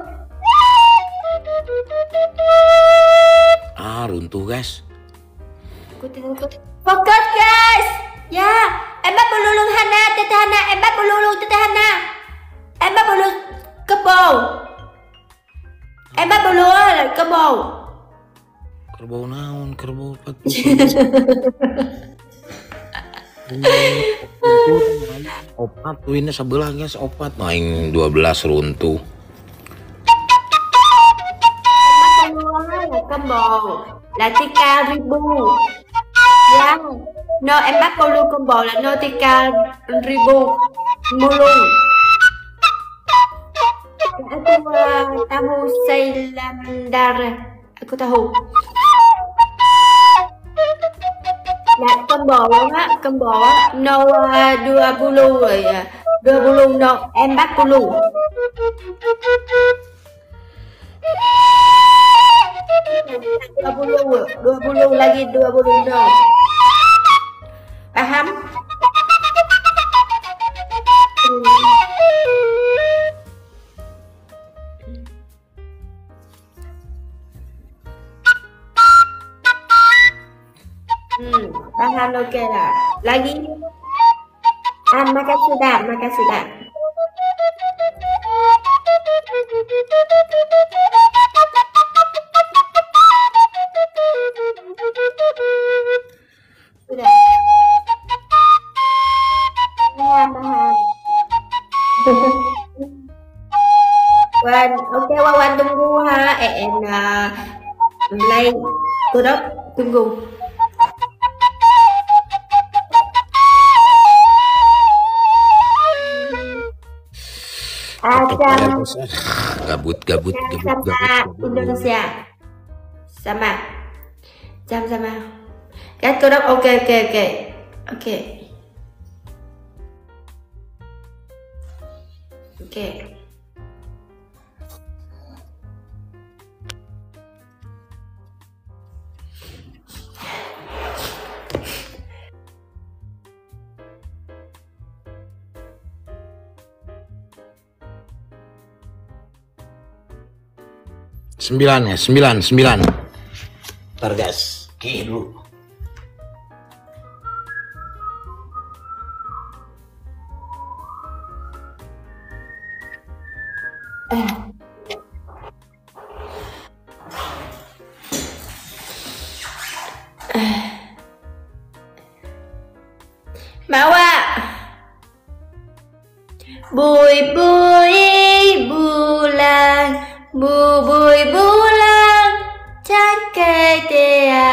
Ah, runtuh guys. Aku tidak takut. Fokus guys. Ya, Emma pelulung Hana, Teteh Hana, Emma pelulung Teteh Hana. Emma pelulung kerbau. Emma pelulung kerbau. Kerbau naon, kerbau patu. Opat tuh ini sebelah guys, opat main dua belas runtuh. Combo là tiga ribu ya. No, em bắt câu lưu combo là no tiga ribu mulung. Aku uh, tahu Sailandar. Aku tahu. Nah, combo á, combo á, no uh, dua puluh rồi, dua puluh no, em bắt puluh. dua puluh, dua puluh lagi, dua puluh dong. Paham? Hmm, paham, oke lah. Lagi. Ah, makan sudah, makan sudah. Sudah. Paham, paham. Wan, oke Wawan tunggu ha. Eh, enak. Mulai. Turut, tunggu. Jam Gabut, gabut, gabut, sama gabut. Indonesia sama jam sama kan kurang. Oke oke oke oke oke Sembilan ya, sembilan, sembilan. Ntar guys, ki dulu. eh Mawa bui bui bulan bubui bulan cangkai dia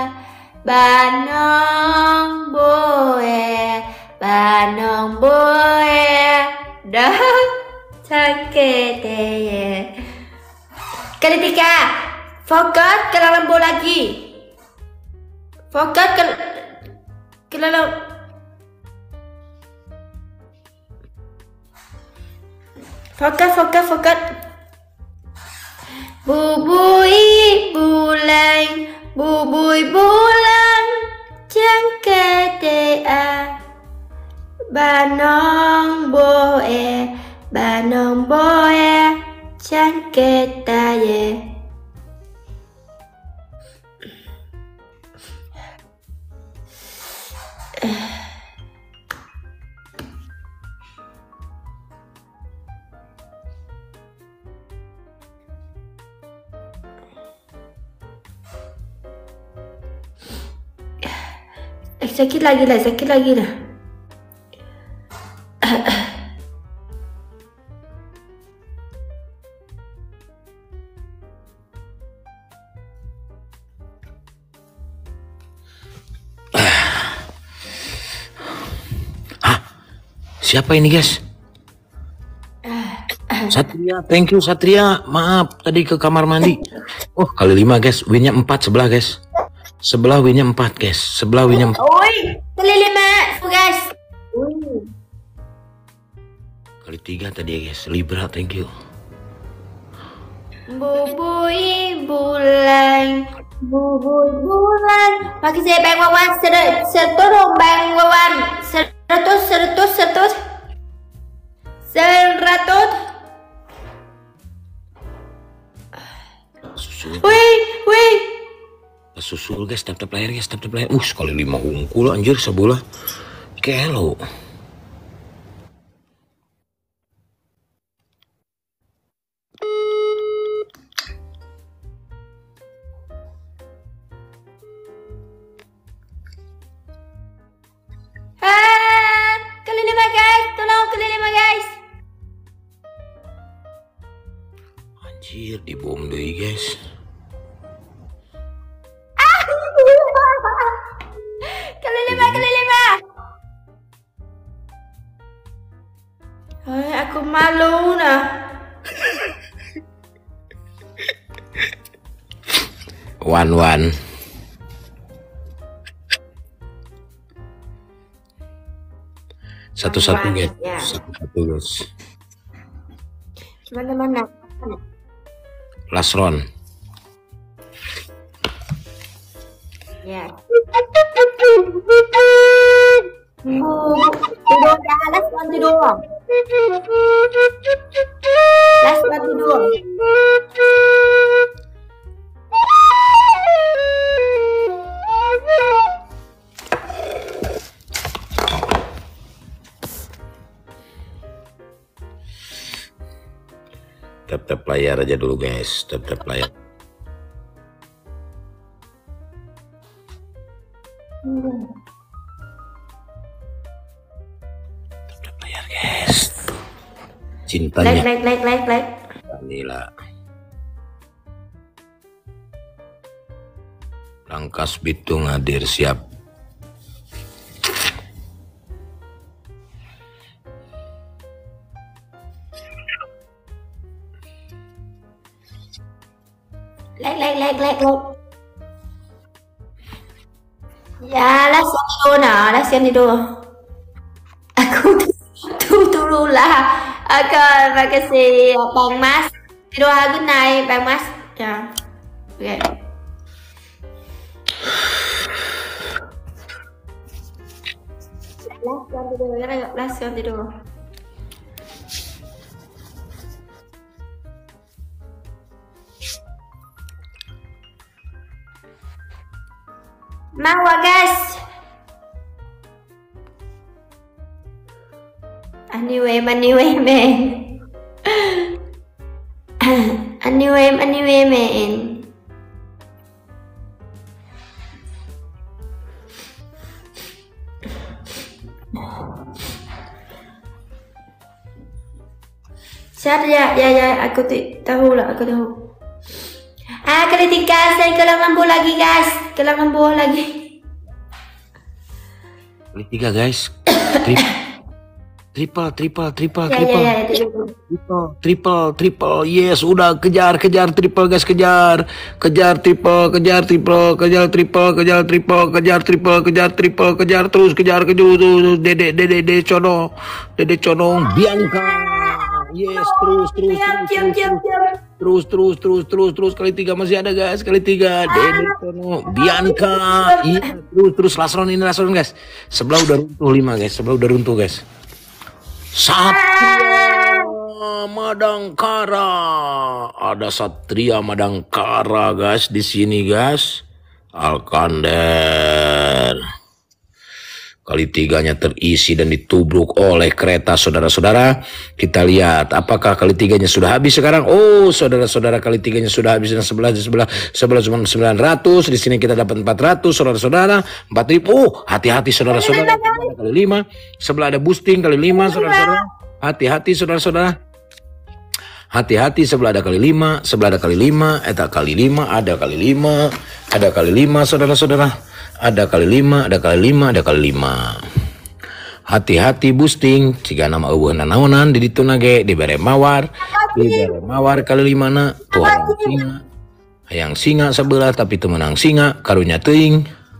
banong boe banong boe dah cangkai dia. Kali tiga fokus ke dalam bola lagi, fokus ke ke dalam. Fokus fokus fokus. Bubui bulan, bubui bulan, cangkai dia, banong boe, banong boe, cangkai dia. Eh, sakit lagi lah, sakit lagi lah. Hah? Siapa ini guys? Satria, thank you Satria. Maaf tadi ke kamar mandi. Oh kali lima guys, winnya empat sebelah guys. Sebelah winnya empat guys, sebelah winnya empat. Oi, kali lima, guys. Kali tiga tadi ya guys, Libra, thank you. Bubui bulan, bubui bulan. Pakai saya bang Wawan, seturung bang Wawan, seratus, seratus, seratus, seratus. Susul. Wih, wih. Susul guys, tap tap layar guys, tap tap layar. Uh, sekali lima unggul anjir sebelah. Kelo. Ah, kali lima guys, tolong kali lima guys. Anjir, dibom deh guys. Kali lima, kali lima. Ay, aku malu nah. One one. Satu satu guys, ya. satu satu guys. Mana-mana. Last round. Ya. Oh, tidur dah. Last one tidur. Last one tidur. Tap-tap layar aja dulu guys, tap-tap layar. Tap-tap layar guys. Cintanya. Like, like, like, like, like. Vanilla. Rangkas Bitung hadir siap. Like, like, like, like, like. Ya, last yang tidur nah, last yang tidur. Aku tu dulu lah. Akan makasih Bang Mas. Tidur good night Bang Mas. Ya. Okay. Last yang tidur, last yang tidur. Mawa guys. Anyway, anyway, man. Anyway, anyway, man. Siapa ya? Ya, ya, aku tahu lah, aku tahu. Ah, kali tiga saya kelang lampu lagi guys, kelang lampu lagi. Kali tiga guys. Triple, triple, triple, triple, ya, triple, ya, ya, triple, triple, triple. Yes, udah kejar, kejar triple guys, kejar, kejar triple, kejar triple, kejar triple, kejar triple, kejar triple, kejar triple, kejar terus, kejar kejar terus. Dede, dede, dede cono, dede cono, Bianca. Yes, terus, terus, terus, terus, terus, terus, terus, terus, terus, kali tiga masih ada guys, kali tiga, Dede Tono, Bianca, iya, terus, terus, last round ini last round guys, sebelah udah runtuh lima guys, sebelah udah runtuh guys, Satria Madangkara, ada Satria Madangkara guys di sini guys, Alkander. Kali tiganya terisi dan ditubruk oleh kereta saudara-saudara. Kita lihat apakah kali tiganya sudah habis sekarang. Oh saudara-saudara, kali tiganya sudah habis. Dan sebelah sebelah sebelah cuma sembilan ratus. Di sini kita dapat empat ratus saudara-saudara. empat ribu. Oh hati-hati saudara-saudara. Kali lima. Sebelah ada boosting kali lima saudara-saudara. Hati-hati saudara-saudara. Hati-hati sebelah ada kali lima. Sebelah ada kali lima. Ada kali lima. Ada kali lima. Ada kali lima saudara-saudara. Ada kali lima, ada kali lima, ada kali lima. Hati-hati boosting. Jika nama ubuhan naunan di ditunage di bere mawar, di bere mawar kali lima na. Tuhan singa, hayang singa sebelah tapi temenang singa karunya teuing.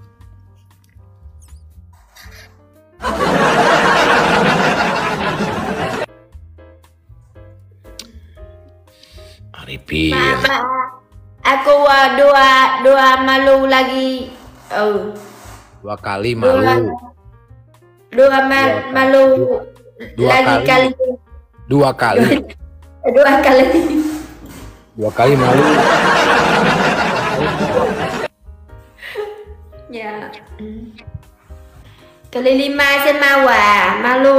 Arifin. Mama, aku uh, dua dua malu lagi. Oh. Dua kali malu. Dua, dua mal, dua malu dua lagi kali. kali. Dua kali. Dua kali. Dua kali malu. Ya. Kali lima saya mawa, malu.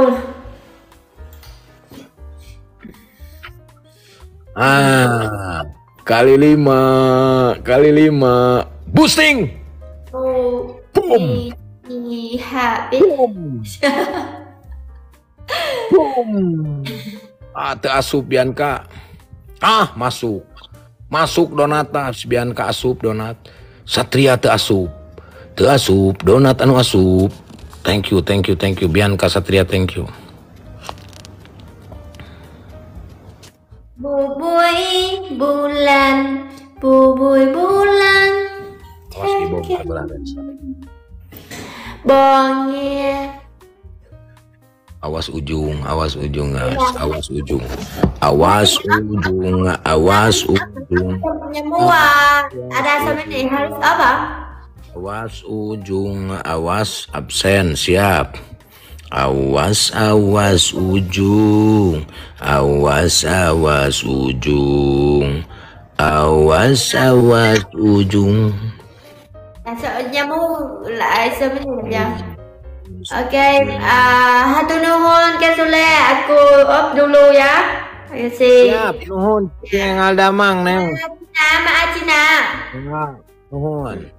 Ah, kali lima, kali lima, boosting. Oh, boom, di habis. Boom. Ah, teu asup Bianca. Ah, masuk. Masuk Donata, Bianca asup donat. Satria teu asup. Teu asup, donat anu asup. Thank you, thank you, thank you Bianca, Satria, thank you. Bubui bulan, bubui bulan. Awas dibongkar belah. Bongnya. Awas ujung, awas ujung guys, awas ujung, awas ujung, awas ujung. Semua ada sama nih harus apa? Awas ujung, awas absen, siap. Awas, awas ujung, awas, awas ujung, awas, awas ujung. Nyamuk lại sama nih ya. Oke, uh, hatur nuhun ke Sule, aku off dulu ya. Ayo sih. Siap, nuhun. Neng Aldamang, Neng. Nama Acina. Nuhun.